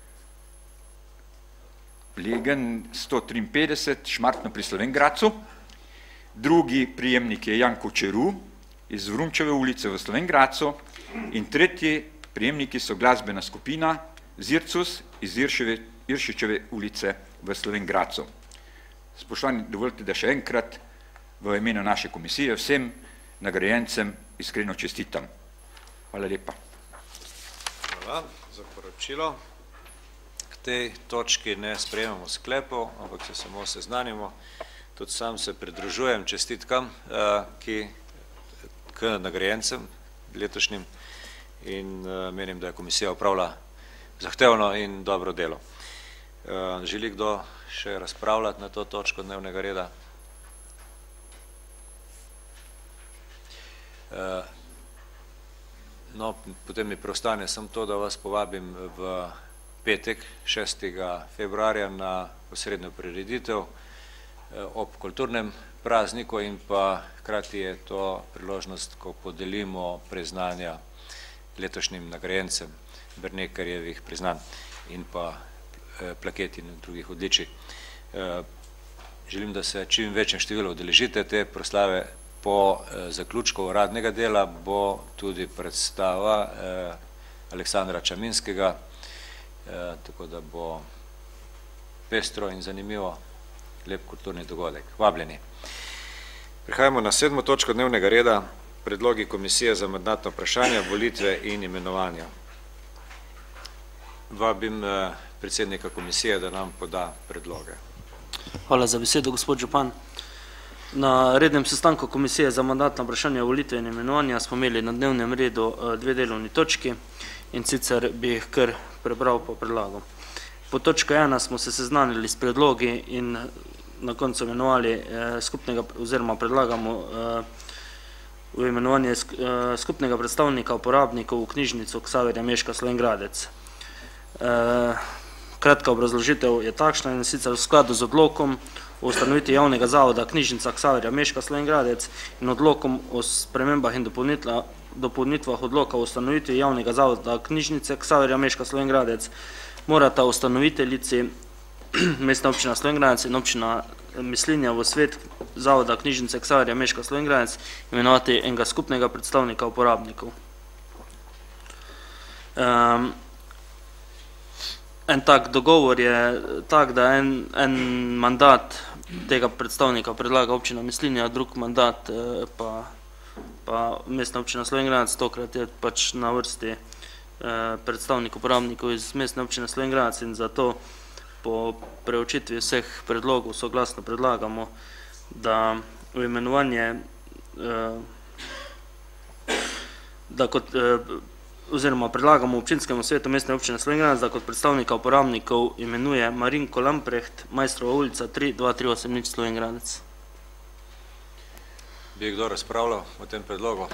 Legen sto triinpetdeset, Šmartno pri Slovenjgradcu. Drugi prijemnik je Janko Čeru iz Vrumčeve ulice v Slovenjgradcu in tretji prijemniki so glasbena skupina Zircus iz Irševe, Iršičeve ulice v Slovenjgradcu. Spoštovani, dovolite, da še enkrat v imenu naše komisije vsem nagrajencem iskreno čestitam. Hvala lepa. Hvala za poročilo. K tej točki ne sprejemamo sklepov, ampak se samo seznanimo. Tudi sam se pridružujem čestitkam, ki k nagrajencem letošnjim in menim, da je komisija opravila zahtevno in dobro delo. Želi kdo še razpravljati na to točko dnevnega reda? No, potem mi preostane samo to, da vas povabim v petek, šestega februarja na osrednjo prireditev ob kulturnem prazniku in pa hkrati je to priložnost, ko podelimo priznanja letošnjim nagrajencem Bernekarjevih priznanj in pa plaket in drugih odličij. Želim, da se čim večjem številu udeležite te proslave. Po zaključku uradnega dela bo tudi predstava Aleksandra Čaminskega, tako da bo pestro in zanimivo, lep kulturni dogodek. Vabljeni. Prihajamo na sedmo točko dnevnega reda, predlogi Komisije za mandatno vprašanje, volitve in imenovanja. Vabim predsednika komisije, da nam poda predloge. Hvala za besedo, gospod župan. Na rednem sestanku Komisije za mandatno vprašanje, volitve in imenovanja smo imeli na dnevnem redu dve delovni točki in sicer bi jih kar prebral po predlagu. Po točko ena smo se seznanili s predlogi in na koncu imenovali skupnega, oziroma predlagamo v imenovanje skupnega predstavnika uporabnikov v knjižnico Ksaverja Meška Slovenj Gradec. Kratka obrazložitev je takšna in sicer v skladu z odlokom o ustanovitvi javnega zavoda Knjižnica Ksaverja Meška Slovenj Gradec in odlokom o spremembah in dopolnitvah odloka o ustanovitvi javnega zavoda Knjižnice Ksaverja Meška Slovenj Gradec morata ustanoviteljici Mestna občina Slovenj Gradec in občina Mislinja v svet zavoda Knjižnice Ksaverja Meška Slovenj Gradec imenovati enega skupnega predstavnika uporabnikov. En tak dogovor je tak, da en, en mandat tega predstavnika predlaga občina Mislinja, drug mandat pa, pa Mestna občina Slovenj Gradec, tokrat je pač na vrsti predstavnik uporabnikov iz Mestne občine Slovenj Gradec in zato po preučitvi vseh predlogov soglasno predlagamo, da v imenovanje da kot oziroma predlagamo občinskemu svetu Mestne občine Slovenj Gradec, da kot predstavnika uporabnikov imenuje Marinko Lamprecht, Majstrova ulica tri, dva tri osem nič Slovenj Gradec. Bi kdo razpravljal o tem predlogu?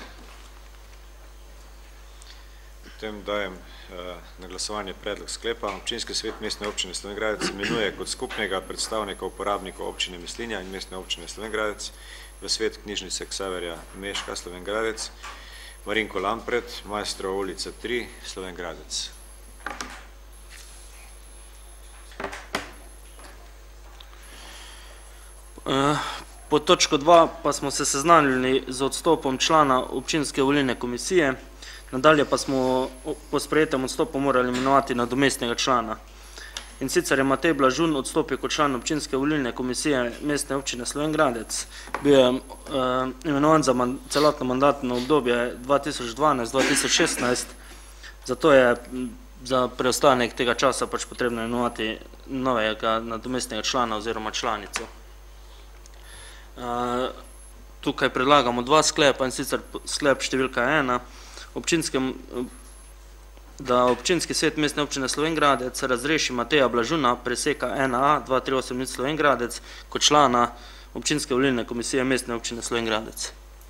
Potem dajem na glasovanje predlog sklepa. Občinski svet Mestne občine Slovenj Gradec imenuje kot skupnega predstavnika uporabnikov občine Mislinja in Mestne občine Slovenj Gradec v svet knjižnice Ksaverja Meška Slovenj Gradec Marinko Lamprecht, Majstrova ulica tri, Slovenj Gradec. Po točko dva pa smo se seznanili z odstopom člana občinske volilne komisije, nadalje pa smo po sprejetem odstopu morali imenovati nadomestnega člana. In sicer je Matej Blažun odstopil kot član občinske volilne komisije Mestne občine Slovenj Gradec. Bil je uh, imenovan za man, celotno mandatno obdobje dva tisoč dvanajst do dva tisoč šestnajst, zato je za preostanek tega časa pač potrebno imenovati novega nadomestnega člana oziroma članico. Uh, tukaj predlagamo dva sklepa in sicer sklep številka ena, občinskem da občinski svet Mestne občine Slovenj Gradec razreši Mateja Blažuna, preseka ena a dva tri osem nič Slovenj Gradec, kot člana občinske volilne komisije Mestne občine Slovenj Gradec.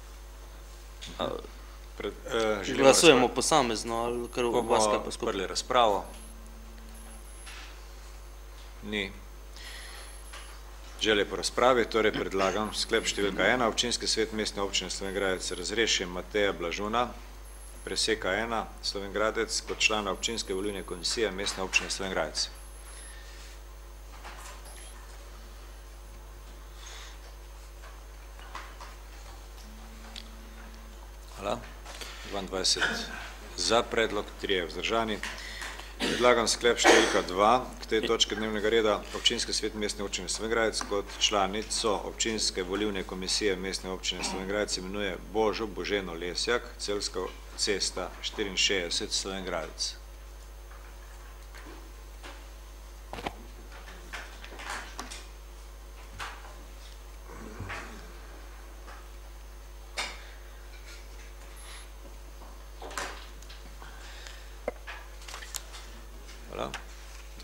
Pred, eh, Glasujemo posamezno ali kar v vas kaj pa skupaj. Bomo odprli razpravo. Ni želje po razpravi, torej predlagam sklep številka ena. Občinski svet Mestne občine Slovenj Gradec razreši Mateja Blažuna, preseka ena, Slovenj Gradec, kot člana občinske volilne komisije Mestne občine Slovenj Gradec. Hvala. dvaindvajset za predlog, trije vzdržani. Predlagam sklep številka dva k tej točki dnevnega reda. Občinski svet Mestne občine Slovenj Gradec kot članico občinske volilne komisije Mestne občine Slovenj Gradec imenuje Božo Boženo Lesjak, Celjska cesta štiriinšestdeset, Slovenj Gradec. Hvala.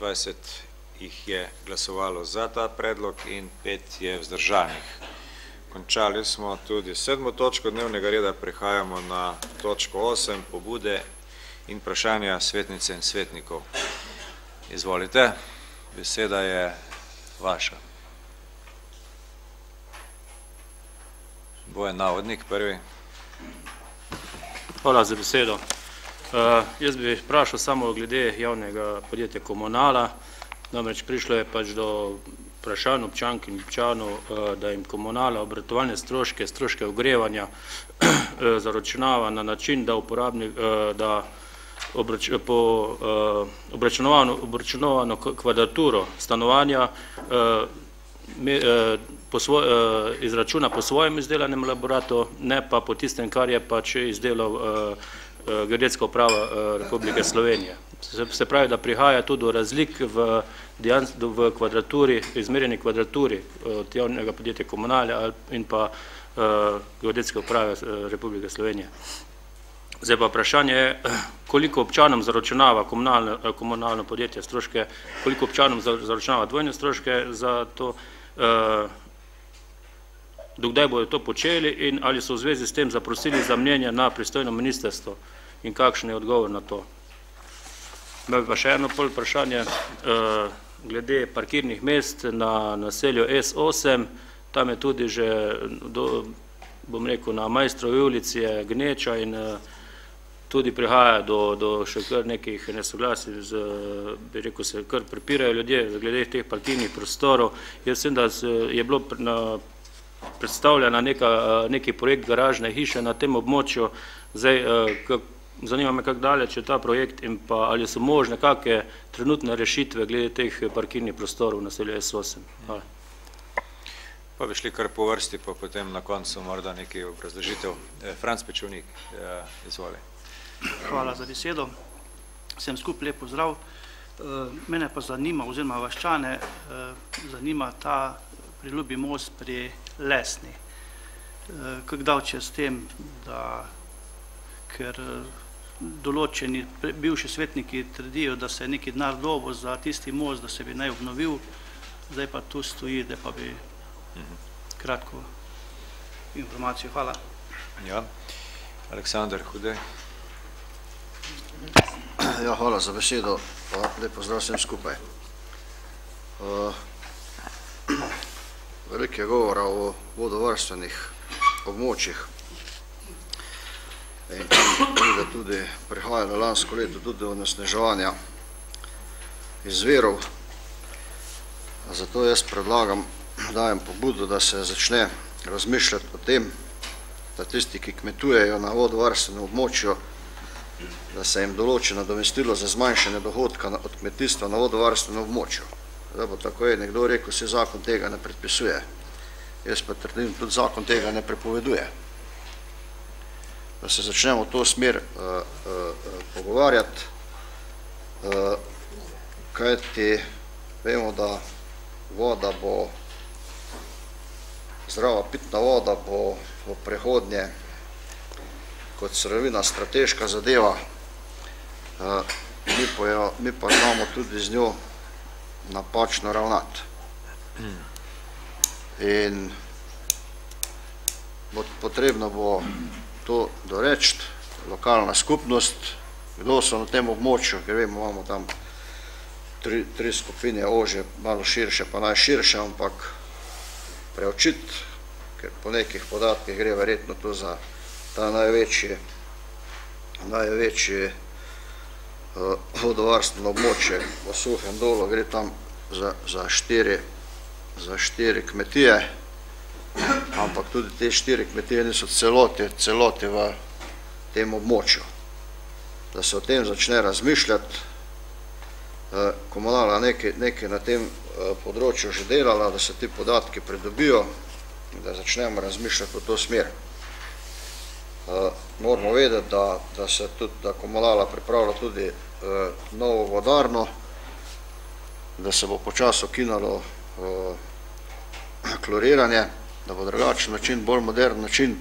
dvajset jih je glasovalo za ta predlog in pet je vzdržanih. končali smo tudi sedmo točko dnevnega reda, prehajamo na točko osem, pobude in vprašanja svetnice in svetnikov. Izvolite, beseda je vaša. Bojan Navodnik, prvi. Hvala za besedo. Jaz bi vprašal samo glede javnega podjetja Komunala, namreč prišlo je pač do vprašanj občank in občanov, da jim Komunala obratovalne stroške, stroške ogrevanja zaračunava na način, da uporabnik, da po obračunovano kvadraturo stanovanja izračuna po svojem izdelanem elaboratu, ne pa po tistem, kar je pač izdelal Geodetska uprava Republike Slovenije. Se pravi, da prihaja tudi do razlik v kvadraturi, izmerjeni kvadraturi od javnega podjetja Komunale in pa Geodetske uprave Republike Slovenije. Zdaj pa vprašanje je, koliko občanom zaračunava komunalno podjetje stroške, koliko občanom zaračunava dvojne stroške za to, dokdaj bodo to počeli in ali so v zvezi s tem zaprosili za mnenje na pristojno ministrstvo in kakšen je odgovor na to. Imel pa še eno pol vprašanje glede parkirnih mest na naselju S osem, tam je tudi že, bom rekel, na Majstrovi ulici je gneča in tudi prihaja do še kar nekih nesoglasij, bi rekel, se kar prepirajo ljudje glede teh parkirnih prostorov. Jaz sem, da je bilo predstavljena neki projekt garažne hiše na tem območju. Zdaj, zanima me, kako daleč je ta projekt in pa ali so možne kakšne trenutne rešitve glede teh parkirnih prostorov v naselju S osem. Hvala. Pa bi šli kar po vrsti, pa potem na koncu morda nekaj obrazložitev. Franc Pečovnik, izvoli. Hvala za besedo. Vsem skupaj lep pozdrav. Mene pa zanima, oziroma vaščane, zanima ta priljubi most pri Lesni. Kako davče s tem, da ker določeni bivši svetniki trdijo, da se je neki denar dobil za tisti most, da se bi naj obnovil, zdaj pa tu stoji, da pa bi kratko informacijo. Hvala. Ja, Aleksandar Hudej. Ja, hvala za besedo, pa lep pozdrav vsem skupaj. Veliko je govora o vodovarstvenih območjih in da tudi prihajalo lansko leto tudi do onesnaževanja izvirov. Zato jaz predlagam, dajem pobudo, da se začne razmišljati o tem, da tisti, ki kmetujejo na vodovarstvenem območju, da se jim določi nadomestilo za zmanjšanje dohodka od kmetijstva na vodovarstvenem območju. Da bo tako je nekdo rekel, se zakon tega ne predpisuje. Jaz pa trdim, tudi zakon tega ne prepoveduje. Da se začnemo v to smer pogovarjati, kajti vemo, da voda bo, zdrava pitna voda bo v prihodnje kot surovina strateška zadeva, mi pa znamo tudi z njo napačno ravnati. In potrebno bo to doreči, lokalna skupnost, kdo so na tem območju, ker vemo, imamo tam tri skupine, ožje, malo širše, pa najširše, ampak preučiti, ker po nekih podatkih gre verjetno to za ta največji, največji vodovarstveno območje v Suhem dolu, gre tam za štiri, za štiri kmetije, ampak tudi te štiri kmetije niso celoti, celoti v tem območju. Da se o tem začne razmišljati, Komunala nekaj na tem področju že delala, da se ti podatki pridobijo in da začnemo razmišljati v to smer. Moramo vedeti, da se tudi, da Komunala pripravlja tudi novo vodarno, da se bo počasi ukinalo kloriranje, da bo drugačen način, bolj modern način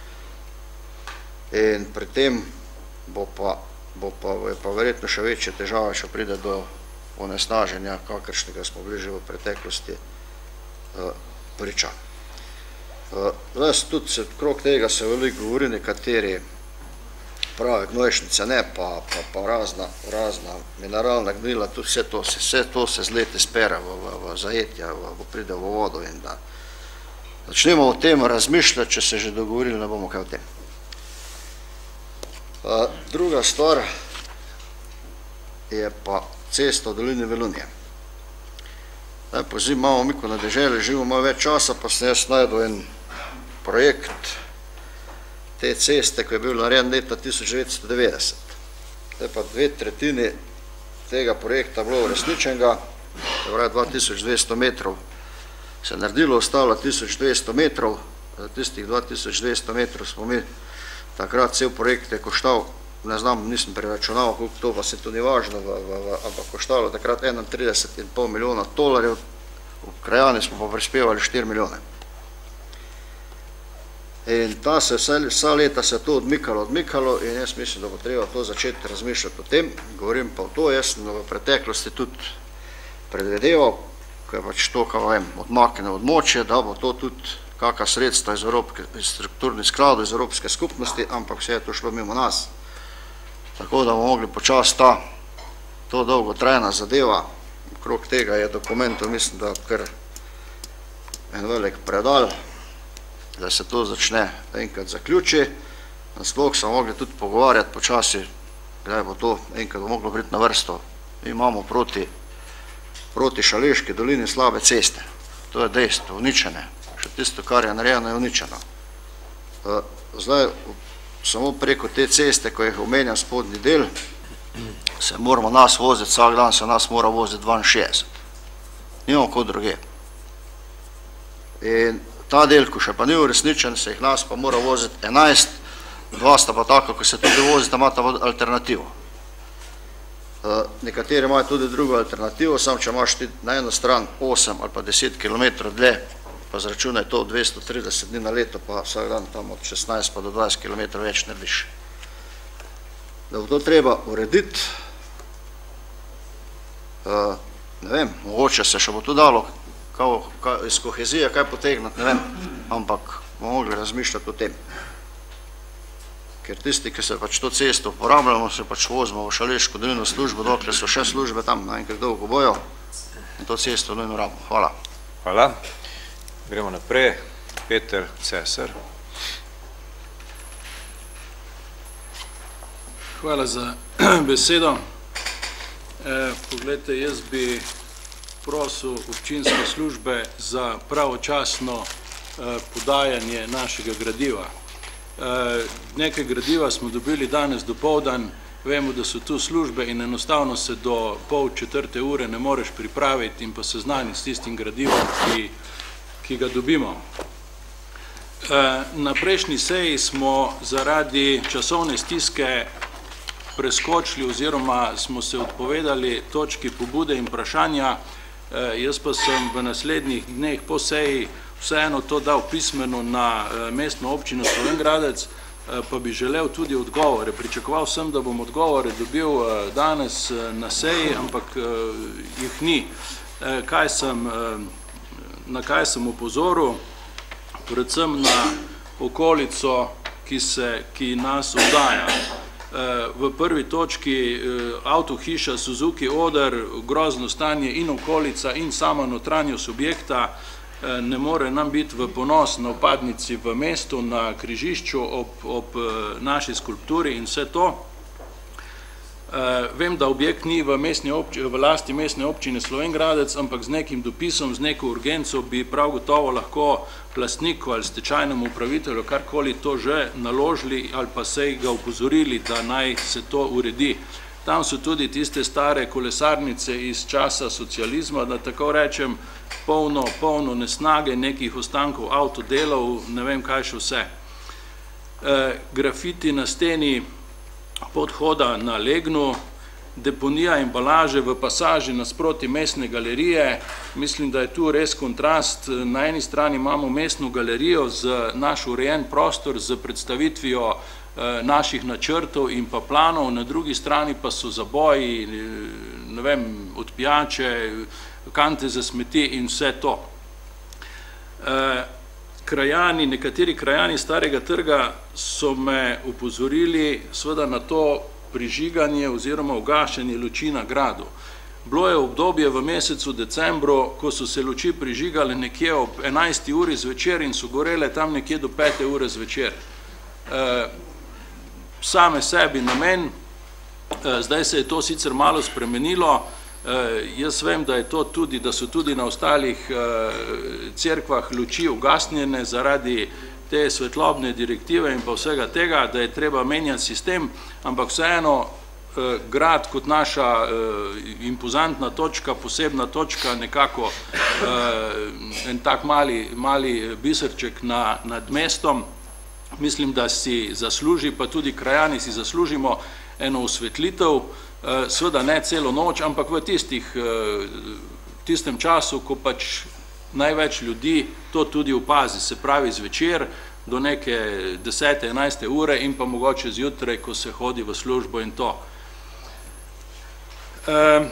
in pri tem bo pa, bo pa, je pa verjetno še večje težave, če pride do onesnaženja, kakršnega smo bili že v preteklosti priča. Zdaj tudi se krok tega se veliko govori, nekateri pravi gnojšnice ne, pa, pa, pa razna, razna mineralna gnila, tudi vse to, vse to se z leti spere v, v, v zajetja, v, v pride v vodo in da začnemo o tem razmišljati, če se že dogovorili, ne bomo kaj o tem. Uh, druga stvar je pa cesta v dolini Velunije. Zdaj pozim, imamo mi, ko na deželi živimo malo več časa, pa sem jaz najdel en projekt te ceste, ko je bil narejen leta tisoč devetsto devetdeset. Zdaj pa dve tretjini tega projekta bilo uresničenega, to je dva tisoč dvesto metrov se naredilo, ostalo tisoč dvesto metrov, za tistih dva tisoč dvesto metrov smo mi, takrat cel projekt je koštal, ne znam, nisem preračunal, koliko to pa se to ni važno, v, v, v, ampak koštalo takrat enaintrideset in pol milijona tolarjev, v krajani smo pa prispevali štiri milijone. In ta se vsa, vsa leta se to odmikalo, odmikalo in jaz mislim, da bo treba to začeti razmišljati o tem, govorim pa o to, jaz sem v preteklosti tudi predvedeval, ko je pač to, kao vem, odmaknjeno odmočje, da bo to tudi kakšna sredstva iz, Evropke, iz strukturnih skladov, iz Evropske skupnosti, ampak vse je to šlo mimo nas. Tako da bomo mogli počasi ta, to dolgotrajna zadeva, okrog tega je dokumentov, mislim, da kar en velik predal, da se to začne enkrat zaključi. Nasploh smo mogli tudi pogovarjati počasi, kdaj bo to enkrat bo moglo priti na vrsto. Mi imamo proti, proti Šaleški dolini slabe ceste. To je dejstvo, uničene. Še tisto, kar je narejeno, je uničeno. Zdaj, samo preko te ceste, ko jih omenjam spodnji del, se moramo nas voziti, vsak dan se nas mora voziti dvainšestdeset. Nimamo kot druge. In ta del, ko še pa ni uresničen, se jih nas pa mora voziti enajst, dva sta pa tako, ko se tudi vozita, imata alternativo. Nekateri imajo tudi drugo alternativo, sam če imaš ti na eno stran osem ali pa deset kilometrov dlje, pa zračunaj to dvesto trideset dni na leto, pa vsak dan tam od šestnajst pa do dvajset kilometrov več narediš. Da bo to treba urediti, ne vem, mogoče se še bo to dalo iz kohezije kaj potegnati, ne vem, ampak bomo mogli razmišljati o tem. Ker tisti, ki se pač to cesto uporabljamo, se pač vozimo v Šaleško dolino službo, dokler so še službe tam, naenkrat dolgo bojo, in to cesto nujno rabimo. Hvala. Hvala. Gremo naprej. Peter Cesar. Hvala za besedo. Poglejte, jaz bi prosil občinske službe za pravočasno podajanje našega gradiva. Nekaj gradiva smo dobili danes dopoldan, vemo, da so tu službe in enostavno se do pol četrte ure ne moreš pripraviti in pa seznaniti s tistim gradivom, ki, ki ga dobimo. Na prejšnji seji smo zaradi časovne stiske preskočili oziroma smo se odpovedali točki pobude in vprašanja. Jaz pa sem v naslednjih dneh po seji vseeno to dal pismeno na mestno občino Slovenj Gradec, pa bi želel tudi odgovore. Pričakoval sem, da bom odgovore dobil danes na seji, ampak jih ni. Kaj sem, na kaj sem upozoril? Predvsem na okolico, ki, se, ki nas obdaja. V prvi točki avtohiša Suzuki Oder, grozno stanje in okolica in sama notranjost objekta, ne more nam biti v ponos na vpadnici v mestu, na križišču ob, ob naši skulpturi in vse to. Vem, da objekt ni v, obči, v lasti mestne občine Slovenj Gradec, ampak z nekim dopisom, z neko urgenco bi prav gotovo lahko lastniku ali stečajnemu upravitelju karkoli to že naložili ali pa se ga upozorili, da naj se to uredi. Tam so tudi tiste stare kolesarnice iz časa socializma, da tako rečem, polno, polno nesnage, nekih ostankov avtodelov, ne vem kaj še vse. E, grafiti na steni podhoda na Legnu, deponija embalaže v pasaži nasproti mestne galerije. Mislim, da je tu res kontrast. Na eni strani imamo mestno galerijo z naš urejen prostor, z predstavitvijo naših načrtov in pa planov, na drugi strani pa so zaboji, ne vem, odpijače, kante za smeti in vse to. krajani, nekateri krajani Starega trga so me upozorili seveda na to prižiganje oziroma ugašenje luči na gradu. Bilo je obdobje v mesecu decembru, ko so se luči prižigale nekje ob enajsti uri zvečer in so gorele tam nekje do pete ure zvečer. E, same sebi namen, e, zdaj se je to sicer malo spremenilo, e, jaz vem, da je to tudi, da so tudi na ostalih e, cerkvah luči ugasnjene zaradi te svetlobne direktive in pa vsega tega, da je treba menjati sistem, ampak vseeno grad kot naša impozantna točka, posebna točka, nekako en tak mali, mali biserček na, nad mestom, mislim, da si zasluži, pa tudi krajani si zaslužimo eno osvetlitev, seveda ne celo noč, ampak v tistih, tistem času, ko pač največ ljudi to tudi opazi, se pravi zvečer do neke desete, enajste ure in pa mogoče zjutraj, ko se hodi v službo in to. Uh,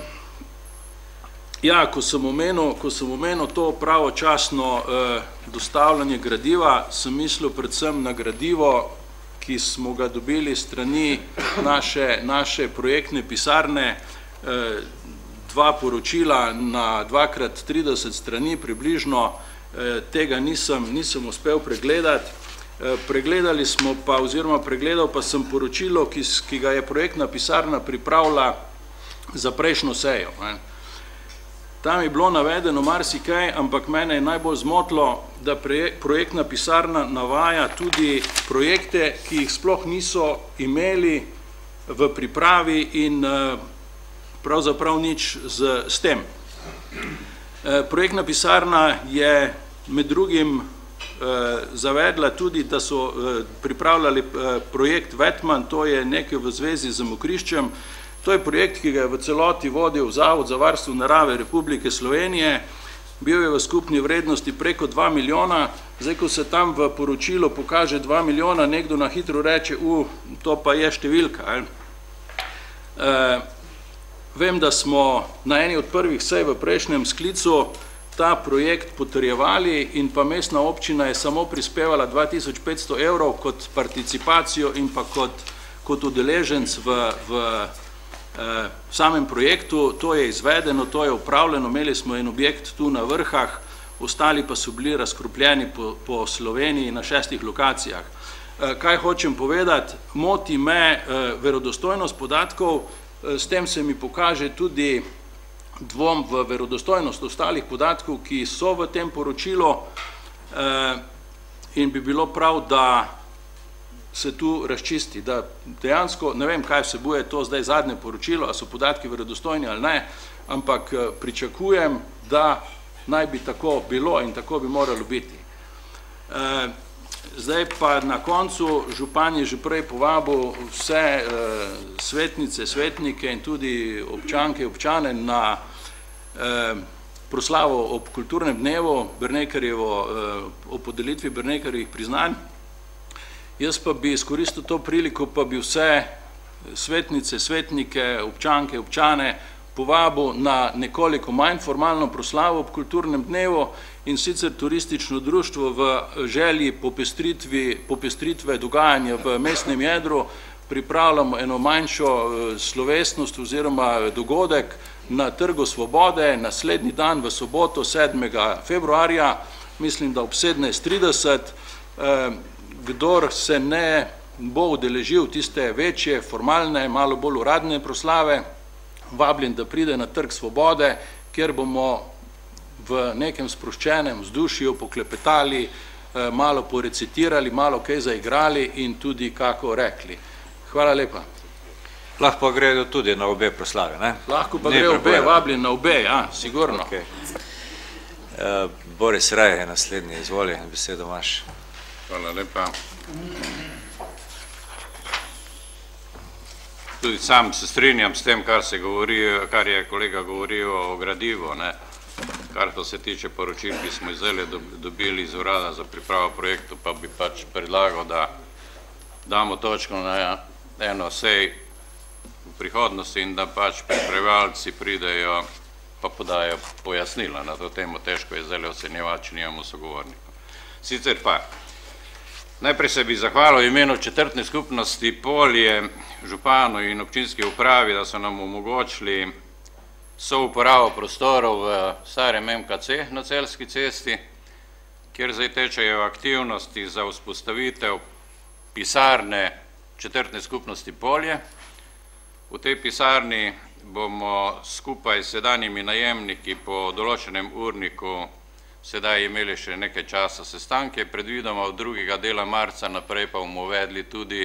ja, ko sem omenil, ko sem omenil to pravočasno uh, dostavljanje gradiva, sem mislil predvsem na gradivo, ki smo ga dobili strani naše, naše projektne pisarne, uh, dva poročila na dvakrat trideset strani približno, uh, tega nisem, nisem uspel pregledati. Uh, pregledali smo pa, oziroma pregledal pa sem poročilo, ki, ki ga je projektna pisarna pripravila za prejšnjo sejo. Ne. Tam je bilo navedeno marsikaj, ampak mene je najbolj zmotilo, da projektna pisarna navaja tudi projekte, ki jih sploh niso imeli v pripravi in pravzaprav nič z, s tem. Projektna pisarna je med drugim zavedla tudi, da so pripravljali projekt Vetman, to je nekaj v zvezi z mokriščem. To je projekt, ki ga je v celoti vodil Zavod za varstvo narave Republike Slovenije, bil je v skupni vrednosti preko dva milijona, zdaj, ko se tam v poročilu pokaže dva milijona, nekdo na hitro reče, u, to pa je številka. E, vem, da smo na eni od prvih sej v prejšnjem sklicu ta projekt potrjevali in pa mestna občina je samo prispevala dva tisoč petsto evrov kot participacijo in pa kot, kot udeleženc v, v v samem projektu. To je izvedeno, to je upravljeno, imeli smo en objekt tu na Vrhah, ostali pa so bili razkropljeni po, po Sloveniji na šestih lokacijah. Kaj hočem povedati? Moti me verodostojnost podatkov, s tem se mi pokaže tudi dvom v verodostojnost ostalih podatkov, ki so v tem poročilu in bi bilo prav, da se tu razčisti, da dejansko, ne vem, kaj vsebuje to zdaj zadnje poročilo, a so podatki verodostojni ali ne, ampak pričakujem, da naj bi tako bilo in tako bi moralo biti. Zdaj pa na koncu, župan je že prej povabil vse svetnice, svetnike in tudi občanke, občane na proslavo ob kulturnem dnevu, Brnekerjevo, o podelitvi Brnekerjevih priznanj. Jaz pa bi izkoristil to priliko, pa bi vse svetnice, svetnike, občanke, občane povabil na nekoliko manj formalno proslavo ob kulturnem dnevu in sicer turistično društvo v želji popestritvi, popestritve dogajanja v mestnem jedru pripravljamo eno manjšo slovesnost oziroma dogodek na Trgu Svobode naslednji dan v soboto sedmega februarja, mislim, da ob sedemnajst trideset. Kdor se ne bo udeležil tiste večje, formalne, malo bolj uradne proslave, vabljen, da pride na Trg Svobode, kjer bomo v nekem sproščenem vzdušju poklepetali, malo porecitirali, malo kaj zaigrali in tudi kako rekli. Hvala lepa. Lahko pa gredo tudi na obe proslave, ne? Lahko pa gre obe, vabljen na obe, ja, sigurno. Okay. Uh, Boris Raj je naslednji, izvoli, besedo imaš. Hvala lepa. Tudi sam se strinjam s tem, kar se govori, kar je kolega govoril o gradivu, ne. Kar to se tiče poročil, ki smo zdaj dobili iz urada za pripravo projektu, pa bi pač predlagal, da damo točko na eno sej v prihodnosti in da pač pripravljalci pridejo pa podajo pojasnila na to temo. Težko je zdaj ocenjevati, če nimamo sogovornika. Sicer pa, najprej se bi zahvalil v imenu četrtne skupnosti Polje, županu in občinski upravi, da so nam omogočili souporabo prostorov v starem M K C na Celjski cesti, kjer zdaj tečejo aktivnosti za vzpostavitev pisarne četrtne skupnosti Polje. V tej pisarni bomo skupaj s sedanjimi najemniki po določenem urniku sedaj imeli še nekaj časa sestanke, predvidoma od drugega dela marca naprej pa bomo uvedli tudi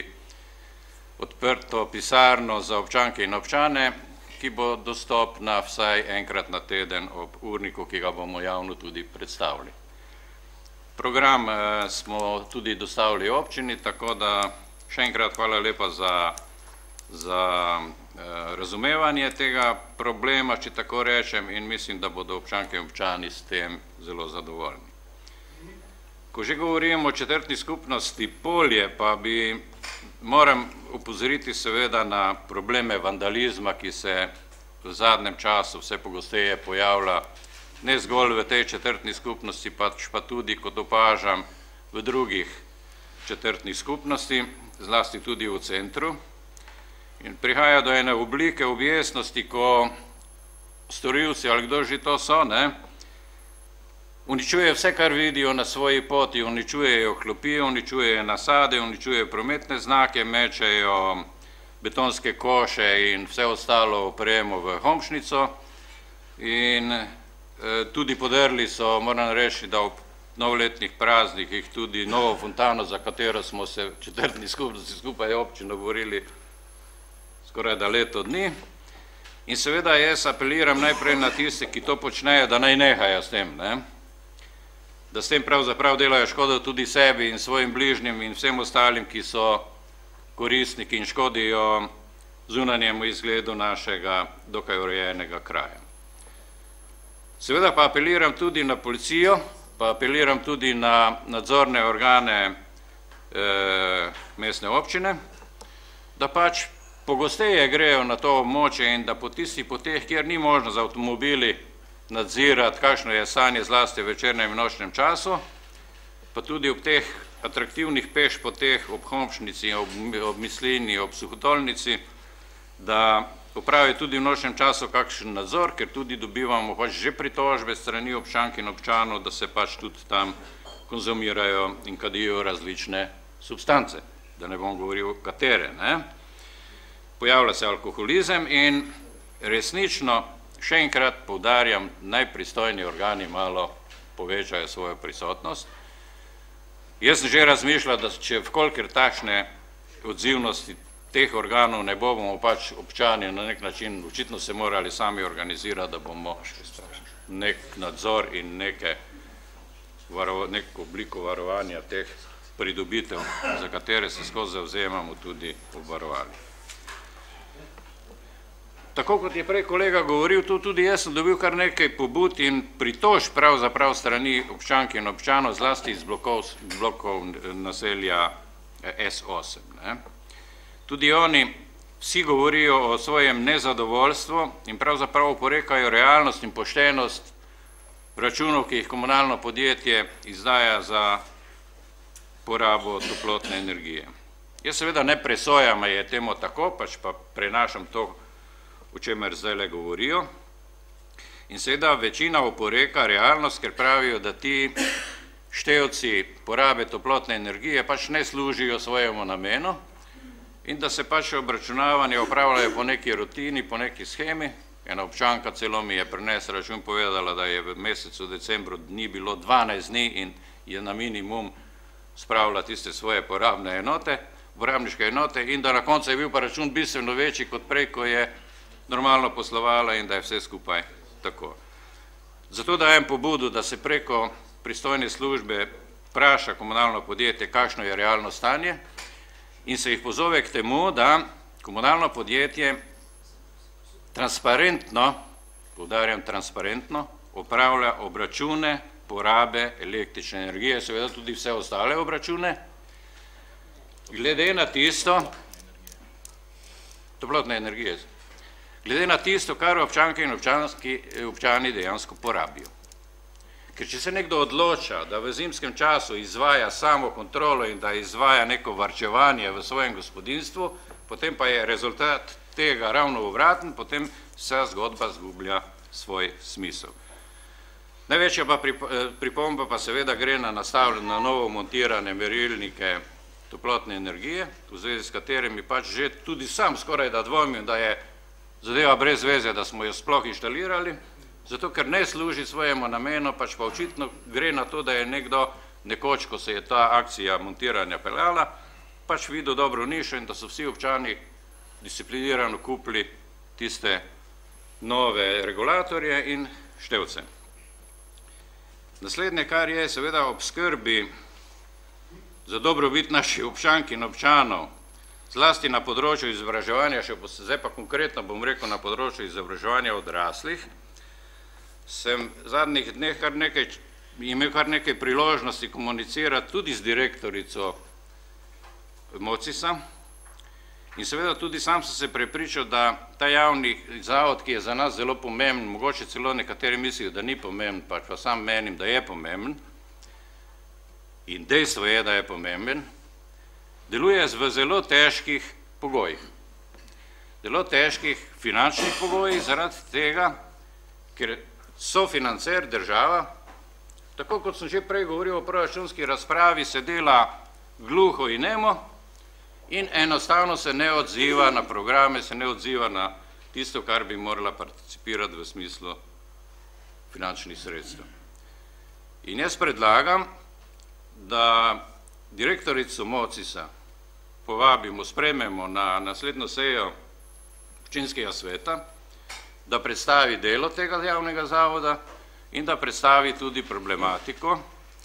odprto pisarno za občanke in občane, ki bo dostopna vsaj enkrat na teden ob urniku, ki ga bomo javno tudi predstavili. Program smo tudi dostavili občini, tako da še enkrat hvala lepa za, za razumevanje tega problema, če tako rečem, in mislim, da bodo občanke in občani s tem zelo zadovoljni. Ko že govorimo o četrtni skupnosti Polje, pa bi moram opozoriti seveda na probleme vandalizma, ki se v zadnjem času vse pogosteje pojavlja, ne zgolj v tej četrtni skupnosti, pač pa tudi, kot opažam, v drugih četrtnih skupnosti, zlasti tudi v centru. In prihaja do ene oblike objestnosti, ko storilci ali kdo že to so, ne, uničujejo vse, kar vidijo na svoji poti, uničujejo klopi, uničujejo nasade, uničujejo prometne znake, mečejo betonske koše in vse ostalo opremo v Homšnico. In tudi podrli so, moram reči, da ob novoletnih praznikih tudi novo fontano, za katero smo se v četrtni skupnosti skupaj občino borili skoraj da leto dni. In seveda jaz apeliram najprej na tiste, ki to počnejo, da naj nehajo s tem, ne? Da s tem pravzaprav delajo škodo tudi sebi in svojim bližnjim in vsem ostalim, ki so koristniki in škodijo zunanjemu izgledu našega dokaj urejenega kraja. Seveda pa apeliram tudi na policijo, pa apeliram tudi na nadzorne organe mestne občine, da pač pogosteje grejo na to območje in da po tistih poteh, kjer ni možno z avtomobili nadzirati, kakšno je stanje zlasti v večernem in nočnem času, pa tudi ob teh atraktivnih peš poteh ob Homšnici, ob Mislini, ob Suhotolnici, da popravi tudi v nočnem času kakšen nadzor, ker tudi dobivamo pač že pritožbe strani občank in občanov, da se pač tudi tam konzumirajo in kadijo različne substance, da ne bom govoril katere, ne. Pojavlja se alkoholizem in resnično, še enkrat poudarjam, najpristojni organi malo povečajo svojo prisotnost. Jaz sem že razmišljal, da če vkolikor takšne odzivnosti teh organov ne bo, bomo pač občani na nek način očitno se morali sami organizirati, da bomo nek nadzor in neke neko obliko varovanja teh pridobitev, za katere se skozi zavzemamo, tudi obvarovali. Tako kot je prej kolega govoril, tu tudi jaz sem dobil kar nekaj pobud in pritožb pravzaprav strani občank in občanov, zlasti iz blokov, blokov naselja S osem. Ne. Tudi oni vsi govorijo o svojem nezadovoljstvu in pravzaprav oporekajo realnost in poštenost računov, ki jih komunalno podjetje izdaja za porabo toplotne energije. Jaz seveda ne presojam, a je temu tako, pač pa prenašam to, o čemer zdajle govorijo. In seveda večina oporeka realnost, ker pravijo, da ti števci porabe toplotne energije pač ne služijo svojemu namenu in da se pač obračunavanje opravljajo po neki rutini, po neki schemi. Ena občanka celo mi je prinesla račun, povedala, da je v mesecu decembru dni bilo dvanajst dni in je na minimum spravila tiste svoje porabne enote, porabniške enote, in da na koncu je bil pa račun bistveno večji kot prej, ko je normalno poslovala in da je vse skupaj tako. Zato dajem pobudo, da se preko pristojne službe vpraša komunalno podjetje, kakšno je realno stanje, in se jih pozove k temu, da komunalno podjetje transparentno, poudarjam transparentno, opravlja obračune porabe električne energije, seveda tudi vse ostale obračune, glede na tisto, toplotne energije, glede na tisto, kar občanke in občani dejansko porabijo. Ker če se nekdo odloča, da v zimskem času izvaja samo kontrolo in da izvaja neko varčevanje v svojem gospodinstvu, potem pa je rezultat tega ravno uvraten, potem vsa zgodba zgublja svoj smisel. Največja pa pripomba pa seveda gre na nastavljeno na novo montirane merilnike toplotne energije, v zvezi s katerimi pač že tudi sam skoraj da dvomim, da je zadeva brez veze, da smo jo sploh inštalirali, zato ker ne služi svojemu namenu, pač pa očitno gre na to, da je nekdo nekoč, ko se je ta akcija montiranja peljala, pač videl dobro nišo in da so vsi občani disciplinirano kupili tiste nove regulatorje in števce. Naslednje, kar je seveda ob skrbi za dobrobit naših občank in občanov, zlasti na področju izobraževanja, še zdaj pa konkretno bom rekel na področju izobraževanja odraslih, sem v zadnjih dneh kar nekaj, imel kar nekaj priložnosti komunicirati tudi z direktorico Mocisa in seveda tudi sam sem se prepričal, da ta javni zavod, ki je za nas zelo pomemben, mogoče celo nekateri mislijo, da ni pomemben, pač pa sam menim, da je pomemben in dejstvo je, da je pomemben, deluje v zelo težkih pogojih. Zelo težkih finančnih pogojih zaradi tega, ker sofinancer država, tako kot sem že prej govoril o proračunski razpravi, se dela gluho in nemo in enostavno se ne odziva na programe, se ne odziva na tisto, kar bi morala participirati v smislu finančnih sredstev. In jaz predlagam, da direktorico Mocisa povabimo, sprejmemo na naslednjo sejo občinskega sveta, da predstavi delo tega javnega zavoda in da predstavi tudi problematiko,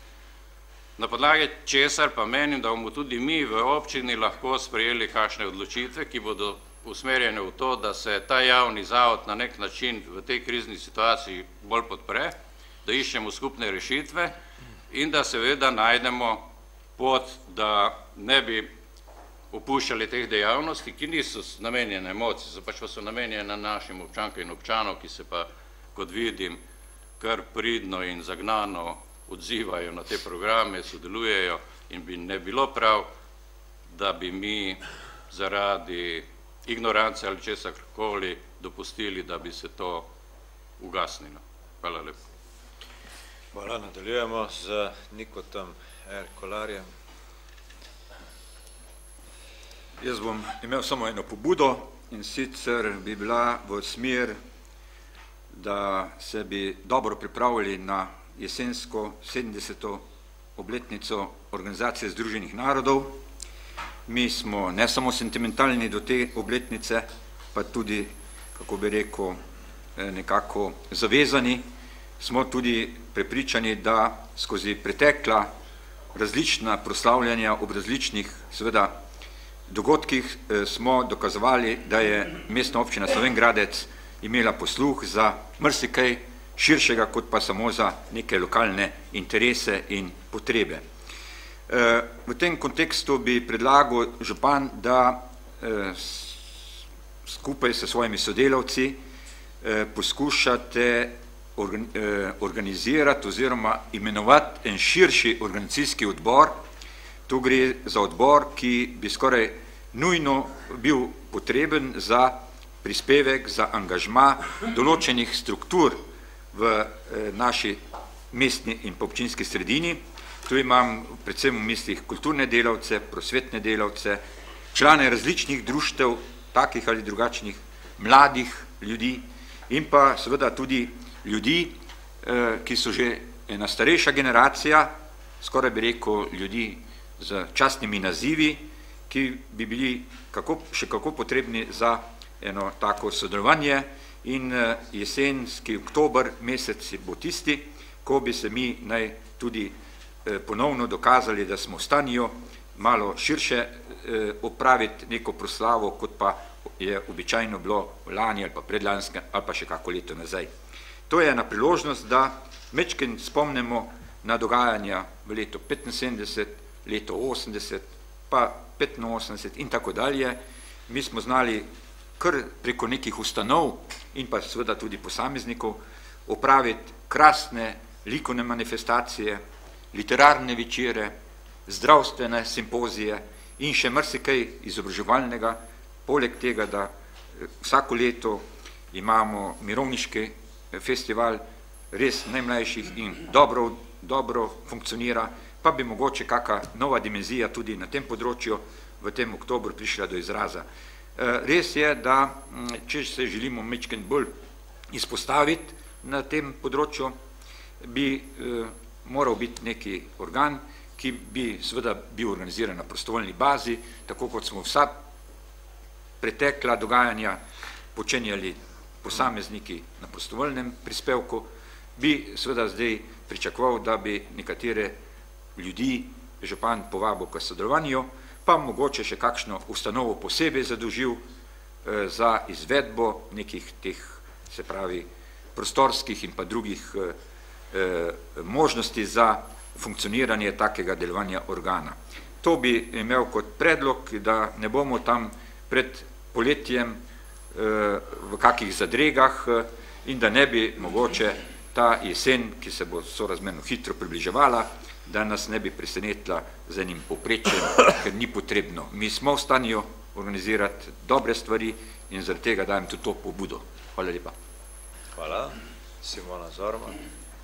na podlagi česar pa menim, da bomo tudi mi v občini lahko sprejeli kakšne odločitve, ki bodo usmerjene v to, da se ta javni zavod na nek način v tej krizni situaciji bolj podpre, da iščemo skupne rešitve in da seveda najdemo pot, da ne bi opuščali teh dejavnosti, ki niso namenjene Mocisu, pač pa so namenjene našim občankam in občanom, ki se pa, kot vidim, kar pridno in zagnano odzivajo na te programe, sodelujejo in bi ne bilo prav, da bi mi zaradi ignorance ali česarkoli dopustili, da bi se to ugasnilo. Hvala lepo. Hvala, nadaljujemo z Nikotom R. Kolarjem. Jaz bom imel samo eno pobudo in sicer bi bila v smer, da se bi dobro pripravili na jesensko sedemdeseto obletnico Organizacije združenih narodov. Mi smo ne samo sentimentalni do te obletnice, pa tudi, kako bi rekel, nekako zavezani, smo tudi prepričani, da skozi pretekla različna proslavljanja ob različnih, seveda, dogodkih smo dokazovali, da je mestna občina Slovenj Gradec imela posluh za marsikaj širšega, kot pa samo za neke lokalne interese in potrebe. V tem kontekstu bi predlagal župan, da skupaj s svojimi sodelavci poskušate organizirati oziroma imenovati en širši organizacijski odbor. Tu gre za odbor, ki bi skoraj nujno bil potreben za prispevek, za angažma določenih struktur v naši mestni in občinski sredini. Tu imam predvsem v mislih kulturne delavce, prosvetne delavce, člane različnih društev, takih ali drugačnih, mladih ljudi in pa seveda tudi ljudi, ki so že ena starejša generacija, skoraj bi rekel ljudi z častnimi nazivi, ki bi bili še kako potrebni za eno tako sodelovanje in jesenski oktober mesec bo tisti, ko bi se mi naj tudi ponovno dokazali, da smo v stanju malo širše opraviti neko proslavo, kot pa je običajno bilo lani ali pa predlanske ali pa še kako leto nazaj. To je ena priložnost, da mečken spomnimo na dogajanja v letu petinsedemdeset, leto osemdeset, pa petinosemdeset in tako dalje. Mi smo znali kar preko nekih ustanov in pa seveda tudi posameznikov opraviti krasne likovne manifestacije, literarne večere, zdravstvene simpozije in še marsikaj izobraževalnega, poleg tega, da vsako leto imamo mirovniški festival res najmlajših in dobro, dobro funkcionira, pa bi mogoče kakšna nova dimenzija tudi na tem področju v tem oktobru prišla do izraza. Res je, da če se želimo majčkeno bolj izpostaviti na tem področju, bi moral biti neki organ, ki bi seveda bil organiziran na prostovoljni bazi, tako kot smo vsa pretekla dogajanja počenjali posamezniki na prostovoljnem prispevku, bi seveda zdaj pričakoval, da bi nekatere ljudi župan povabil k sodelovanju, pa mogoče še kakšno ustanovo posebej zadolžil za izvedbo nekih teh, se pravi, prostorskih in pa drugih možnosti za funkcioniranje takega delovanja organa. To bi imel kot predlog, da ne bomo tam pred poletjem v kakih zadregah in da ne bi mogoče ta jesen, ki se bo sorazmerno hitro približevala, da nas ne bi presenetila z enim povprečjem, ker ni potrebno. Mi smo v stanju organizirati dobre stvari in zaradi tega dajem tudi to pobudo. Hvala lepa. Hvala. Simona Zorman.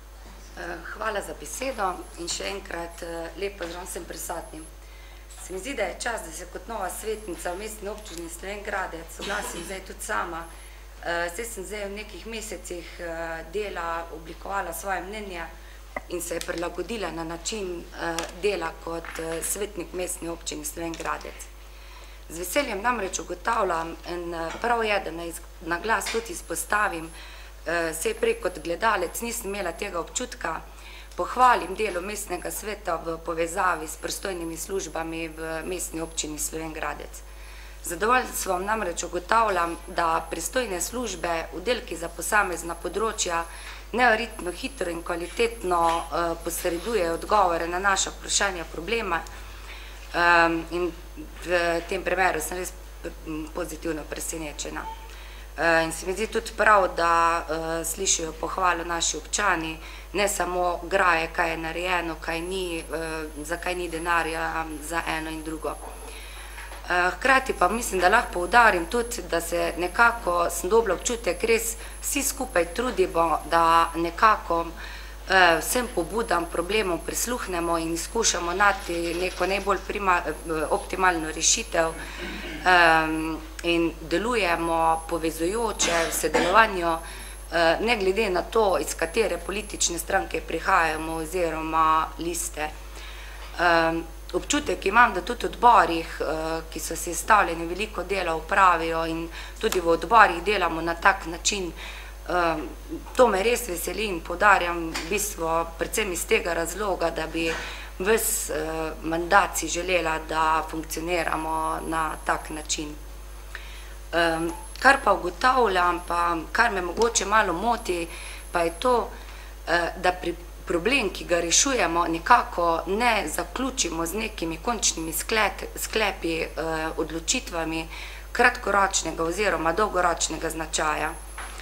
Hvala za besedo in še enkrat lep pozdrav vsem prisotnim. Se mi zdi, da je čas, da se kot nova svetnica v mestni občini Slovenj Gradec oglasim zdaj tudi sama. Zdaj sem zdaj v nekih mesecih dela oblikovala svoje mnenje in se je prilagodila na način dela kot svetnik mestni občini Slovenj Gradec. Z veseljem namreč ugotavljam in prav je, da na glas tudi izpostavim, sej prej kot gledalec nisem imela tega občutka, pohvalim delo mestnega sveta v povezavi s pristojnimi službami v mestni občini Slovenj Gradec. Zadovoljstvom namreč ugotavljam, da pristojne službe, oddelki za posamezna področja neverjetno hitro in kvalitetno posredujejo odgovore na naša vprašanja problema in v tem primeru sem res pozitivno presenečena. In se mi zdi tudi prav, da slišijo pohvalo naši občani, ne samo graje, kaj je narejeno, kaj ni, zakaj ni denarja za eno in drugo. Hkrati pa mislim, da lahko poudarim tudi, da se nekako, sem dobila občutek, res vsi skupaj trudimo, da nekako vsem pobudam, problemom prisluhnemo in skušamo najti neko najbolj optimalno rešitev in delujemo povezujoče v sodelovanju, ne glede na to, iz katere politične stranke prihajamo oziroma liste. Občutek imam, da tudi odborih, ki so se stavljeni, veliko dela upravijo in tudi v odborih delamo na tak način. To me res veseli in podarjam v bistvu predvsem iz tega razloga, da bi ves mandat si želela, da funkcioniramo na tak način. Kar pa ugotavljam, pa kar me mogoče malo moti, pa je to, da pri problem, ki ga rešujemo, nekako ne zaključimo z nekimi končnimi sklepi, odločitvami kratkoročnega oziroma dolgoročnega značaja.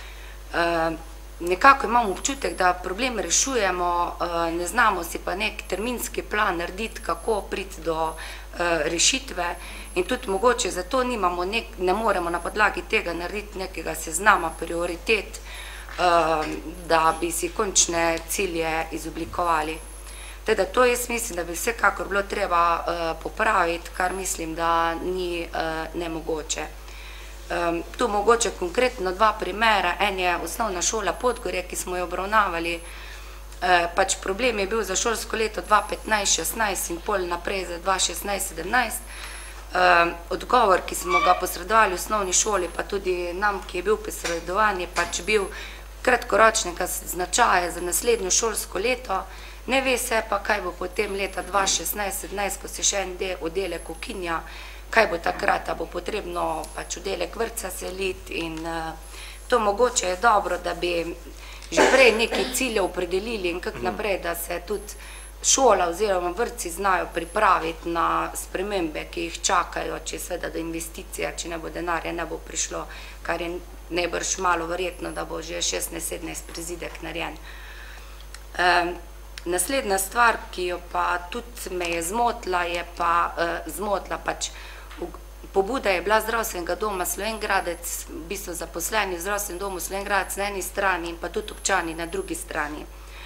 Nekako imamo občutek, da problem rešujemo, ne znamo si pa nek terminski plan narediti, kako priti do rešitve in tudi mogoče zato nimamo, ne moremo na podlagi tega narediti nekega seznama prioritet, da bi si končne cilje izoblikovali. Teda to jaz mislim, da bi vsekakor bilo treba popraviti, kar mislim, da ni nemogoče. Tu mogoče konkretno dva primera, en je osnovna šola Podgorje, ki smo jo obravnavali, pač problem je bil za šolsko leto dva petnajst šestnajst in pol naprej za dva šestnajst sedemnajst. Odgovor, ki smo ga posredovali v osnovni šoli, pa tudi nam, ki je bil posredovan, je pač bil kratkoročnega značaja za naslednjo šolsko leto. Ne ve se pa, kaj bo potem leta dva šestnajst sedemnajst, ko se še en oddelek ukinja, kaj bo takrat, a bo potrebno pač oddelek vrtca seliti in to mogoče je dobro, da bi že prej nekaj ciljev opredelili in kak naprej, da se tudi šola oziroma vrtci znajo pripraviti na spremembe, ki jih čakajo, če seveda do investicija, če ne bo denarja, ne bo prišlo, kar je najbrž malo verjetno, da bo že šestnajst sedemnajst prizidek narejen. Naslednja stvar, ki jo pa tudi me je zmotila, je pa zmotila pač pobuda je bila zdravstvenega doma Slovenj Gradec, v bistvu zaposleni v zdravstvenem domu Slovenj Gradec na eni strani in pa tudi občani na drugi strani.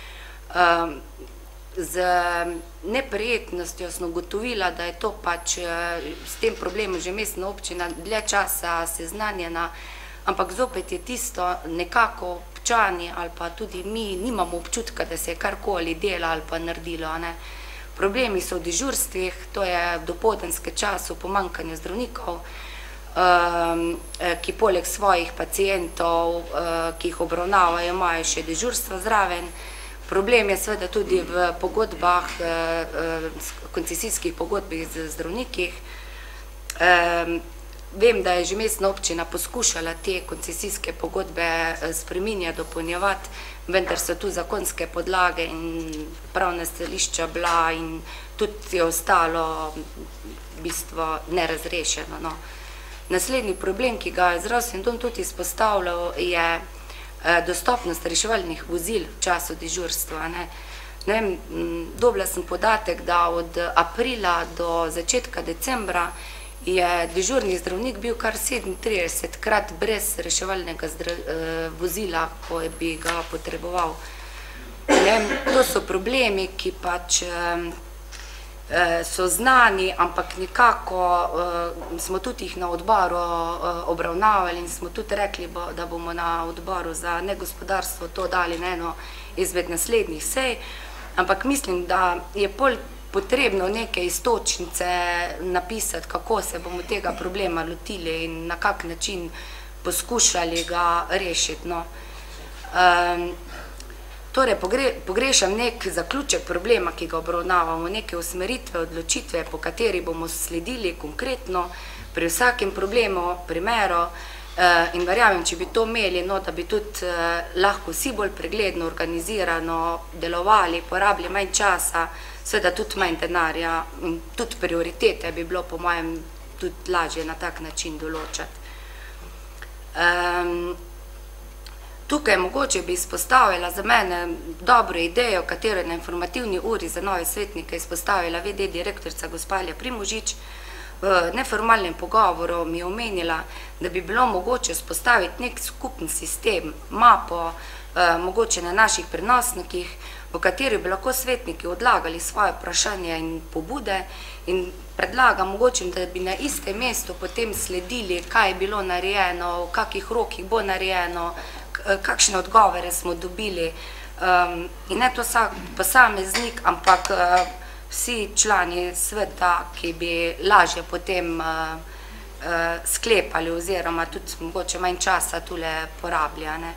Z neprijetnostjo sem ugotovila, da je to pač s tem problemom že mestna občina dlje časa seznanjena, ampak zopet je tisto nekako občani ali pa tudi mi nimamo občutka, da se je karkoli dela ali pa naredilo. Problemi so v dežurstvih, to je v dopoldanske času pomanjkanje zdravnikov, ki poleg svojih pacientov, ki jih obravnavajo, imajo še dežurstvo zraven. Problem je seveda tudi v pogodbah, koncesijskih pogodbih z zdravnikih. Vem, da je že mestna občina poskušala te koncesijske pogodbe spreminjati, dopolnjevati, vendar so tu zakonske podlage in pravna stališča bila in tudi je ostalo v bistvu nerazrešeno. Naslednji problem, ki ga je zdravstveni dom tudi izpostavljal, je dostopnost reševalnih vozil v času dežurstva. Ne vem, dobila sem podatek, da od aprila do začetka decembra je dežurni zdravnik bil kar sedemintridesetkrat brez reševalnega vozila, ko bi ga potreboval. To so problemi, ki pač so znani, ampak nekako smo tudi jih na odboru obravnavali in smo tudi rekli, da bomo na odboru za negospodarstvo to dali na eno izmed naslednjih sej, ampak mislim, da je pol potrebno neke istočnice napisati, kako se bomo tega problema lotili in na kak način poskušali ga rešiti. Torej, pogrešam nek zaključek problema, ki ga obravnavamo, neke usmeritve, odločitve, po kateri bomo sledili konkretno pri vsakem problemu, primeru in verjamem, če bi to imeli, da bi tudi lahko vsi bolj pregledno, organizirano delovali, porabili manj časa, seveda tudi manj denarja, tudi prioritete bi bilo po mojem tudi lažje na tak način določati. Tukaj mogoče bi izpostavila za mene dobro idejo, katero je na informativni uri za nove svetnike izpostavila ve de direktorica gospa Primožič. V neformalnem pogovoru mi je omenila, da bi bilo mogoče vzpostaviti nek skupen sistem, mapo, mogoče na naših prenosnikih, v kateri bi lahko svetniki odlagali svoje vprašanje in pobude in predlagam mogoče, da bi na istem mestu potem sledili, kaj je bilo narejeno, v kakih rokih bo narejeno, kakšne odgovore smo dobili in ne to vsak posameznik, ampak vsi člani sveta, ki bi lažje potem sklepali oziroma tudi mogoče manj časa tule porabljane.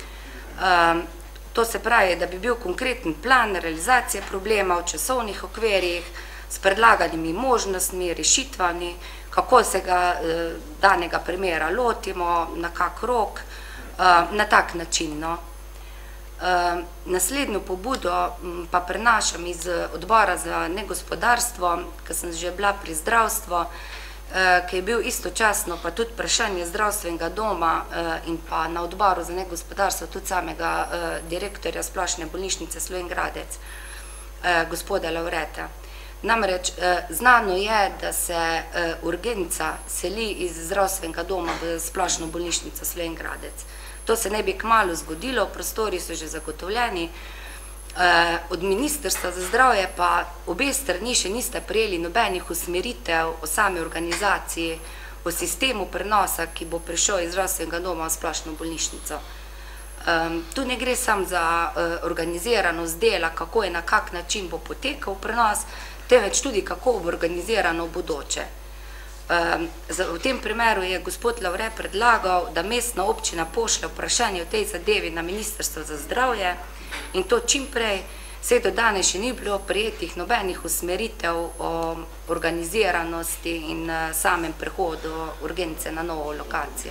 To se pravi, da bi bil konkreten plan realizacije problema v časovnih okvirjih s predlaganimi možnostmi, rešitvami, kako se ga danega primera lotimo, na kak rok, na tak način. Naslednjo pobudo pa prenašam iz odbora za negospodarstvo, ker sem že bila pri zdravstvu, ki je bil istočasno pa tudi vprašanje zdravstvenega doma in pa na odboru za negospodarstvo tudi samega direktorja Splošne bolnišnice Slovenj Gradec, gospoda Lavreta. Namreč znano je, da se urgenca seli iz zdravstvenega doma v Splošno bolnišnico Slovenj Gradec. To se ne bi kmalu zgodilo, prostori so že zagotovljeni. Od Ministrstva za zdravje pa obe strani še niste prejeli nobenih usmeritev o sami organizaciji, o sistemu prenosa, ki bo prišel iz zdravstvenega doma v Splošno bolnišnico. Tu ne gre samo za organiziranost dela, kako je na kak način bo potekal prenos, temveč tudi kako bo organizirano v bodoče. V tem primeru je gospod Lavre predlagal, da mestna občina pošlje vprašanje o tej zadevi na Ministrstvo za zdravje in to čim prej, vse do danes še ni bilo prijetih nobenih usmeritev o organiziranosti in samem prehodu urgence na novo lokacijo.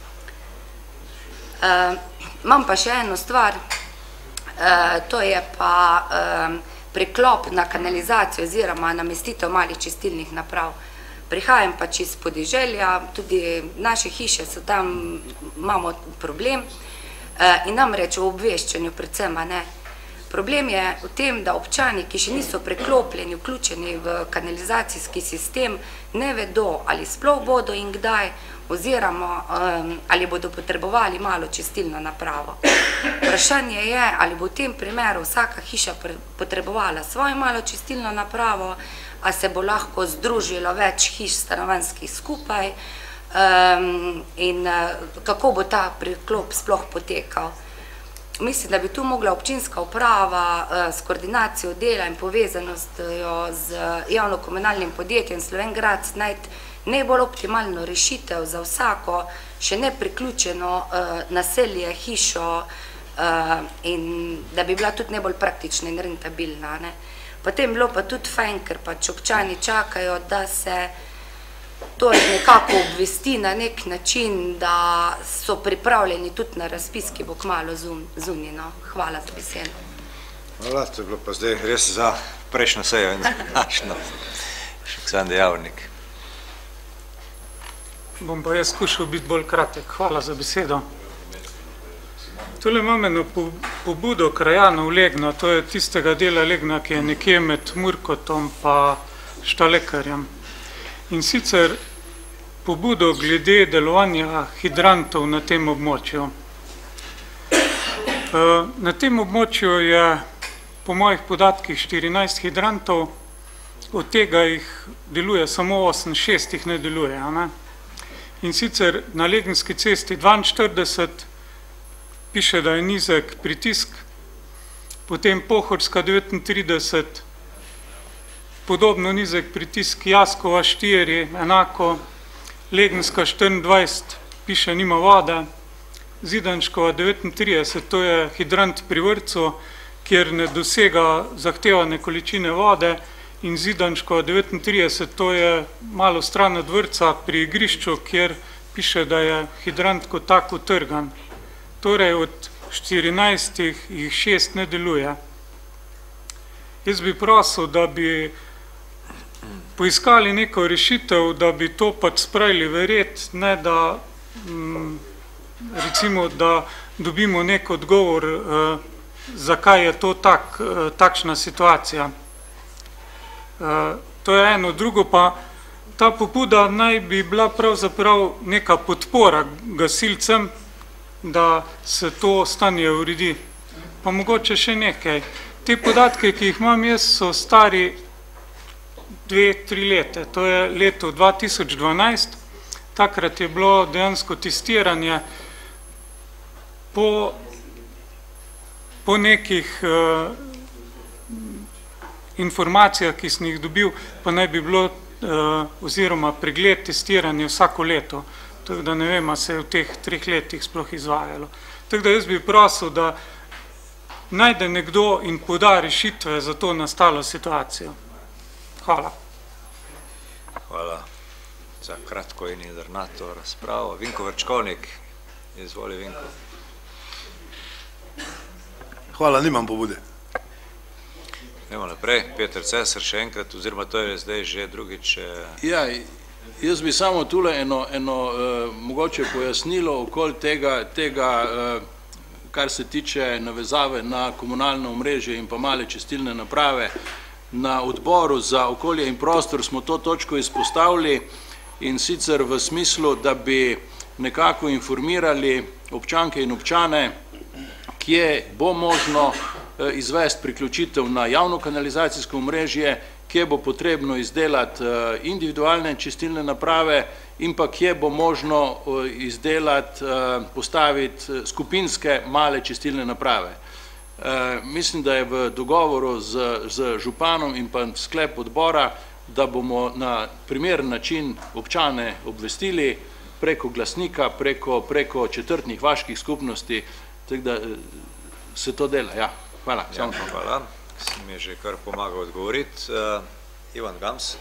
Imam pa še eno stvar, to je pa preklop na kanalizacijo oziroma namestitev malih čistilnih naprav. Prihajam pač iz podeželja, tudi naše hiše so tam, imamo problem in namreč v obveščanju predvsem, Problem je v tem, da občani, ki še niso preklopljeni, vključeni v kanalizacijski sistem, ne vedo, ali sploh bodo in kdaj, oziroma um, ali bodo potrebovali malo čistilno napravo. Vprašanje je, ali bo v tem primeru vsaka hiša potrebovala svojo malo čistilno napravo, a se bo lahko združilo več hiš stanovanjskih skupaj um, in uh, kako bo ta priklop sploh potekal. Mislim, da bi tu mogla občinska uprava s koordinacijo dela in povezanostjo z javno-komunalnim podjetjem Slovenj Gradec najti najbolj optimalno rešitev za vsako še ne priključeno naselje, hišo in da bi bila tudi najbolj praktična in rentabilna. Potem bi bilo pa tudi fajn, ker pač občani čakajo, da se to nekako obvesti na nek način, da so pripravljeni tudi na razpis, ki bo kmalu zunjeno. Hvala za besedo. Hvala, to je bilo pa zdaj res za prejšnjo sejo in značno. Še sam dejavnik. Bom pa jaz skušal biti bolj kratek. Hvala za besedo. Tole imam eno pobudo krajanov Legna, to je tistega dela Legna, ki je nekje med Murkotom pa Štalekarjem. In sicer pobudo glede delovanja hidrantov na tem območju. Na tem območju je po mojih podatkih štirinajst hidrantov, od tega jih deluje samo osem, šest jih ne deluje. Ne? In sicer na Legenski cesti dvainštirideset piše, da je nizek pritisk, potem Pohorska devetintrideset, podobno nizek pritisk Jaskova štiri, enako, Legenska štiriindvajset, piše nima vode, Zidanškova devetintrideset, to je hidrant pri vrtcu, kjer ne dosega zahtevane količine vode, in Zidanškova devetintrideset, to je malo stran od vrtca pri igrišču, kjer piše, da je hidrant kot tak utrgan. Torej od štirinajstih jih šest ne deluje. Jaz bi prosil, da bi poiskali neko rešitev, da bi to pač spravili v red, ne da recimo, da dobimo nek odgovor, zakaj je to takšna situacija. To je eno. Drugo pa, ta pobuda naj bi bila pravzaprav neka podpora gasilcem, da se to stanje uredi. Pa mogoče še nekaj. Te podatke, ki jih imam jaz, so stari dve, tri leta. To je leto dva tisoč dvanajst. Takrat je bilo dejansko testiranje po, po nekih uh, informacijah, ki sem jih dobil, pa naj bi bilo uh, oziroma pregled testiranja vsako leto. Tako da ne vem, a se je v teh treh letih sploh izvajalo. Tako da jaz bi prosil, da najde nekdo in poda rešitve za to nastalo situacijo. Hvala. Hvala za kratko in jedrnato razpravo. Vinko Vrčkovnik, izvoli Vinko. Hvala, nimam pobude. Nemo naprej, Peter Cesar še enkrat, oziroma to je zdaj že drugič. Ja, jaz bi samo tule eno, eno uh, mogoče pojasnilo okoli tega, tega uh, kar se tiče navezave na komunalno omrežje in pa male čistilne naprave. Na odboru za okolje in prostor smo to točko izpostavili in sicer v smislu, da bi nekako informirali občanke in občane, kje bo možno izvesti priključitev na javno kanalizacijsko omrežje, kje bo potrebno izdelati individualne čistilne naprave in pa kje bo možno izdelati, postaviti skupinske male čistilne naprave. Mislim, da je v dogovoru z, z županom in pa sklep odbora, da bomo na primeren način občane obvestili preko glasnika, preko, preko četrtnih vaških skupnosti, tako da se to dela. Ja, hvala. Ja, hvala. Si mi je že kar pomagal odgovoriti. Uh, Ivan Gams.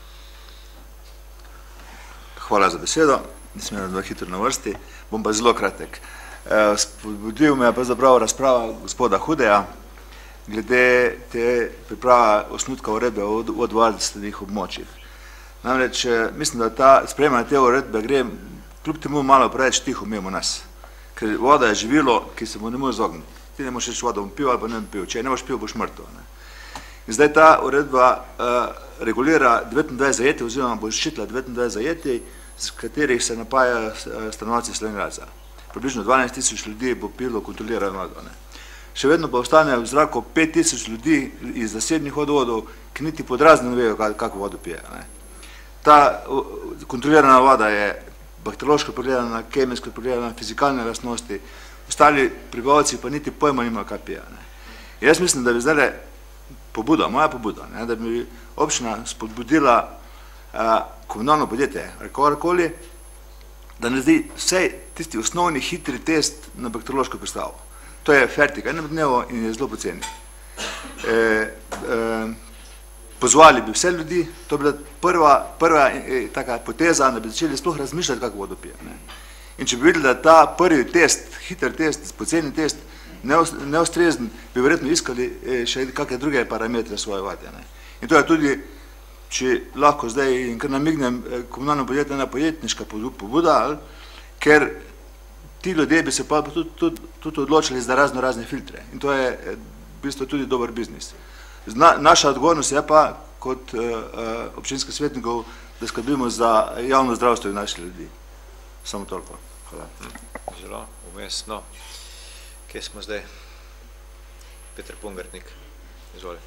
Hvala za besedo. Nisem eno dva hitro na vrsti. Bom pa zelo kratek. Spodbudil me je pravzaprav razprava gospoda Hudeja glede te priprava osnutka uredbe o vodovarstvenih območjih. Namreč mislim, da ta sprejemanje te uredbe gre kljub temu malo preveč tiho mimo nas, ker voda je živilo, ki se mu ne more izogniti. ti ne moš reči vodo, bom pil ali pa ne bom pil, če ne boš pil, boš mrtev. In zdaj ta uredba regulira devetindvajset zajetij, oziroma bo ščitila devetindvajset zajetij, z katerih se napajajo stanovalci Slovenj Gradca. Približno dvanajst tisoč ljudi bo pilo kontrolirano vodo. Še vedno pa ostane v zraku pet tisoč ljudi iz zasebnih vodovodov, ki niti podrazno ne vejo, kako vodo pije. Ta kontrolirana voda je bakteriološko pregledana, kemijsko pregledana, fizikalne lastnosti, ostali prebivalci pa niti pojma nimajo, kaj pije. Jaz mislim, da bi zdaj pobuda, moja pobuda, da bi občina spodbudila komunalno podjetje, ali kakorkoli, da naredi vsej tisti osnovni hitri test na bakteriološko prestavo. To je fertika enem dnevu in je zelo poceni. Pozvali bi vse ljudi, to bi bila prva taka poteza, da bi začeli sploh razmišljati, kako vodo pije. In če bi videli, da ta prvi test, hiter test, poceni test, neustrezen, bi verjetno iskali še kakšne druge parametre svoje vode. In to je tudi, če lahko zdaj in kar namignem komunalno podjetje, ena podjetniška pobuda, ker ti ljudje bi se pa tudi odločili za razno razne filtre. In to je v bistvu tudi dober biznis. Naša odgovornost je pa, kot občinskih svetnikov, da skrbimo za javno zdravstvo in naših ljudi. Samo toliko. Hvala. Zelo umestno. Kje smo zdaj? Peter Pungartnik. Izvoli.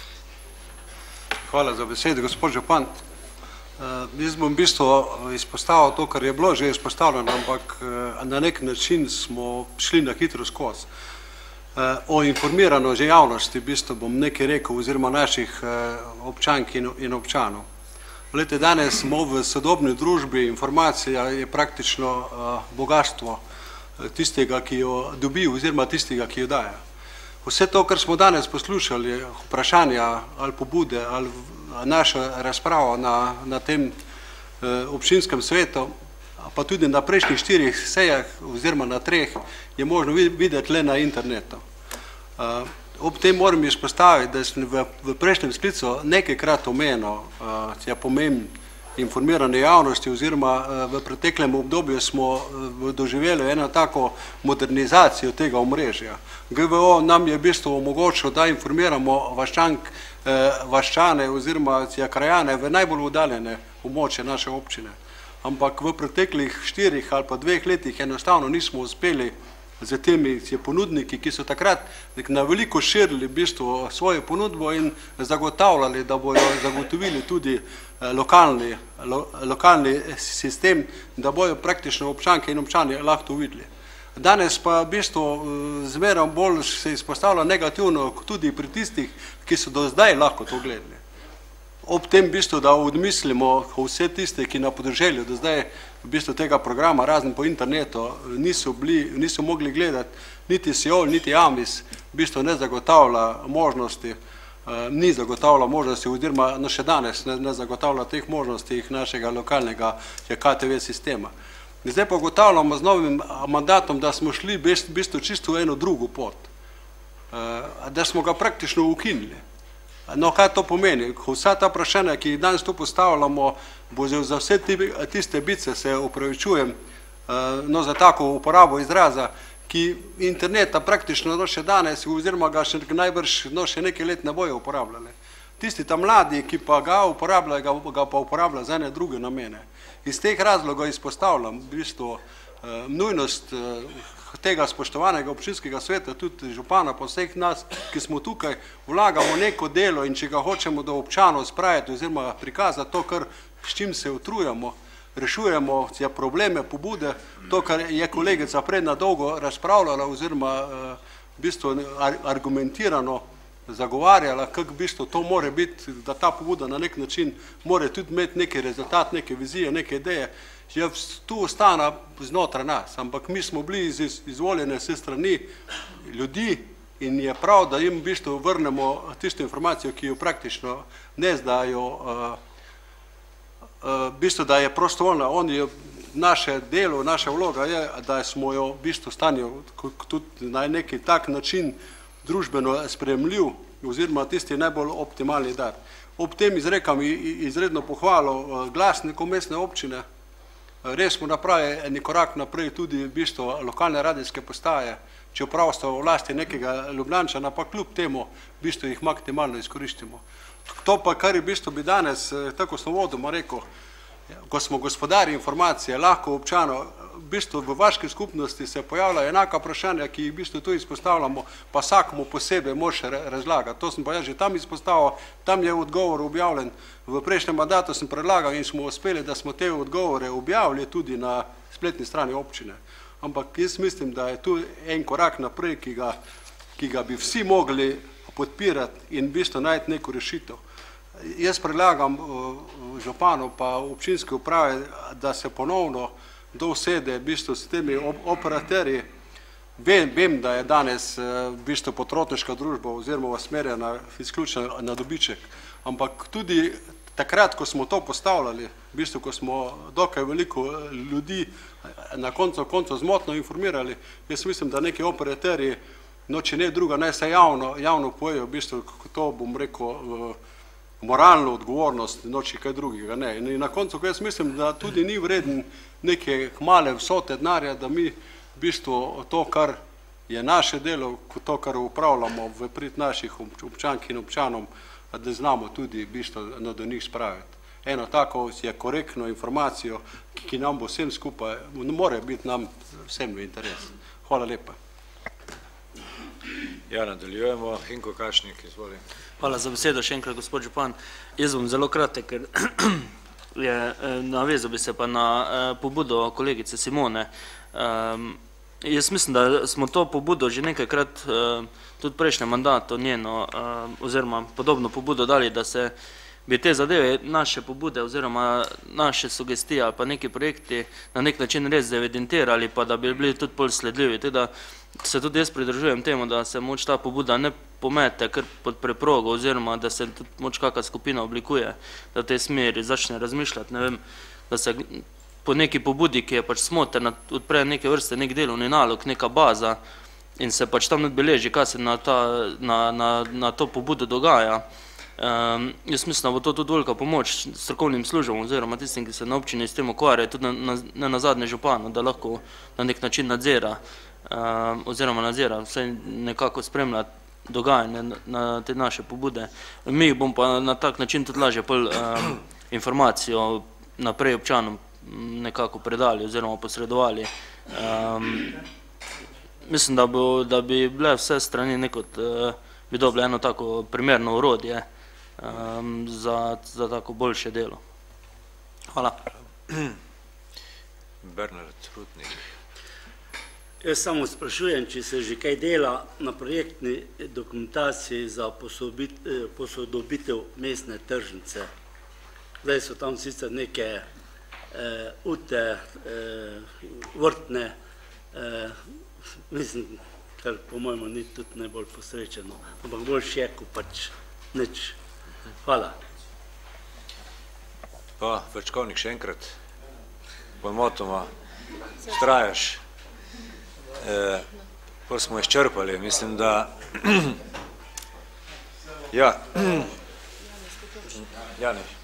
Hvala za besedo, gospod župan. Jaz bom v bistvu izpostavil to, kar je bilo že izpostavljeno, ampak na nek način smo šli na hitro skozi. O informiranosti javnosti v bistvu bom nekaj rekel, oziroma naših občank in občanov. Glede, danes smo v sodobni družbi, informacija je praktično bogatstvo tistega, ki jo dobi, oziroma tistega, ki jo daje. Vse to, kar smo danes poslušali, vprašanja ali pobude ali naša razprava na tem občinskem svetu, pa tudi na prejšnjih štirih sejah oziroma na treh, je možno videti le na internetu. Ob tem moram izpostaviti, da sem v prejšnjem sklicu nekajkrat omenil pomen informirane javnosti oziroma v preteklem obdobju smo doživeli eno tako modernizacijo tega omrežja. G V O nam je v bistvu omogočil, da informiramo vaščane oziroma krajane v najbolj oddaljene območje naše občine. Ampak v preteklih štirih ali pa dveh letih enostavno nismo uspeli z temi ponudniki, ki so takrat na veliko širili v bistvu svojo ponudbo in zagotavljali, da bojo zagotovili tudi lokalni, lokalni sistem, da bojo praktično občanke in občani lahko to videli. Danes pa v bistvu zmeraj bolj se izpostavlja negativno tudi pri tistih, ki so do zdaj lahko to gledali. Ob tem v bistvu, da odmislimo vse tiste, ki na podeželju do zdaj v bistvu tega programa, razen po internetu, niso bili, niso mogli gledati, niti Siol, niti Amis, v bistvu ne zagotavlja možnosti, ni zagotavlja možnosti, oziroma še danes ne zagotavlja teh možnosti našega lokalnega K T V sistema. Zdaj pa ugotavljamo z novim mandatom, da smo šli v bistvu čisto v eno drugo pot, da smo ga praktično ukinili. No, kaj to pomeni? Vsa ta vprašanja, ki jih danes tu postavljamo, bo za vse tiste bice, se upravičujem, no, za tako uporabo izraza, ki interneta praktično še danes, oziroma ga še najbrž še nekaj let ne bojo uporabljali. Tisti ta mladi, ki pa ga uporabljajo, ga pa uporabljajo za ene druge namene. Iz teh razlogov izpostavljam v bistvu nujnost tega spoštovanega občinskega sveta, tudi župana, pa vseh nas, ki smo tukaj, vlagamo neko delo in če ga hočemo do občanov spraviti oziroma prikazati to, kar s čim se utrujemo, rešujemo probleme, pobude, to, kar je kolegica pred na dolgo razpravljala oziroma v bistvu argumentirano zagovarjala, kako v bistvu to more biti, da ta pobuda na nek način more tudi imeti neki rezultat, neke vizije, neke ideje, je tu ostana znotraj nas, ampak mi smo bili izvoljene vse strani ljudi in je prav, da jim v bistvu vrnemo tisto informacijo, ki jo praktično ne zdajo, v bistvu, da je prostovoljna. Oni, naše delo, naša vloga je, da smo jo v bistvu stanjo tudi na neki tak način družbeno sprejemljiv oziroma tisti najbolj optimalni dar. Ob tem izrekam izredno pohvalo glasnikom mestne občine, res smo napravili en korak naprej tudi v bistvu lokalne radijske postaje, čeprav so v vlasti nekega Ljubljančana, pa kljub temu v bistvu jih maksimalno izkoristimo. To pa, kar je v bistvu bi danes, tako sem vodoma rekel, ko smo gospodari informacije, lahko občano, v bistvu v vaški skupnosti se pojavlja enaka vprašanja, ki jih v bistvu tu izpostavljamo, pa vsakому posebej može razlagati. To sem pa jaz že tam izpostavil, tam je odgovor objavljen. V prejšnjem mandatu sem predlagal in smo uspeli, da smo te odgovore objavili tudi na spletni strani občine. Ampak jaz mislim, da je tu en korak naprej, ki ga, ki ga bi vsi mogli podpirati in v bistvu najti neko rešitev. Jaz predlagam županu pa občinske uprave, da se ponovno dosede v bistvu s temi operaterji. Vem, vem, da je danes v bistvu potrošniška družba oziroma usmerjena izključno na dobiček, ampak tudi takrat, ko smo to postavljali, v bistvu, ko smo dokaj veliko ljudi na koncu koncu zmotno informirali, jaz mislim, da neki operaterji, no če ne druga, naj se javno, javno pojejo, v bistvu, to bom rekel, moralno odgovornost, noči kaj drugega, ne. In na koncu, ko jaz mislim, da tudi ni vreden neke male vsote denarja, da mi v bistvu to, kar je naše delo, to, kar upravljamo v prid naših občank in občanom, da znamo tudi v bistvu do njih spraviti. Eno tako je korektno informacijo, ki nam bo vsem skupaj, mora biti nam vsem v interes. Hvala lepa. Ja, nadaljujemo. Hinko Kašnik, izvoli. Hvala za besedo, še enkrat, gospod župan. Jaz bom zelo kratek, ker je, navezal bi se pa na pobudo kolegice Simone. Jaz mislim, da smo to pobudo že nekajkrat tudi prejšnjem mandatu njeno oziroma podobno pobudo dali, da se bi te zadeve, naše pobude oziroma naše sugestije ali pa neki projekti na nek način res evidentirali, pa da bi bili tudi bolj sledljivi. Teda se tudi jaz pridržujem temu, da se moč ta pobuda ne pomete kar pod preprogo oziroma da se tudi moč kakšna skupina oblikuje, da v tej smeri začne razmišljati, ne vem, da se po neki pobudi, ki je pač smotrna, odpre neke vrste, nek delovni nalog, neka baza in se pač tam odbeleži, kaj se na, ta, na, na, na to pobudo dogaja. Um, jaz mislim, da bo to tudi velika pomoč strokovnim službam oziroma tistim, ki se na občini s tem ukvarjajo, tudi na, na, ne na zadnje županu, da lahko na nek način nadzira um, oziroma nadzira, vse nekako spremlja dogajanje na, na te naše pobude. Mi jih bom pa na tak način tudi lažje pol um, informacijo naprej občanom nekako predali oziroma posredovali. Um, mislim, da, bo, da bi bile vse strani nekot, uh, bi dobile eno tako primerno orodje um, za, za tako boljše delo. Hvala. Bernard Rutnik. Jaz samo sprašujem, če se že kaj dela na projektni dokumentaciji za posodobitev mestne tržnice. Zdaj so tam sicer neke eh, ute, eh, vrtne, eh, mislim, kar po mojemu ni tudi najbolj posrečeno, ampak bolj še, ko pač nič. Hvala. Pa, Vrčkovnik, še enkrat, pomotoma, strajaš. E, pol smo izčrpali, mislim, da... ja. Janeš.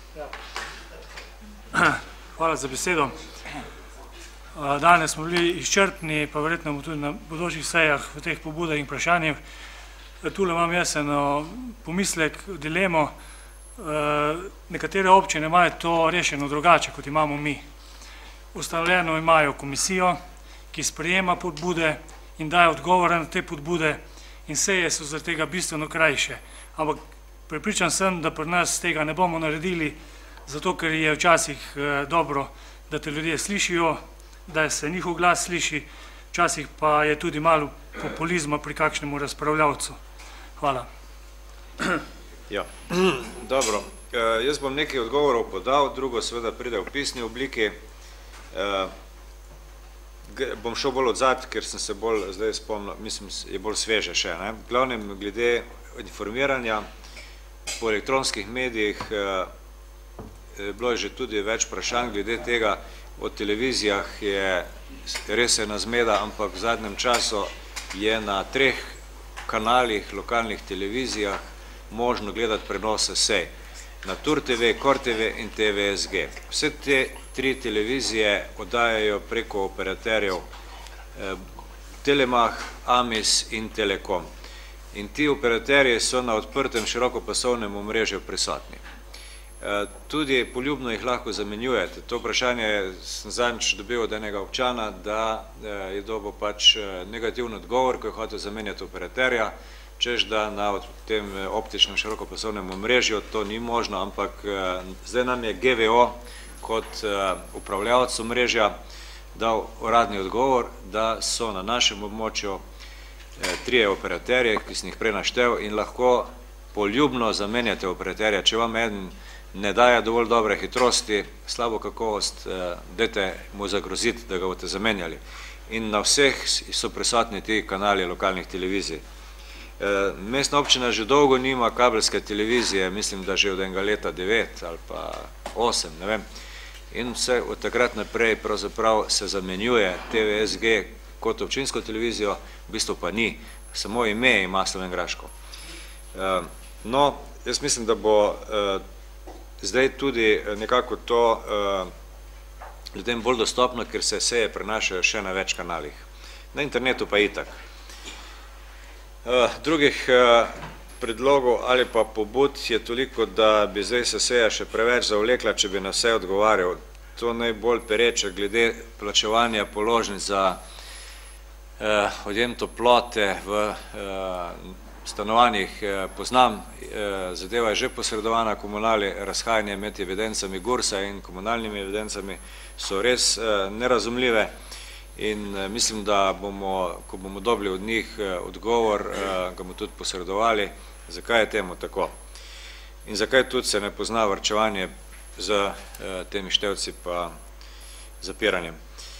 Hvala za besedo. Danes smo bili izčrpni, pa verjetno bomo tudi na bodočih sejah v teh pobudah in vprašanjih. Tule imam jaz eno pomislek, dilemo. Nekatere občine imajo to rešeno drugače, kot imamo mi. Ustanovljeno imajo komisijo, ki sprejema pobude in daje odgovore na te pobude in seje so zaradi tega bistveno krajše. Ampak prepričan sem, da pri nas tega ne bomo naredili, zato ker je včasih dobro, da te ljudje slišijo, da se njihov glas sliši, včasih pa je tudi malo populizma pri kakšnemu razpravljavcu. Hvala. Ja, dobro. Jaz bom nekaj odgovorov podal, drugo seveda pride v pisni obliki. Bom šel bolj odzad, ker sem se bolj zdaj spomnil, mislim, je bolj sveže še. V glavnem, glede informiranja po elektronskih medijih, bilo je že tudi več vprašanj glede tega. O televizijah je res ena zmeda, ampak v zadnjem času je na treh kanalih, lokalnih televizijah možno gledati prenose sej. Na Tur te ve, Kor te ve in T V S G. Vse te tri televizije oddajajo preko operaterjev Telemach, Amis in Telekom. In ti operaterji so na odprtem širokopasovnem omrežju prisotni. Tudi poljubno jih lahko zamenjujete. To vprašanje sem zadnjič dobil od enega občana, da je dobil pač negativni odgovor, ko je hotel zamenjati operaterja, češ da na tem optičnem širokopasovnem omrežju to ni možno, ampak zdaj nam je G V O kot upravljavec omrežja dal uradni odgovor, da so na našem območju trije operaterje, ki sem jih prej naštel, in lahko poljubno zamenjate operaterja. Če vam eden ne daje dovolj dobre hitrosti, slabo kakovost, dajte mu zagroziti, da ga boste zamenjali. In na vseh so prisotni ti kanali lokalnih televizij. Mestna občina že dolgo nima kabelske televizije, mislim, da že od enega leta devet ali pa osem, ne vem. In vse od takrat naprej pravzaprav se zamenjuje T V S G kot občinsko televizijo, v bistvu pa ni, samo ime ima slovenjgraško. No, jaz mislim, da bo zdaj tudi nekako to ljudem bolj dostopno, ker se seje prenašajo še na več kanalih. Na internetu pa itak. Drugih predlogov ali pa pobud je toliko, da bi zdaj se seja še preveč zavlekla, če bi na vse odgovarjal. To najbolj pereče glede plačevanja položnic za odjem toplote v stanovanjih poznam. Zadeva je že posredovana komunali, razhajanje med evidencami Gursa in komunalnimi evidencami so res nerazumljive. In mislim, da bomo, ko bomo dobili od njih odgovor, ga bomo tudi posredovali, zakaj je temu tako. In zakaj tudi se ne pozna varčevanje z temi števci pa zapiranjem.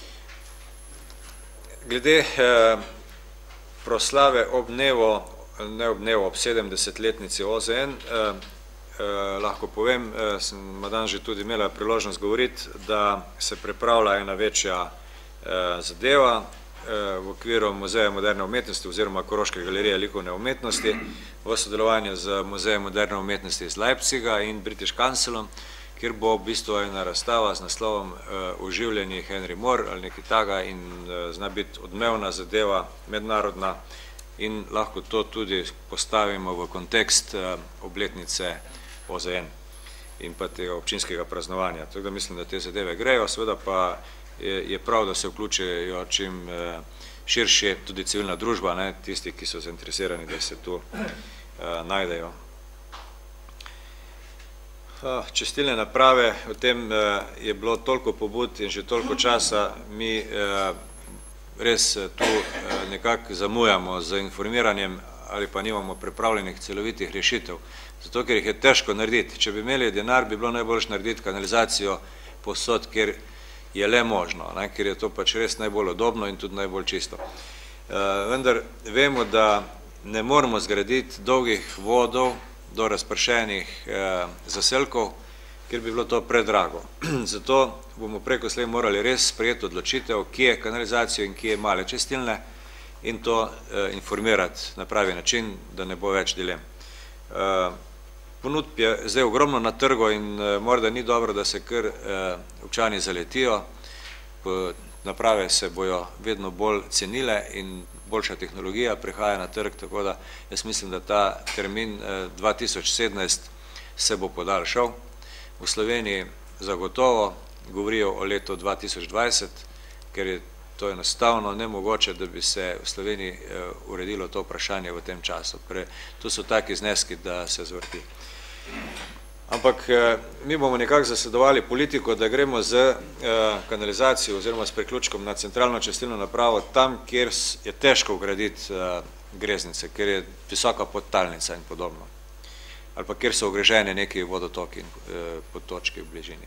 Glede proslave ob dnevu, ne ob dnevu, ob sedemdesetletnici O Z N, lahko povem, sem danes že tudi imela priložnost govoriti, da se pripravlja ena večja zadeva v okviru Muzeja moderne umetnosti oziroma Koroške galerije likovne umetnosti v sodelovanju z Muzejem moderne umetnosti iz Leipziga in British Councilom, kjer bo v bistvu ena razstava z naslovom Oživljeni Henry Moore ali nekaj taga in zna biti odmevna zadeva, mednarodna, in lahko to tudi postavimo v kontekst obletnice O Z N in pa tega občinskega praznovanja. Tako da mislim, da te zadeve grejo, seveda pa je prav, da se vključijo čim širše tudi civilna družba, tisti, ki so zainteresirani, da se tu najdejo. Čistilne naprave, o tem je bilo toliko pobud in že toliko časa, mi res tu nekako zamujamo z informiranjem ali pa nimamo pripravljenih celovitih rešitev, zato ker jih je težko narediti. Če bi imeli denar, bi bilo najboljše narediti kanalizacijo povsod, kjer je le možno, ker je to pač res najbolj udobno in tudi najbolj čisto. Vendar vemo, da ne moramo zgraditi dolgih vodov do razpršenih zaselkov, ker bi bilo to predrago. Zato bomo preko slej morali res sprejeti odločitev, kje je kanalizacijo in kje je male čistilne, in to informirati na pravi način, da ne bo več dilem. Ponudb je zdaj ogromno na trgu in morda ni dobro, da se kar občani zaletijo. Naprave se bojo vedno bolj cenile in boljša tehnologija prihaja na trg, tako da jaz mislim, da ta termin dva tisoč sedemnajst se bo podaljšal. V Sloveniji zagotovo govorijo o letu dva tisoč dvajset, ker je to enostavno nemogoče, da bi se v Sloveniji uredilo to vprašanje v tem času. Tu so taki zneski, da se zvrti. Ampak mi bomo nekako zasledovali politiko, da gremo z kanalizacijo oziroma s priključkom na centralno čistilno napravo tam, kjer je težko vgraditi greznice, kjer je visoka podtalnica in podobno. Ali pa kjer so ogreženi neki vodotoki in potočki v bližini.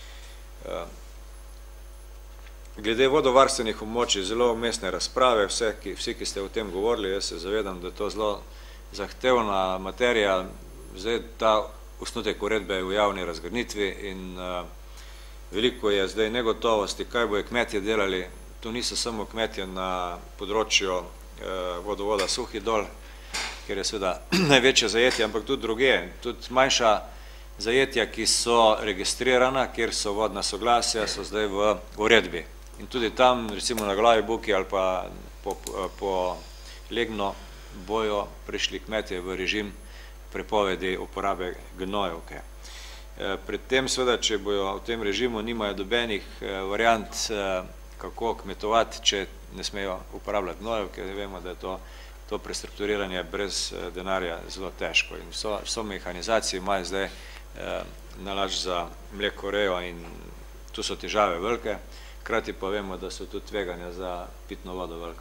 Glede vodovarstvenih območij, zelo umestne razprave, vsi, ki ste o tem govorili, jaz se zavedam, da je to zelo zahtevna materija. Zdaj ta osnutek uredbe je v javni razgrnitvi in veliko je zdaj negotovosti, kaj bojo kmetje delali. Tu niso samo kmetje na področju vodovoda Suhi dol, kjer je seveda največje zajetje, ampak tudi druge. Tudi manjša zajetja, ki so registrirana, kjer so vodna soglasja, so zdaj v uredbi. In tudi tam, recimo na Glavi Buki ali pa po, po Legno, bojo prišli kmetje v režim prepovedi uporabe gnojevke. Pred tem, seveda, če bojo v tem režimu, nimajo dobenih variant, kako kmetovati, če ne smejo uporabljati gnojevke. Vemo, da je to, to prestrukturiranje brez denarja zelo težko. In vso, vso mehanizacijo imajo zdaj nalaž za mlekorejo in tu so težave velike. Hkrati pa vemo, da so tudi tveganja za pitno vodo velika.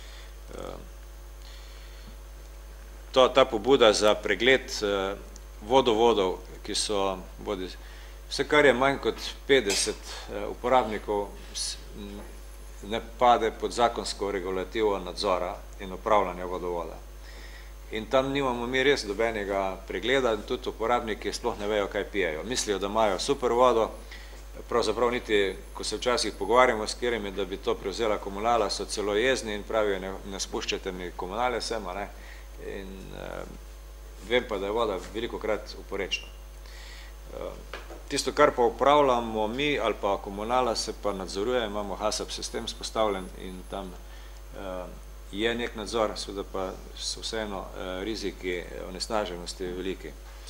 To, ta pobuda za pregled vodovodov, ki so bodi, vse, kar je manj kot petdeset uporabnikov, ne pade pod zakonsko regulativo nadzora in upravljanja vodovoda. In tam nimamo mi res dobenega pregleda, tudi uporabniki sploh ne vejo, kaj pijejo. Mislijo, da imajo super vodo, pravzaprav niti, ko se včasih pogovarjamo s katerimi, da bi to prevzela komunala, so celo jezni in pravijo, ne, ne spuščate mi komunale sem, a ne. In eh, vem pa, da je voda velikokrat oporečna. Eh, tisto, kar pa upravljamo mi ali pa komunala, se pa nadzoruje, imamo HASAP sistem spostavljen in tam eh, je nek nadzor, seveda pa so vseeno eh, riziki onesnaženosti veliki.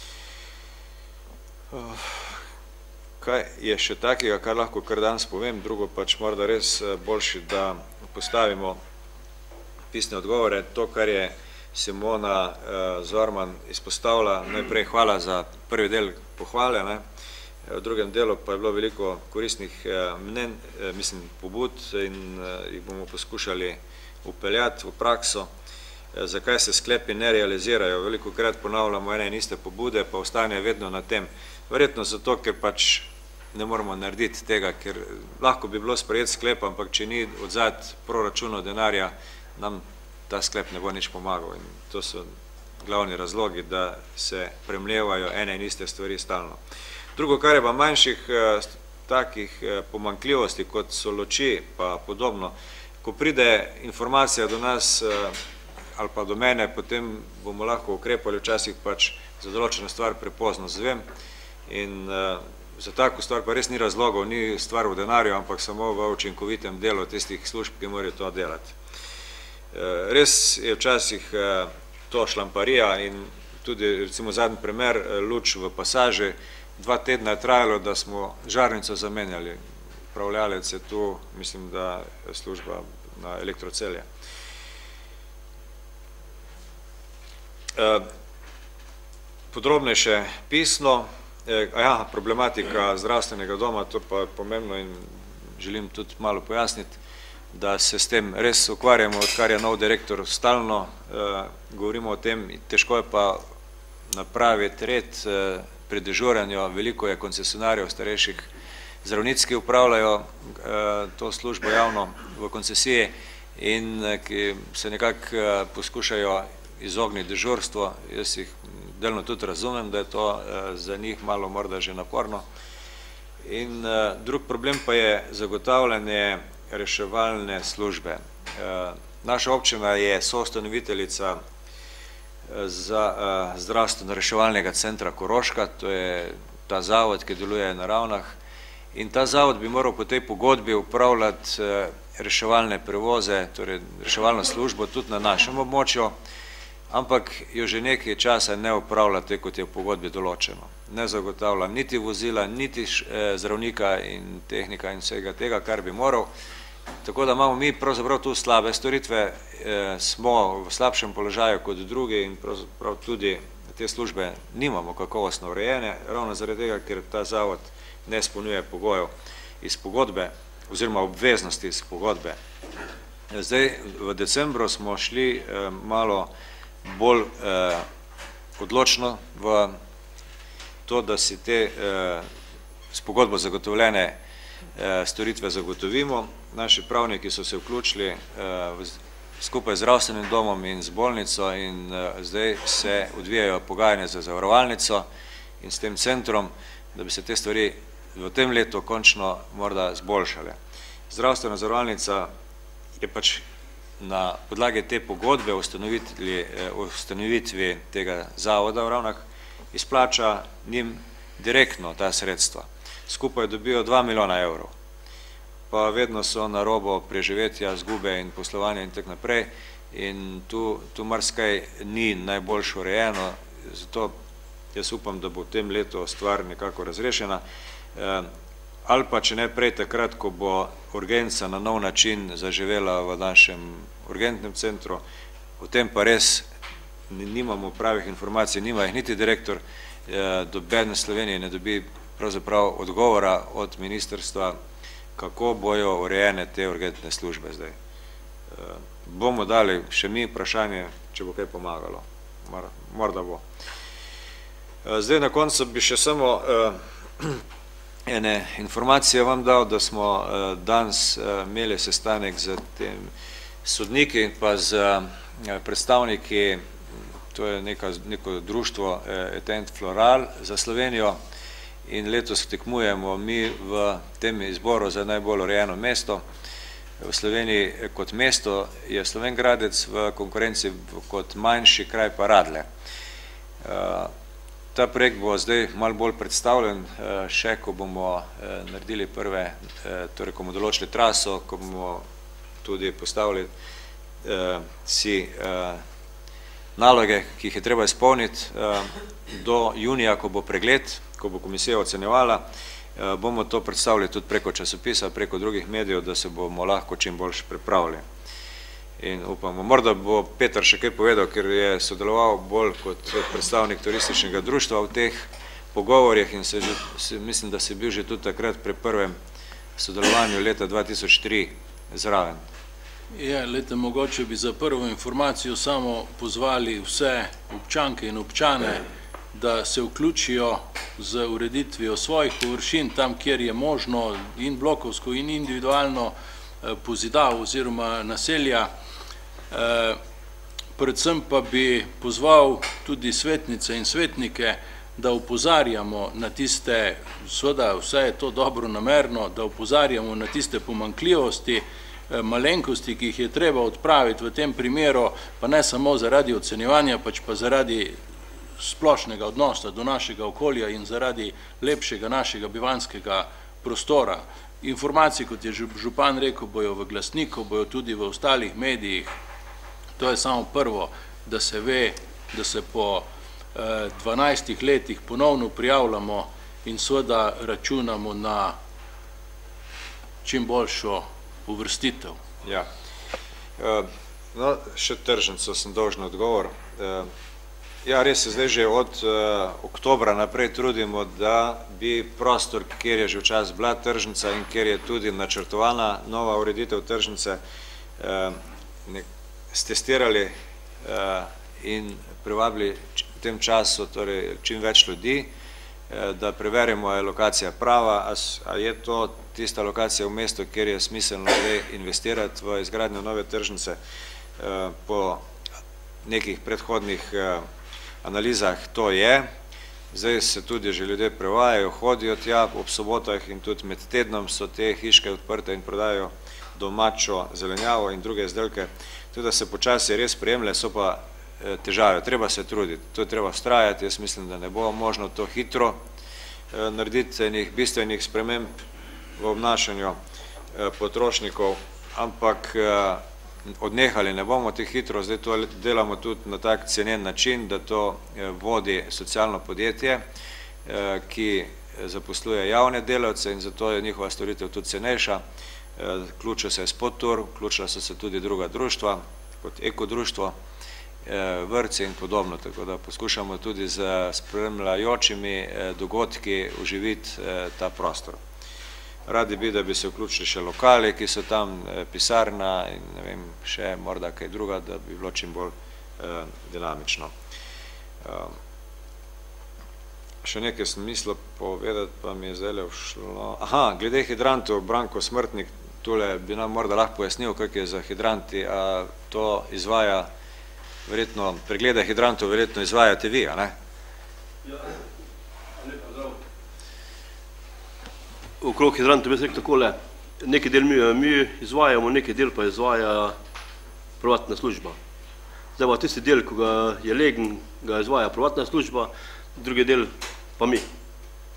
Eh, Kaj je še takega, kar lahko kar danes povem, drugo pač morda res boljši, da postavimo pisne odgovore. To, kar je Simona Zorman izpostavila, najprej hvala za prvi del pohvale, ne. V drugem delu pa je bilo veliko koristnih mnen, mislim, pobud in jih bomo poskušali upeljati v prakso. Zakaj se sklepi ne realizirajo? Veliko krat ponavljamo ene in iste pobude, pa ostane vedno na tem. Verjetno zato, ker pač ne moramo narediti tega, ker lahko bi bilo sprejeti sklep, ampak če ni odzad proračunov denarja, nam ta sklep ne bo nič pomagal. In to so glavni razlogi, da se premljevajo ene in iste stvari stalno. Drugo, kar je pa manjših takih pomanjkljivosti, kot so luči pa podobno, ko pride informacija do nas ali pa do mene, potem bomo lahko ukrepali, včasih pač za določeno stvar prepozno zvem in za tako stvar pa res ni razlogov, ni stvar v denarju, ampak samo v učinkovitem delu tistih služb, ki morajo to delati. Res je včasih to šlamparija in tudi recimo zadnji primer, luč v pasaži, dva tedna je trajalo, da smo žarnico zamenjali. Upravljalec je tu, mislim, da je služba na Elektrocelje. Podrobnejše pisno, ja, problematika zdravstvenega doma, to pa je pomembno in želim tudi malo pojasniti, da se s tem res ukvarjamo, odkar je nov direktor stalno, govorimo o tem, težko je pa napraviti red pri dežuranju, veliko je koncesionarjev starejših zdravnic, ki upravljajo to službo javno v koncesiji in ki se nekako poskušajo izogniti dežurstvo. Jaz jih delno tudi razumem, da je to za njih malo morda že naporno. In drug problem pa je zagotavljanje reševalne službe. Naša občina je soustanoviteljica za zdravstveno-reševalnega centra Koroška, to je ta zavod, ki deluje na Ravnah, in ta zavod bi moral po tej pogodbi upravljati reševalne prevoze, torej reševalno službo tudi na našem območju, ampak jo že nekaj časa ne upravlja tako, kot je v pogodbi določeno. Ne zagotavlja niti vozila, niti zdravnika in tehnika in vsega tega, kar bi moral. Tako da imamo mi pravzaprav tu slabe storitve, smo v slabšem položaju kot drugi in pravzaprav tudi te službe nimamo kakovostno urejene, ravno zaradi tega, ker ta zavod ne izpolnjuje pogojev iz pogodbe oziroma obveznosti iz pogodbe. Zdaj, v decembru smo šli malo bolj odločno v to, da si te s pogodbo zagotovljene storitve zagotovimo. Naši pravniki so se vključili skupaj z zdravstvenim domom in z bolnico in zdaj se odvijajo pogajanja za zavarovalnico in s tem centrom, da bi se te stvari v tem letu končno morda zboljšale. Zdravstvena zavarovalnica je pač na podlagi te pogodbe o ustanovitvi tega zavoda v Ravnah izplača njim direktno ta sredstva. Skupaj dobijo dva milijona evrov. Pa vedno so na robo preživetja, zgube in poslovanja in tak naprej. In tu, tu marsikaj ni najboljše urejeno, zato jaz upam, da bo v tem letu stvar nekako razrešena. E, ali pa, če ne prej takrat, ko bo urgenca na nov način zaživela v našem urgentnem centru, o tem pa res nimamo pravih informacij, nima jih niti direktor, e, doben v Sloveniji ne dobi pravzaprav odgovora od ministrstva, kako bojo urejene te urgentne službe zdaj. E, bomo dali še mi vprašanje, če bo kaj pomagalo. Morda bo. Zdaj na koncu bi še samo ene informacije vam dal, da smo danes imeli sestanek z tem sodniki in pa z predstavniki, to je neko društvo Etent Floral za Slovenijo in letos tekmujemo mi v tem izboru za najbolj urejeno mesto. V Sloveniji kot mesto je Slovenj Gradec, v konkurenci kot manjši kraj pa Radlje. Ta projekt bo zdaj malo bolj predstavljen, še ko bomo naredili prve, torej ko bomo določili traso, ko bomo tudi postavili si naloge, ki jih je treba izpolniti do junija, ko bo pregled, ko bo komisija ocenjevala, bomo to predstavili tudi preko časopisa, preko drugih medijev, da se bomo lahko čim boljše pripravili. In upamo, morda bo Peter še kaj povedal, ker je sodeloval bolj kot predstavnik turističnega društva v teh pogovorjih in se, se, mislim, da se je bil že tudi takrat pri prvem sodelovanju leta dva tisoč tri zraven. Ja, lete, mogoče bi za prvo informacijo samo pozvali vse občanke in občane, da se vključijo z ureditvijo svojih površin tam, kjer je možno in blokovsko in individualno pozidav oziroma naselja. Predvsem pa bi pozval tudi svetnice in svetnike, da opozarjamo na tiste, seveda vse je to dobro namerno, da opozarjamo na tiste pomanjkljivosti, malenkosti, ki jih je treba odpraviti v tem primeru, pa ne samo zaradi ocenjevanja, pač pa zaradi splošnega odnosa do našega okolja in zaradi lepšega našega bivanjskega prostora. Informacije, kot je župan rekel, bojo v glasniku, bojo tudi v ostalih medijih. To je samo prvo, da se ve, da se po dvanajstih letih ponovno prijavljamo in seveda računamo na čim boljšo uvrstitev. Ja. No, še tržnico sem dolžen odgovor. Ja, res se zdaj že od oktobra naprej trudimo, da bi prostor, kjer je že včasih bila tržnica in kjer je tudi načrtovana nova ureditev tržnice, stestirali in privabili v tem času torej čim več ljudi, da preverimo, je lokacija prava, a je to tista lokacija v mestu, kjer je smiselno investirati v izgradnjo nove tržnice. Po nekih predhodnih analizah to je. Zdaj se tudi že ljudje prevajajo, hodijo tja ob sobotah in tudi med tednom so te hiške odprte in prodajo domačo zelenjavo in druge izdelke. Tudi da se počasi res prijemlje, so pa težave. Treba se truditi, to je treba vztrajati. Jaz mislim, da ne bo možno to hitro narediti enih bistvenih sprememb v obnašanju potrošnikov, ampak odnehali ne bomo te hitro, zdaj to delamo tudi na tak cenjen način, da to vodi socialno podjetje, ki zaposluje javne delavce in zato je njihova storitev tudi cenejša. Vključil se je Spottur, vključila so se tudi druga društva, kot ekodruštvo, vrtci in podobno, tako da poskušamo tudi z spremljajočimi dogodki oživiti ta prostor. Radi bi, da bi se vključili še lokali, ki so tam, pisarna in ne vem, še morda kaj druga, da bi bilo čim bolj dinamično. Še nekaj sem mislil povedati, pa mi je zdaj všlo. Aha, glede hidrantov, Branko Smrtnik, tule bi nam morda lahko pojasnil, kak je za hidranti, a to izvaja, verjetno, preglede hidrantov verjetno izvajate vi, a ne? Ja, lepa zdrav. Okrog hidrantov bi se rekel takole, nekaj del mi, mi izvajamo, nekaj del pa izvaja privatna služba. Zdaj pa tisti del, ko ga je legen, ga izvaja privatna služba, drugi del pa mi.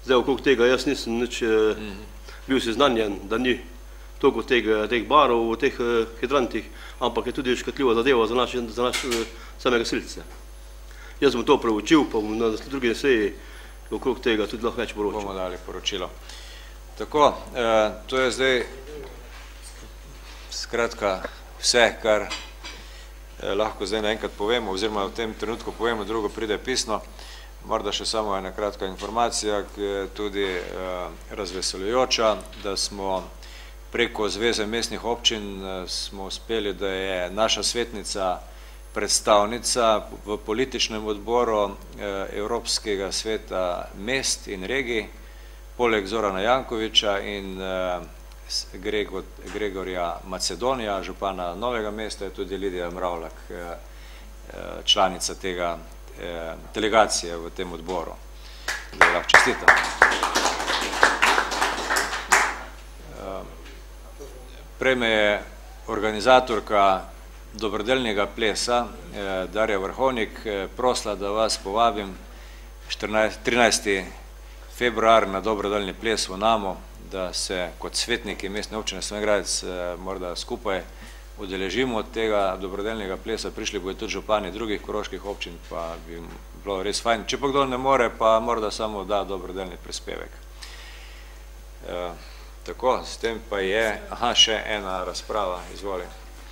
Zdaj, okrog tega jaz nisem nič bil seznanjen, da ni toliko teh barov v teh hidrantih, ampak je tudi škatljiva zadeva za naš same gasilce. Jaz bom to preučil, pa bom na drugi seji okrog tega tudi lahko več poročil. Bomo dali poročilo. Tako, to je zdaj skratka vse, kar lahko zdaj naenkrat povemo, oziroma v tem trenutku povemo, drugo pride pisno. Morda še samo ena kratka informacija, ki je tudi razveseljujoča, da smo preko Zveze mestnih občin smo uspeli, da je naša svetnica predstavnica v političnem odboru Evropskega sveta mest in regij, poleg Zorana Jankoviča in Gregorja Macedonija, župana Novega mesta, je tudi Lidija Mravljak, članica tega delegacije v tem odboru. Da je lahko čestitam. Prej me je organizatorka dobrodelnega plesa Darja Vrhovnik prosila, da vas povabim trinajsti februar na dobrodelni ples v Namo, da se kot svetniki mestne občine Slovenj Gradec morda skupaj udeležimo tega dobrodelnega plesa. Prišli bodo tudi župani drugih koroških občin, pa bi bilo res fajn. Če pa kdo ne more, pa morda samo da dobrodelni prispevek. Tako, s tem pa je, aha, še ena razprava, izvoli.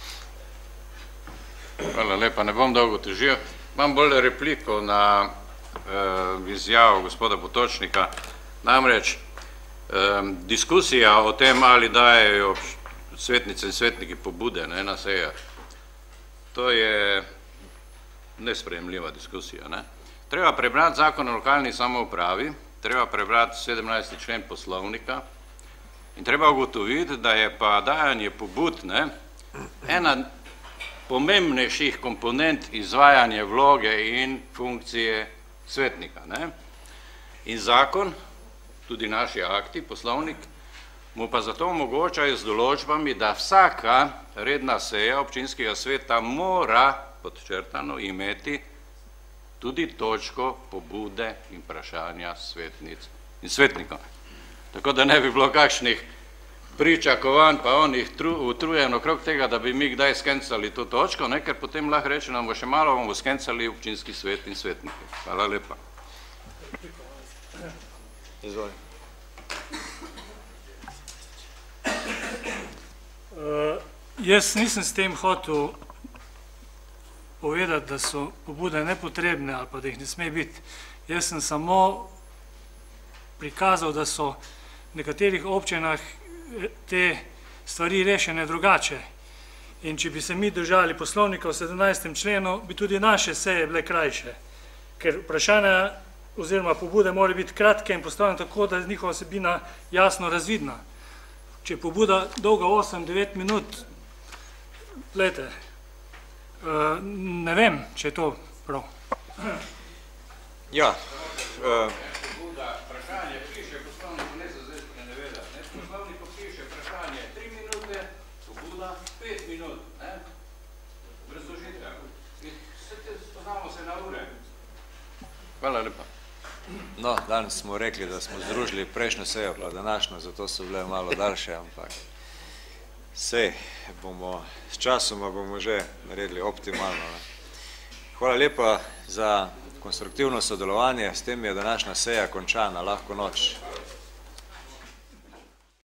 Hvala lepa, ne bom dolgo težil. Imam bolj repliko na izjavo gospoda Potočnika. Namreč, diskusija o tem, ali dajejo svetnice in svetniki pobude na sejah, to je nesprejemljiva diskusija. Treba prebrati zakon o lokalni samoupravi, treba prebrati sedemnajsti člen poslovnika in treba ugotoviti, da je pa dajanje pobud ena pomembnejših komponent izvajanja vloge in funkcije svetnika. In zakon, tudi naši akti, poslovnik, mu pa zato omogočajo z določbami, da vsaka redna seja občinskega sveta mora podčrtano imeti tudi točko pobude in vprašanja svetnic in svetnikov. Tako da ne bi bilo kakšnih pričakovanj pa onih utrujen okrog tega, da bi mi kdaj skencali to točko, ker potem lahko reče, nam bo še malo, bomo skencali občinski svet in svetnike. Hvala lepa. Izvoli. Jaz nisem s tem hotel povedati, da so pobude nepotrebne ali pa da jih ne sme biti. Jaz sem samo prikazal, da so v nekaterih občinah te stvari rešene drugače. In če bi se mi držali poslovnika v sedemnajstem členu, bi tudi naše seje bile krajše. Ker vprašanja oziroma pobude mora biti kratke in postavljene tako, da je njihova vsebina jasno razvidna. Če je pobuda dolga osem do devet minut, glejte, ne vem, če je to prav. Ja. Vprašanje piše poslovniku, ne se zdaj sprenevedati. Poslovniku piše vprašanje tri minute, pobuda pet minut. Obrazložitev. Spoznamo se na ure. Hvala lepa. No, danes smo rekli, da smo združili prejšnjo sejo pa današnjo, zato so bile malo daljše, ampak sej bomo, s časoma bomo že naredili optimalno. Hvala lepa za konstruktivno sodelovanje, s tem je današnja seja končana, lahko noč.